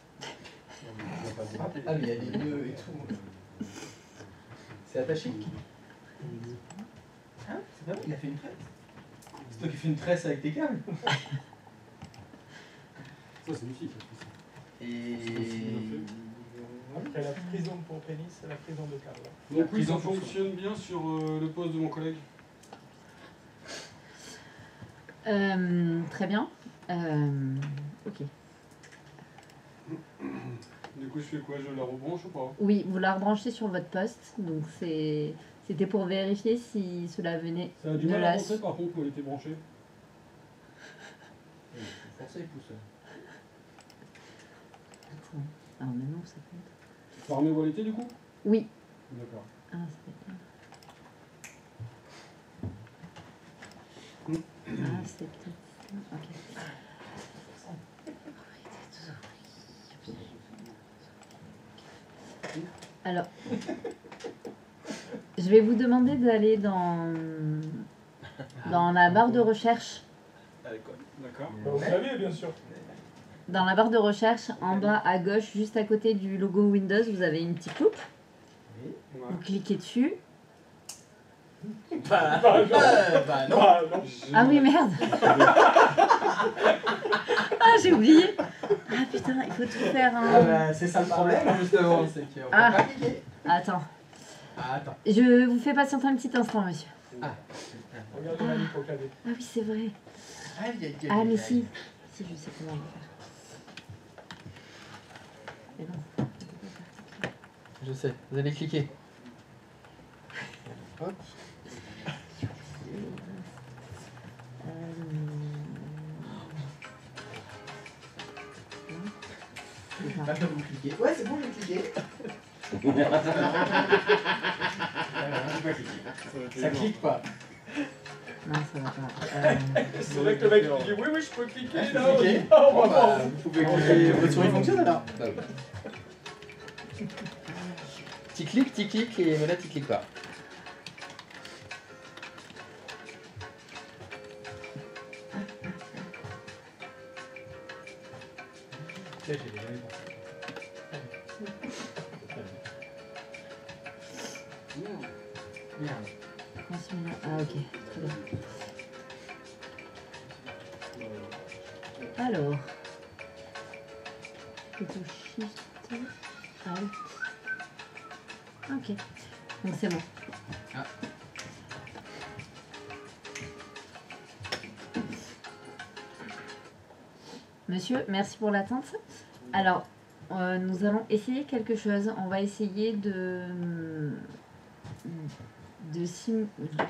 Ah, mais il y a des nœuds et tout. C'est attaché? Hein? C'est pas vrai, il a fait une tresse. C'est toi qui fais une tresse avec tes câbles. Ça, c'est une fille qui a fait ça. Et. Après la prison pour pénis, c'est la prison de câble. Donc oui, ça fonctionne bien sur euh, le poste de mon collègue. Euh, très bien. Euh, ok. Du coup, je fais quoi? Je la rebranche ou pas? Oui, vous la rebranchez sur votre poste. Donc c'est, c'était pour vérifier si cela venait Ça a du de mal la... à rentrer par contre quand elle était branchée. Forcez les pouces. Attends. Alors maintenant ça peut être... Ça remet où elle était du coup? Oui. D'accord. Ah, ça peut être... Ah, c'est peut-être ça. Ok. Alors, je vais vous demander d'aller dans, dans la barre de recherche. D'accord. Vous savez, bien sûr. Dans la barre de recherche, en bas à gauche, juste à côté du logo Windows, vous avez une petite loupe. Vous cliquez dessus. Bah, Bah, non. euh, bah non. Bah, non. Ah oui, merde. Ah, j'ai oublié. Ah putain, il faut tout faire. Ah Hein. bah, c'est ça le problème justement, c'est qu'on peut Ah. pas cliquer. Attends. Ah, attends. Je vous fais patienter un petit instant, monsieur. Ah. Regardez la ligne au clavier. Ah oui, c'est vrai. Aïe, aïe, aïe, Ah, mais aïe. si. Si, je sais comment le faire. Mais non. Je sais, vous allez cliquer. Hop. Maintenant vous cliquez. Ouais, c'est bon, j'ai cliqué. Ça clique pas. Non, ça va pas. Euh, C'est vrai que le mec il dit oui, oui, je peux cliquer Ah, je là. peux cliquer. Oh, Bon, bah, bah, vous pouvez cliquer. Votre souris fonctionne alors? Bah oui. Petit clic, petit clic, et mais là tu cliques pas. Là, j'ai jamais pensé. Merde. Transmis- Ah, ok, très bien. Alors, je touche Shift, Alt, Ok. Donc c'est bon. Ah. Monsieur, merci pour l'attente. Alors, euh, nous allons essayer quelque chose. On va essayer de de, sim-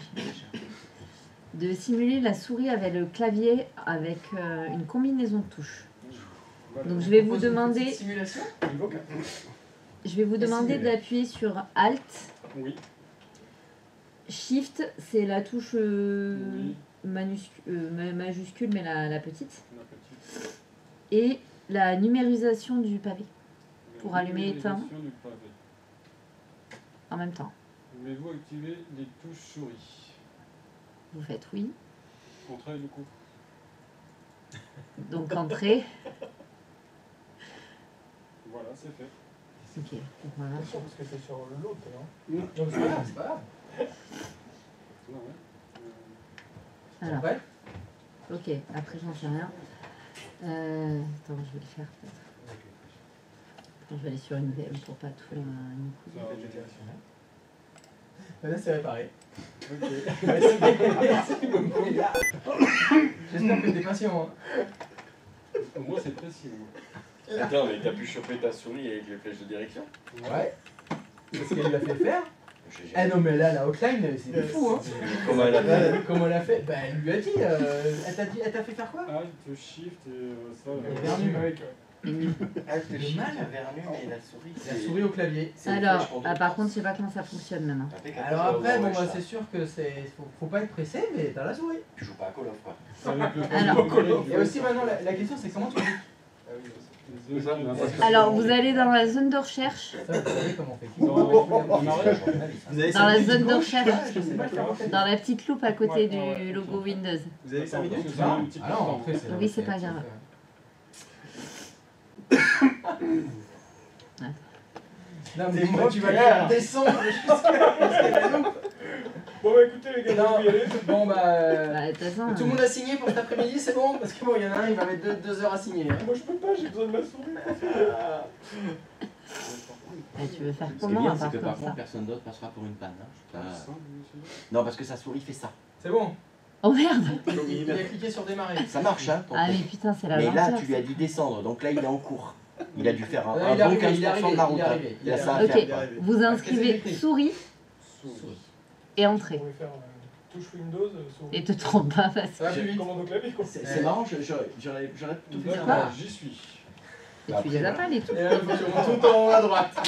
de simuler la souris avec le clavier avec euh, une combinaison de touches. Donc je vais vous demander, Simulation. je vais vous demander Simule. d'appuyer sur Alt. Oui. Shift, c'est la touche euh, Oui. manuscu- euh, ma- majuscule, mais la, la petite. La petite. Et la numérisation du pavé pour allumer et éteindre Numérisation du pavé. en même temps. Voulez-vous activer les touches souris? Vous faites oui. Entrée du coup. Donc entrée. Voilà, c'est fait. Ok. Voilà. C'est sûr, parce que c'est sur l'autre, non Non. Donc c'est pas grave, c'est pas grave. Non, ouais. Euh, Alors, Ouais. ok. Après, j'en sais rien. Euh, attends, je vais le faire peut-être. Attends, je vais aller sur une V M pour pas tout faire une coupe. ça va bien. Là, c'est réparé. Ok. J'espère que t'es patient. Hein. Au moins, c'est précis. Moi. Attends, mais t'as pu choper ta souris avec les flèches de direction? Ouais. C'est ce qu'elle lui a fait faire. J'ai Ah jamais- non, mais là, la outline, c'est du fou. Hein. Comment elle a fait? Euh, Comment elle a fait? Bah, elle lui a dit. euh, elle t'a dit, elle t'a fait faire quoi? Alt, shift et euh, ça. Et euh, vernu. avec, ouais. Alt, Le shift, mal. vers nu, mais la souris. La c'est- souris au clavier. c'est les Alors, flèches qu'on ah, doit- par contre, je sais pas comment ça fonctionne maintenant. Impeccable. Alors après, bon, Ouais, bah, ça. c'est sûr que c'est. Faut, faut pas être pressé, mais t'as la souris. Tu joues pas à Call of, quoi. Avec le Alors. pavé, Et aussi, maintenant, la, la question, c'est comment tu fais? les autres, Alors, vous allez dans la zone de recherche. Ça, vous savez comment on fait. Dans- en arrière. Vous avez Dans la cinq zone de minutes? recherche. Ouais, je sais pas faire en fait. Dans la petite loupe à côté Ouais, du ouais, ouais. logo Windows. Vous avez cinq Attends, minutes? parce que ça met un petit peu Ah de non, temps. après, c'est. Oui, c'est pas grave. Non, mais C'est moi, moi tu qui vas ai la faire l'air. descendre jusqu'à la loupe. Bon, bah écoutez, les gars, Non. je vais y aller. Bon, bah. euh, Bah, de toute façon, Tout le monde a signé pour cet après-midi, c'est bon? Parce que bon, il y en a un, il va mettre deux, deux heures à signer. hein. Moi, je peux pas, j'ai besoin de ma souris. euh, tu veux faire Ce qui est comment bien, à c'est part que par comme contre, ça? personne d'autre passera pour une panne. Hein. Je sais pas. Ça, vous essayez. Non, parce que sa souris fait ça. C'est bon. Oh merde! Il, il a cliqué sur démarrer. Ça marche, hein. ton Ah, truc. mais putain, c'est la Mais là, lenteur, tu lui as ça. dit descendre, donc là, il est en cours. Il a dû faire un, Euh, un il est bon arrivé, il est quinze pour cent de la arrivé, route. il est hein. arrivé, Il y a il est ça à arrivé. faire. Ok, vous inscrivez écrit souris Souris. et On entrée. pourrait faire euh, touche Windows, euh, souris. Et te trompe pas parce Ça va plus vite. Commande au clavier, quoi. C'est c'est marrant, je- j'aurais j'aurais- j'aurais tout fait ça. D'accord, j'y suis. que tu les as pas les tout. Et là, il faut que tu remontes tout en haut à droite.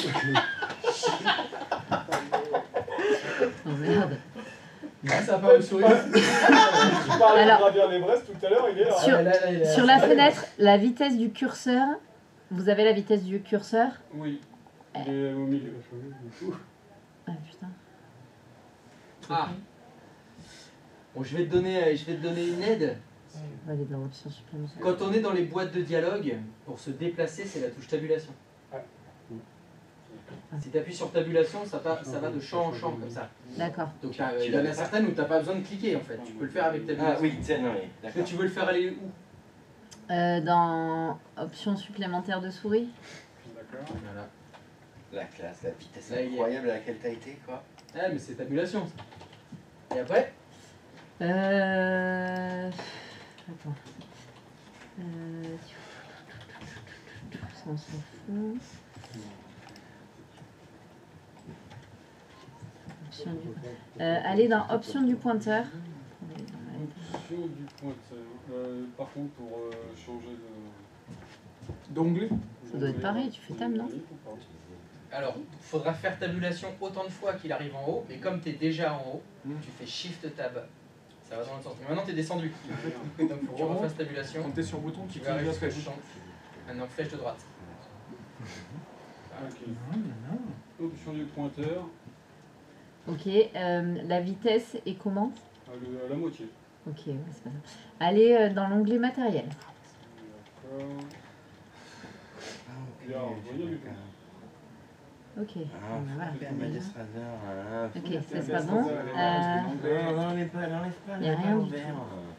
Oh merde. Ah, ça a pas le sourire. Je parlais de Alors- gravir l'Everest tout à l'heure, il est là. Sur- Ah, là, là, il est- Sur la fenêtre, la vitesse du curseur, vous avez la vitesse du curseur. Oui. Il est au milieu. Ah putain. Ah. Bon, je vais te donner, je vais te donner une aide. On va aller dans l'option supplémentaire. Quand on est dans les boîtes de dialogue, pour se déplacer, c'est la touche tabulation. Si tu appuies sur tabulation, ça, va- ça va de champ en champ comme ça. D'accord. Donc là, il y en a certaines où tu n'as pas besoin de cliquer en fait. Tu peux le faire avec tabulation. Ah oui, tiens, non, mais Est-ce que d'accord. tu veux le faire aller où? Euh, dans option supplémentaire de souris. D'accord. Voilà. La classe, la vitesse Là, il est- incroyable à laquelle t'as été, quoi. Ah, mais c'est tabulation ça. Et après? Euh... Attends. Euh... Ça, on s'en fout. Option du... Euh, allez dans option du pointeur. Option du pointeur. Euh, par contre, pour euh, changer de. D'onglet. Ça doit être pareil, tu fais tab, non? Alors, il faudra faire tabulation autant de fois qu'il arrive en haut, mais comme tu es déjà en haut, tu fais Shift Tab. Ça va dans l'autre sens. Mais maintenant, tu es descendu. Donc, faut que tu refasses tabulation. Quand t'es sur bouton, Tu tu vas cliques arriver la sur le flèche. bouton. Maintenant, flèche de droite. Ok. Option du pointeur. Ok, euh, la vitesse est comment? À, le- à la moitié. Ok, ouais, c'est pas ça. Allez euh, dans l'onglet matériel. D'accord. Bien, voyez du tout. Ok, Ah, bon, voilà. permet des straders, hein. Ok, Faut ça c'est faire pas des bon. straders, Euh, Non, non, n'enlève pas, n'enlève pas, y a n'enlève rien pas du l'envers.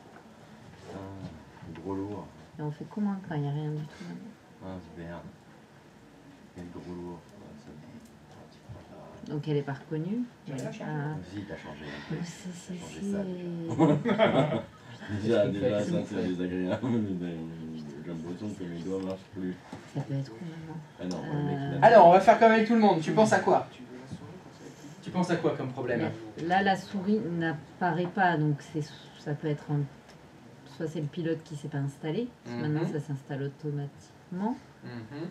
Ah, gros lourd. et on fait comment quand il n'y a rien du tout là? Ah, c'est merde. Quel gros lourd. Ah, ça dit. Ah, tu prends Donc elle est pas reconnue. Elle est pas... Si, t'as changé un peu. Si, si, T'as changé si, ça. et- Déjà, déjà, ça c'est désagréable. J'ai l'impression que mes doigts marchent plus. Ça peut être où maintenant? Ah non, le mec, il a- Alors, on va faire comme avec tout le monde. Tu penses à quoi? Tu penses à quoi comme problème? Là, la souris n'apparaît pas, donc c'est, ça peut être un... soit c'est le pilote qui s'est pas installé, parce que Mhm. maintenant ça s'installe automatiquement, Mhm.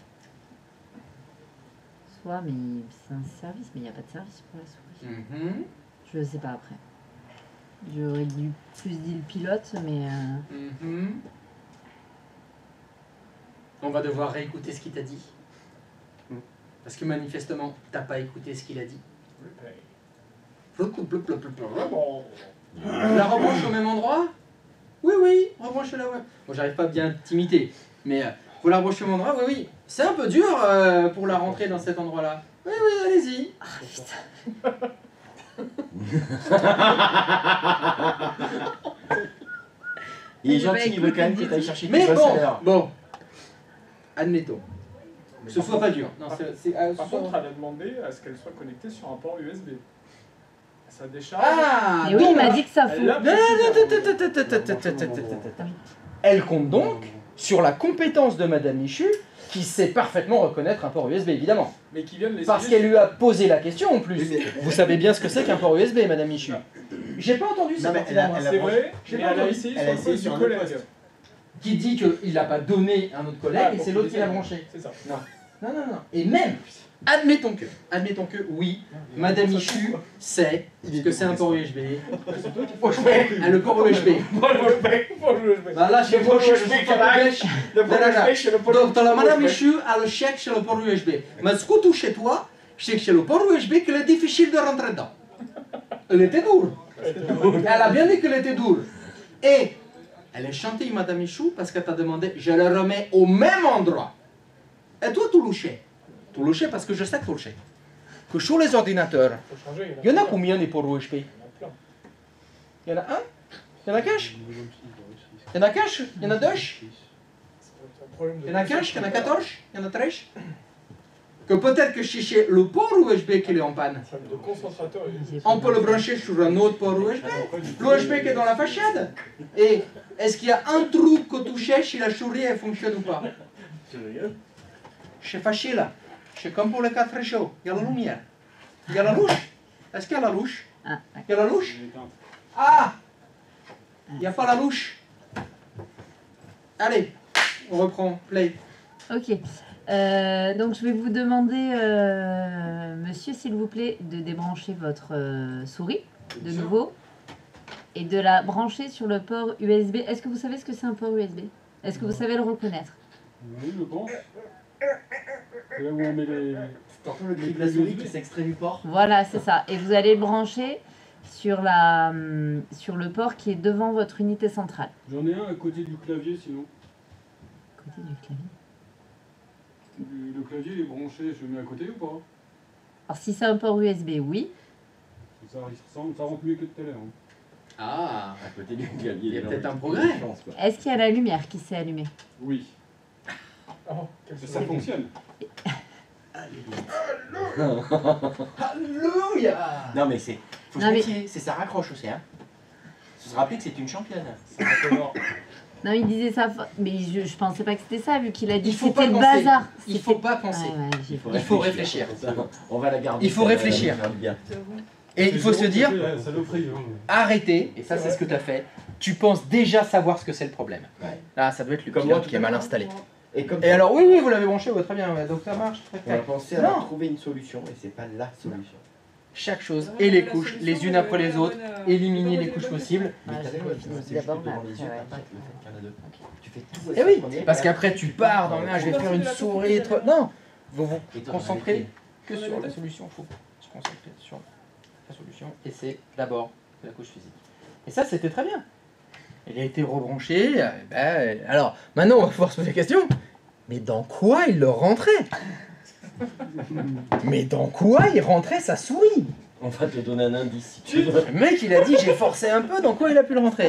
soit mais c'est un service, mais il n'y a pas de service pour la souris. Mhm. Je sais pas après. J'aurais dû plus dire le pilote, mais euh, Mhm. On va devoir réécouter ce qu'il t'a dit. Parce que manifestement, t'as pas écouté ce qu'il a dit. Tu la rebranches au même endroit? Oui, oui, rebranche-la. Ouais. Bon, j'arrive pas bien à t'imiter, mais euh, faut la rebrancher au même endroit. Oui, oui. C'est un peu dur euh, pour la rentrer dans cet endroit-là. Oui, oui, allez-y. Ah putain. Il est J'ai pas gentil, il veut quand même que écouté. t'ailles chercher Mais tes bon, salaires. bon, admettons. Que ce soit pas dur. Non, c'est, c'est, euh, Par ce soit- contre, elle a demandé à ce qu'elle soit connectée sur un port U S B. Ça décharge. Ah, Et oui, il donc- m'a dit que ça Elle fout. l'a Non, non, non, précisé. tut, tut, tut, tut, tut, tut, tut, tut, tut, tut. Elle compte donc sur la compétence de Madame Michu, qui sait parfaitement reconnaître un port U S B, évidemment. Mais qui vient de l'essayer. Parce qu'elle lui a posé la question en plus. Vous savez bien ce que c'est qu'un port U S B, Madame Michu. J'ai pas entendu Non, cette mais partie-là, elle a- moi. elle a C'est branché- vrai, J'ai mais pas elle a entendu. essayé Elle a sur le essayé poste sur du un autre collègue. poste. Qui dit qu'il l'a pas donné à un autre collègue Ah, et pour c'est qu'il l'autre qui l'a essaye. branché. C'est ça. Non, non, non, non. Et même, admettons que, admettons que, oui, Madame Michu sait ce que c'est un port U S B. Ah, le port U S B. Bah là, j'ai le port U S B qui est Donc, la Madame Michu a le chèque chez le port U S B. Mais ce que tu chez toi, c'est que chez le port U S B qu'il est difficile de rentrer dedans. Elle était dure. Elle a bien dit qu'elle était dure. Et elle est gentille, Madame Michou, parce qu'elle t'a demandé, je le remets au même endroit. Et toi, tu louchais. Tu louchais parce que je sais que tu louchais. Que sur les ordinateurs, Faut changer. il y en a combien des ports U S B? Il y en a plein. Il y en a un? Il y en a qu'un? Il y en a qu'un? Il y en a deux? C'est un problème de- Il y en a quinze? Il y en a quatorze? Il y en a treize? Que peut-être que c'est chez le port U S B qu'il est en panne. Un problème de concentrateur. J'ai On pas peut le compris. brancher sur un autre port U S B. L'U S B qui est dans la façade. Et est-ce qu'il y a un trou que tu cherches si la souris elle fonctionne ou pas? C'est facile. C'est comme pour les quatre réchauds. Il y a la lumière. Il y a la louche. Est-ce qu'il y a la louche? Ah, Il y a la louche? Ah! Il n'y a pas la louche. Allez, on reprend. Play. ok. Euh, donc je vais vous demander, euh, monsieur, s'il vous plaît, de débrancher votre euh, souris de nouveau et de la brancher sur le port U S B. Est-ce que vous savez ce que c'est un port U S B? Est-ce que vous savez le reconnaître? Oui, je pense. C'est là où on met les... T'entends le cri de la souris qui s'extrait du port? Voilà, c'est ça. Et vous allez le brancher sur, la, hum, sur le port qui est devant votre unité centrale. J'en ai un à côté du clavier, sinon. Côté du clavier. Du- Le clavier, il est branché, je le mets à côté ou pas? Alors si c'est un port U S B, oui. Ça, il ressemble, ça rentre mieux que tout à l'heure. hein. Ah, À côté du clavier. il y a les gens, peut-être un ils progrès. ont de chance, quoi. Est-ce qu'il y a la lumière qui s'est allumée? Oui, Oh, quelle ça souris. fonctionne. Alléluia! Non mais c'est... Faut se Non, mais- méfier, c'est ça raccroche aussi, hein. Faut se rappeler que c'est une championne. Non, il disait ça, fa- mais je, je pensais pas que c'était ça, vu qu'il a dit Il que faut c'était pas le penser. bazar. Il C'était- faut pas penser. Ouais, ouais, j'ai- Il faut réfléchir. On va la garder. Il faut ça, réfléchir. elle va bien. Et il faut se dire, La saloperie, hein. arrêtez, et ça c'est ce que tu as fait, tu penses déjà savoir ce que c'est le problème. Ouais. Là, ça doit être le Comme pilote moi, qui est mal installé. Et comme Et alors, oui, oui, vous l'avez branché, ouais, très bien, ouais, donc ça marche. Très, on a très. pensé à Non. trouver une solution et c'est pas la solution. Chaque chose, et les couches, les unes après les autres, éliminer les couches possibles. Ah, Mais t'as j'ai vu, pas c'est fini. juste D'abord, devant mais les après, yeux, ouais. t'as pas le fait qu'il y en a deux. Tu fais tout. Eh oui, premier, parce et là, qu'après tu pars dans le là, je vais faire une souris. trop- Non, vous vous Et toi, concentrez que sur la solution. Il faut se concentrer sur la solution, et c'est d'abord la couche physique. Et ça, c'était très bien. Il a été rebranché. euh, ben, alors, maintenant, on va pouvoir se poser la question. Mais dans quoi il le rentrait? Mais dans quoi il rentrait sa souris? On va te donner un indice si tu veux. Le mec, il a dit j'ai forcé un peu, dans quoi il a pu le rentrer?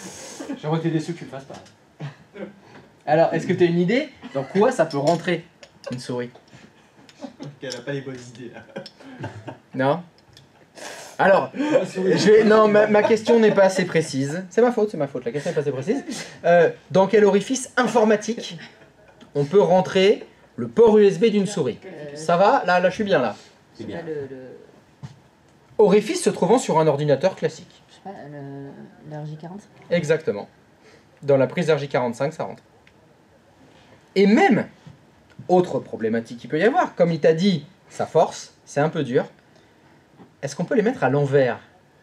J'aurais été déçu que tu le fasses pas. Alors, est-ce que tu as une idée dans quoi ça peut rentrer Une souris. Qu'elle a pas les bonnes idées là. Non. Alors, je vais... non, ma, ma question n'est pas assez précise. C'est ma faute, c'est ma faute. La question n'est pas assez précise. Euh, dans quel orifice informatique on peut rentrer le port U S B d'une souris? Ça va? Là, là, je suis bien là. Je sais pas, le, le, Orifice se trouvant sur un ordinateur classique. je sais pas, le, le R J quarante-cinq. Exactement. Dans la prise R J quarante-cinq, ça rentre. Et même, autre problématique qu'il peut y avoir, comme il t'a dit, ça force, c'est un peu dur. Est-ce qu'on peut les mettre à l'envers?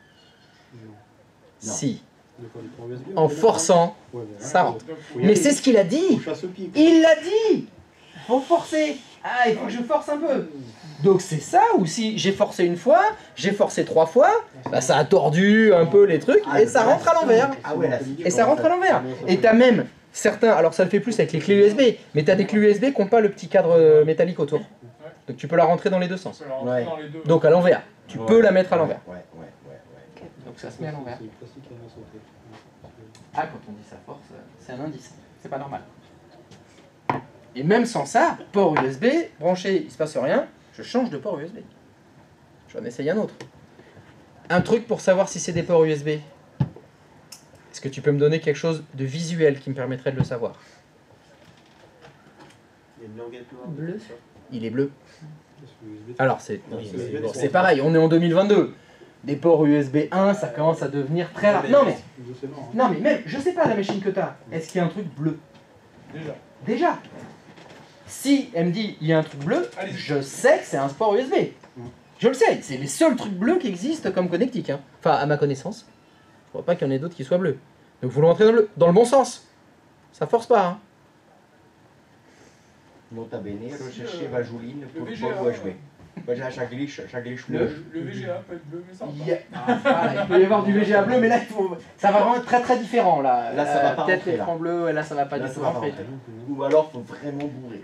Si. En forçant, ça rentre. Mais c'est ce qu'il a dit. Il l'a dit. Faut forcer. Ah, il faut que je force un peu. Donc c'est ça, ou si j'ai forcé une fois, j'ai forcé trois fois, bah ça a tordu un peu les trucs, et ça rentre à l'envers. Ah ouais, là, Et ça rentre à l'envers. Et t'as même certains, alors ça le fait plus avec les clés U S B, mais t'as des clés U S B qui n'ont pas le petit cadre métallique autour. Donc tu peux la rentrer dans les deux sens. Ouais. Donc à l'envers. Tu peux la mettre à l'envers. Ouais, ouais, ouais, ouais. Donc ça se met à l'envers. Ah, quand on dit ça force, c'est un indice. C'est pas normal. Et même sans ça, port U S B, branché, il se passe rien, je change de port U S B. J'en essaye un autre. Un truc pour savoir si c'est des ports U S B. Est-ce que tu peux me donner quelque chose de visuel qui me permettrait de le savoir? Il y a une languette noire. Bleu. Il est bleu. Alors c'est oui, c'est bon, c'est pareil, on est en deux mille vingt-deux. Des ports U S B un, ça commence à devenir très rare. Non mais, non mais même, je sais pas la machine que tu as. Est-ce qu'il y a un truc bleu? Déjà. Déjà. Si elle me dit il y a un truc bleu, je sais que c'est un port U S B. Je le sais, c'est les seuls trucs bleus qui existent comme connectiques. Hein. Enfin, à ma connaissance. Je crois pas qu'il y en ait d'autres qui soient bleus. Donc vous le rentrez dans le, dans le bon sens. Ça force pas. Hein. Nota bene, rechercher euh, Vajouline le pour V G pas A, où jouer. Bah, chaque glitch, chaque glitch Le- Le V G A peut être bleu, mais ça Il, y a- ah, voilà, il peut y avoir du V G A bleu, mais là il faut... ça va vraiment être très très différent. Là, Là, ça va pas peut-être rentrer, l'écran là. bleu, et là ça va pas Là, du ça tout va pas rentrer. rentrer. Ou alors, faut vraiment bourrer.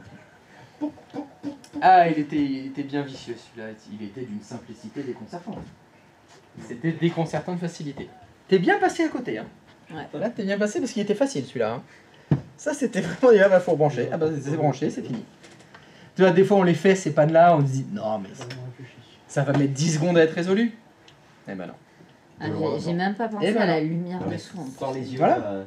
Ah, il était, il était bien vicieux celui-là. Il était d'une simplicité déconcertante. C'était déconcertant de facilité. T'es bien passé à côté, hein. Ouais. Là, t'es bien passé parce qu'il était facile celui-là. Hein. Ça, c'était vraiment. Ah, bah, faut brancher. Ah, bah, c'est branché, c'est fini. Tu vois, des fois, on les fait, ces pannes-là, on se dit non, mais ça, ça va mettre dix secondes à être résolu. Eh ben non. Ah, j'ai- j'ai même pas pensé Eh ben à la non. lumière Mais dessous. en plus. sans les yeux, Voilà. euh,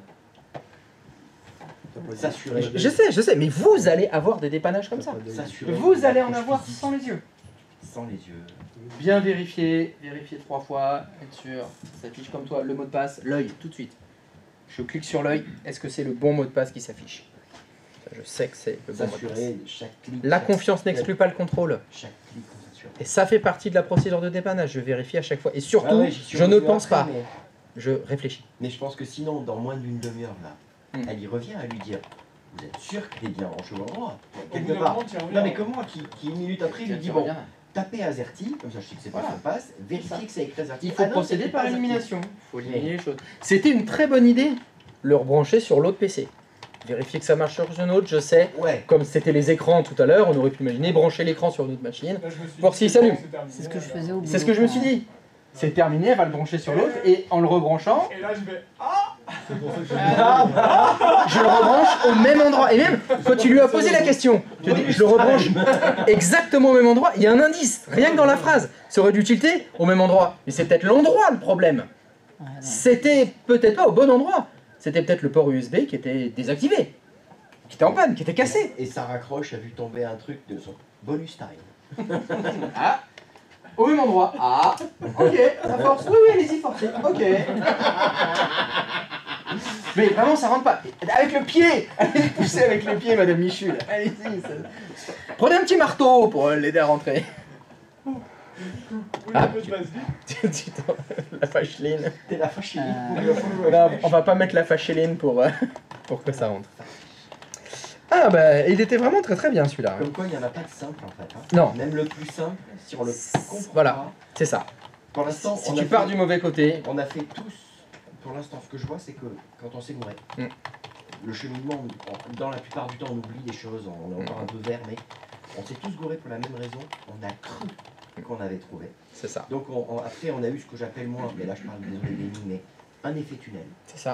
s'assurer. Je, je sais, je sais, mais vous allez avoir des dépannages comme ça. S'assurer Vous de allez en l'approche avoir physique. sans les yeux. Sans les yeux. Bien vérifier, vérifier trois fois, être sûr, ça s'affiche comme toi, le mot de passe, l'œil, tout de suite. Je clique sur l'œil, est-ce que c'est le bon mot de passe qui s'affiche? Ça, je sais que c'est le bon mot de passe. S'assurer chaque clic. La chaque- confiance n'exclut pas le contrôle. Chaque clic, on s'assure. Et ça fait partie de la procédure de dépannage, je vérifie à chaque fois. Et surtout, Ah ouais, j'y suis je ne revenu pense après, pas, Mais, je réfléchis. mais je pense que sinon, dans moins d'une demi-heure, là, Hmm. elle y revient à lui dire vous êtes sûr qu'il est bien branché au endroit? Au Quelque bout d'un part. moment, tu y reviens. Non, mais comment qui, qui une minute après, il lui dit bon, Regarde. tapez AZERTY, comme ça je sais que c'est pas Voilà. ça passe, vérifiez que c'est écrit AZERTY. Il faut Ah non, procéder c'est par pas AZERTY. élimination. Il faut éliminer les choses. C'était une très bonne idée, le rebrancher sur l'autre P C. Vérifier que ça marche sur une autre, je sais. Ouais. Comme c'était les écrans tout à l'heure, on aurait pu imaginer brancher l'écran sur une autre machine. Là, je me suis Pour dit, s'il c'est s'allume. bon, terminé, C'est ce que je là. faisais au boulot. C'est ce que je me suis dit. C'est terminé, elle va le brancher sur l'autre et en le rebranchant, Et là, je vais. Ah je le rebranche au même endroit. Et même quand tu lui as posé la question, tu as dit je le rebranche exactement au même endroit. Il y a un indice, rien que dans la phrase. Ça aurait dû tilter au même endroit. Mais c'est peut-être l'endroit le problème. Ouais, non. C'était peut-être pas au bon endroit. C'était peut-être le port U S B qui était désactivé, qui était en panne, qui était cassé. Et ça raccroche a vu tomber un truc de son bonus time. Ah, au même endroit. Ah, ok, ça force. Oui, oui, allez-y, forcez. Ok. Mais vraiment, ça rentre pas. Avec le pied. Allez pousser avec le pied, Madame Michul. Allez-y. ça- Prenez un petit marteau pour l'aider à rentrer. Oui, Ah, un peu de vaseline. Dis-toi, la fâcheline. T'es la fâchée. Euh, Non, on va pas mettre la fâcheline pour, euh, pour que ça rentre. Ah bah, il était vraiment très très bien celui-là. Comme quoi, il n'y en a pas de simple en fait. hein. Non. Même le plus simple, si on le comprend Voilà. pas. C'est ça. Pour l'instant, Si on, tu a pars fait- du mauvais côté, on a fait tous. Pour l'instant, ce que je vois, c'est que quand on s'est gouré, Mm. le cheminement, on- dans la plupart du temps, on oublie des choses, on est encore un peu vert, mais on s'est tous gourés pour la même raison. On a cru qu'on avait trouvé. c'est ça. Donc on- on- après, on a eu ce que j'appelle moi, mais là je parle désolé des lignes, mais un effet tunnel. C'est ça.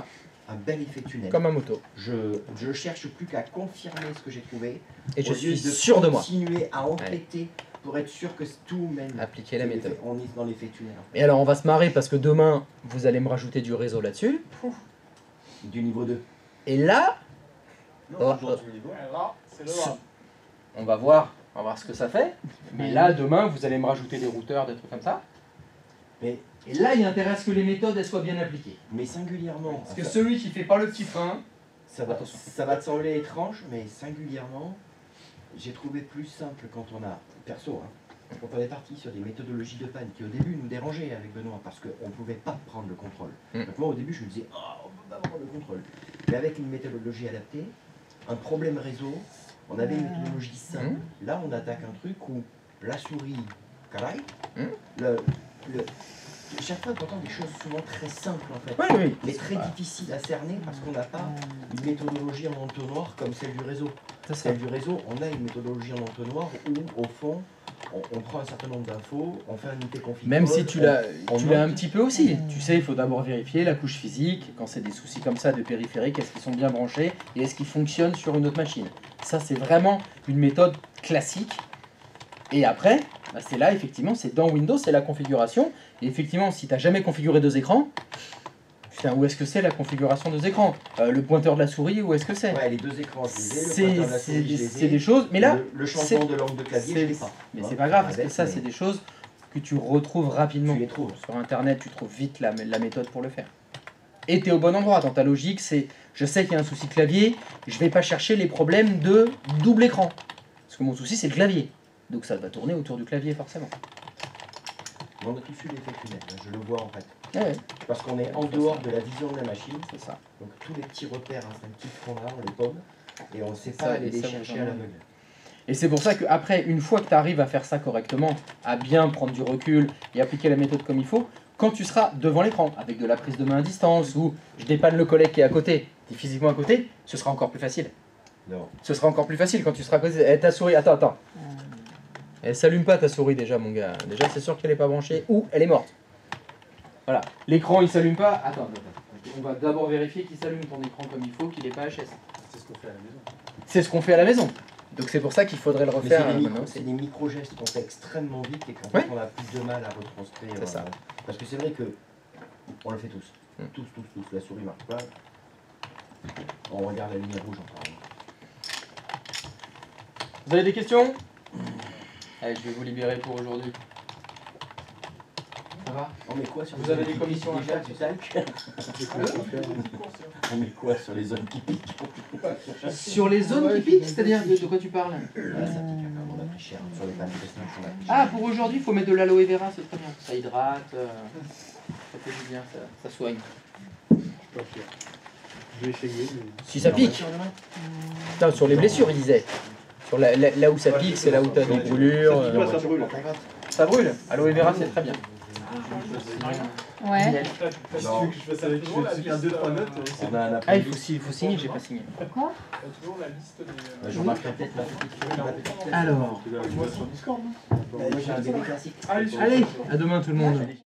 un bel effet tunnel. Comme un moto. Je je cherche plus qu'à confirmer ce que j'ai trouvé. Et je au lieu suis de sûr de moi. Continuer à enquêter pour être sûr que tout mène. Appliquer la c'est méthode. l'effet- On est dans l'effet tunnel. en fait. Et alors on va se marrer parce que demain, vous allez me rajouter du réseau là-dessus. Du niveau deux. Et là, Non, Oh, toujours oh. du niveau. Et là, c'est le Ce- drame. on va voir, on va voir ce que ça fait. Mais là, demain, vous allez me rajouter des routeurs, des trucs comme ça. Mais, Et là, il y a intérêt à ce que les méthodes elles soient bien appliquées. mais singulièrement. Parce que enfin, celui qui fait pas le petit frein, Ça va, Attention. ça va te sembler étrange, mais singulièrement, j'ai trouvé plus simple quand on a, perso, hein, quand on est parti sur des méthodologies de panne qui au début nous dérangeaient avec Benoît parce qu'on ne pouvait pas prendre le contrôle. Mm. Donc moi au début je me disais, oh, on ne peut pas prendre le contrôle. Mais avec une méthodologie adaptée, un problème réseau, on avait une méthodologie simple. Là on attaque un truc où la souris, caray, Mm. le, le, chaque fois on entend des choses souvent très simples en fait. oui, oui. Mais très difficile à cerner parce qu'on n'a pas une méthodologie en entonnoir comme celle du réseau. C'est ça. Celle du réseau, on a une méthodologie en entonnoir où, au fond, on, on prend un certain nombre d'infos, on fait un unité config. Même si tu l'as on tu l'as un note. petit peu aussi. Tu sais, il faut d'abord vérifier la couche physique, quand c'est des soucis comme ça de périphérique, est-ce qu'ils sont bien branchés et est-ce qu'ils fonctionnent sur une autre machine. Ça, c'est vraiment une méthode classique. Et après, bah, c'est là, effectivement, c'est dans Windows, c'est la configuration. Et effectivement, si tu n'as jamais configuré deux écrans, putain, où est-ce que c'est la configuration deux écrans Euh, Le pointeur de la souris, où est-ce que c'est Ouais, les deux écrans, je les ai, le C'est pointeur de la c'est souris, je des, les ai, c'est des choses, mais là, le, le c'est- changement de langue de clavier, je c'est- l'ai pas. mais Tu c'est vois, pas grave, parce que avec, ça, mais c'est des choses que tu retrouves rapidement. Tu les trouves. Sur Internet, tu trouves vite la, la méthode pour le faire. Et tu es au bon endroit. Dans ta logique, c'est je sais qu'il y a un souci clavier, je vais pas chercher les problèmes de double écran. Parce que mon souci, c'est le clavier. Donc ça va tourner autour du clavier, forcément. On a tous eu l'effet tunnel, hein, je le vois en fait. Ouais, ouais, Parce qu'on est en dehors de la vision de la machine, c'est ça. donc tous les petits repères instinctifs qu'on a, on les pomme, et on ne sait Ça, pas aller et les ça, chercher vous à en l'aveugle. Et c'est pour ça qu'après, une fois que tu arrives à faire ça correctement, à bien prendre du recul et appliquer la méthode comme il faut, quand tu seras devant l'écran, avec de la prise de main à distance, ou je dépanne le collègue qui est à côté, tu es physiquement à côté, ce sera encore plus facile. Non. Ce sera encore plus facile quand tu seras à côté. Eh, ta souris, attends, attends. Elle s'allume pas ta souris déjà, mon gars. Déjà, c'est sûr qu'elle est pas branchée ou elle est morte. Voilà. L'écran, il s'allume pas. Attends, attends, attends. On va d'abord vérifier qu'il s'allume ton écran comme il faut, qu'il n'est pas H S. C'est ce qu'on fait à la maison. C'est ce qu'on fait à la maison. Donc c'est pour ça qu'il faudrait le Mais refaire c'est des, euh, micro, maintenant c'est aussi. des micro-gestes qu'on fait extrêmement vite et qu'en Ouais. fait on a plus de mal à retranscrire. C'est ça. euh, parce que c'est vrai que on le fait tous. Mm. Tous, tous, tous. La souris marche pas. On regarde la lumière rouge en parlant. Vous avez des questions? Allez, je vais vous libérer pour aujourd'hui. Ça va? On met quoi sur Vous les avez zones des qui commissions piquent déjà, à du faire, talc? On met quoi sur les zones qui piquent? Sur les zones qui piquent, c'est-à-dire de, de quoi tu parles? Voilà, ça pique un peu, on a pris cher. Sur les panneaux de destination, on a pris cher. Ah, pour aujourd'hui, il faut mettre de l'aloe vera, c'est très bien. Ça hydrate, euh, ça fait du bien, ça, ça soigne. Je suis pas fier. Je vais essayer, mais... Si ça pique. Putain, sur les blessures, il disait. Sur la, la- là où ça pique, c'est là où tu as des brûlures. Ça pique euh, pas, ça brûle. Ça brûle. Aloe vera, c'est très bien. Ouais. Nickel. Si tu veux que je fasse avec, je vais te faire deux trois notes. c'est- On a un Ah, il après-midi. faut, si- il faut signer, j'ai pas signé. Quoi? Il y a toujours la liste des. Bah, je remarquerai peut-être ma petite ma petite tête. Alors, Tu vas tu vas sur Discord, non Bah, moi j'ai un bébé classique. Allez, sur- allez, à demain tout le monde.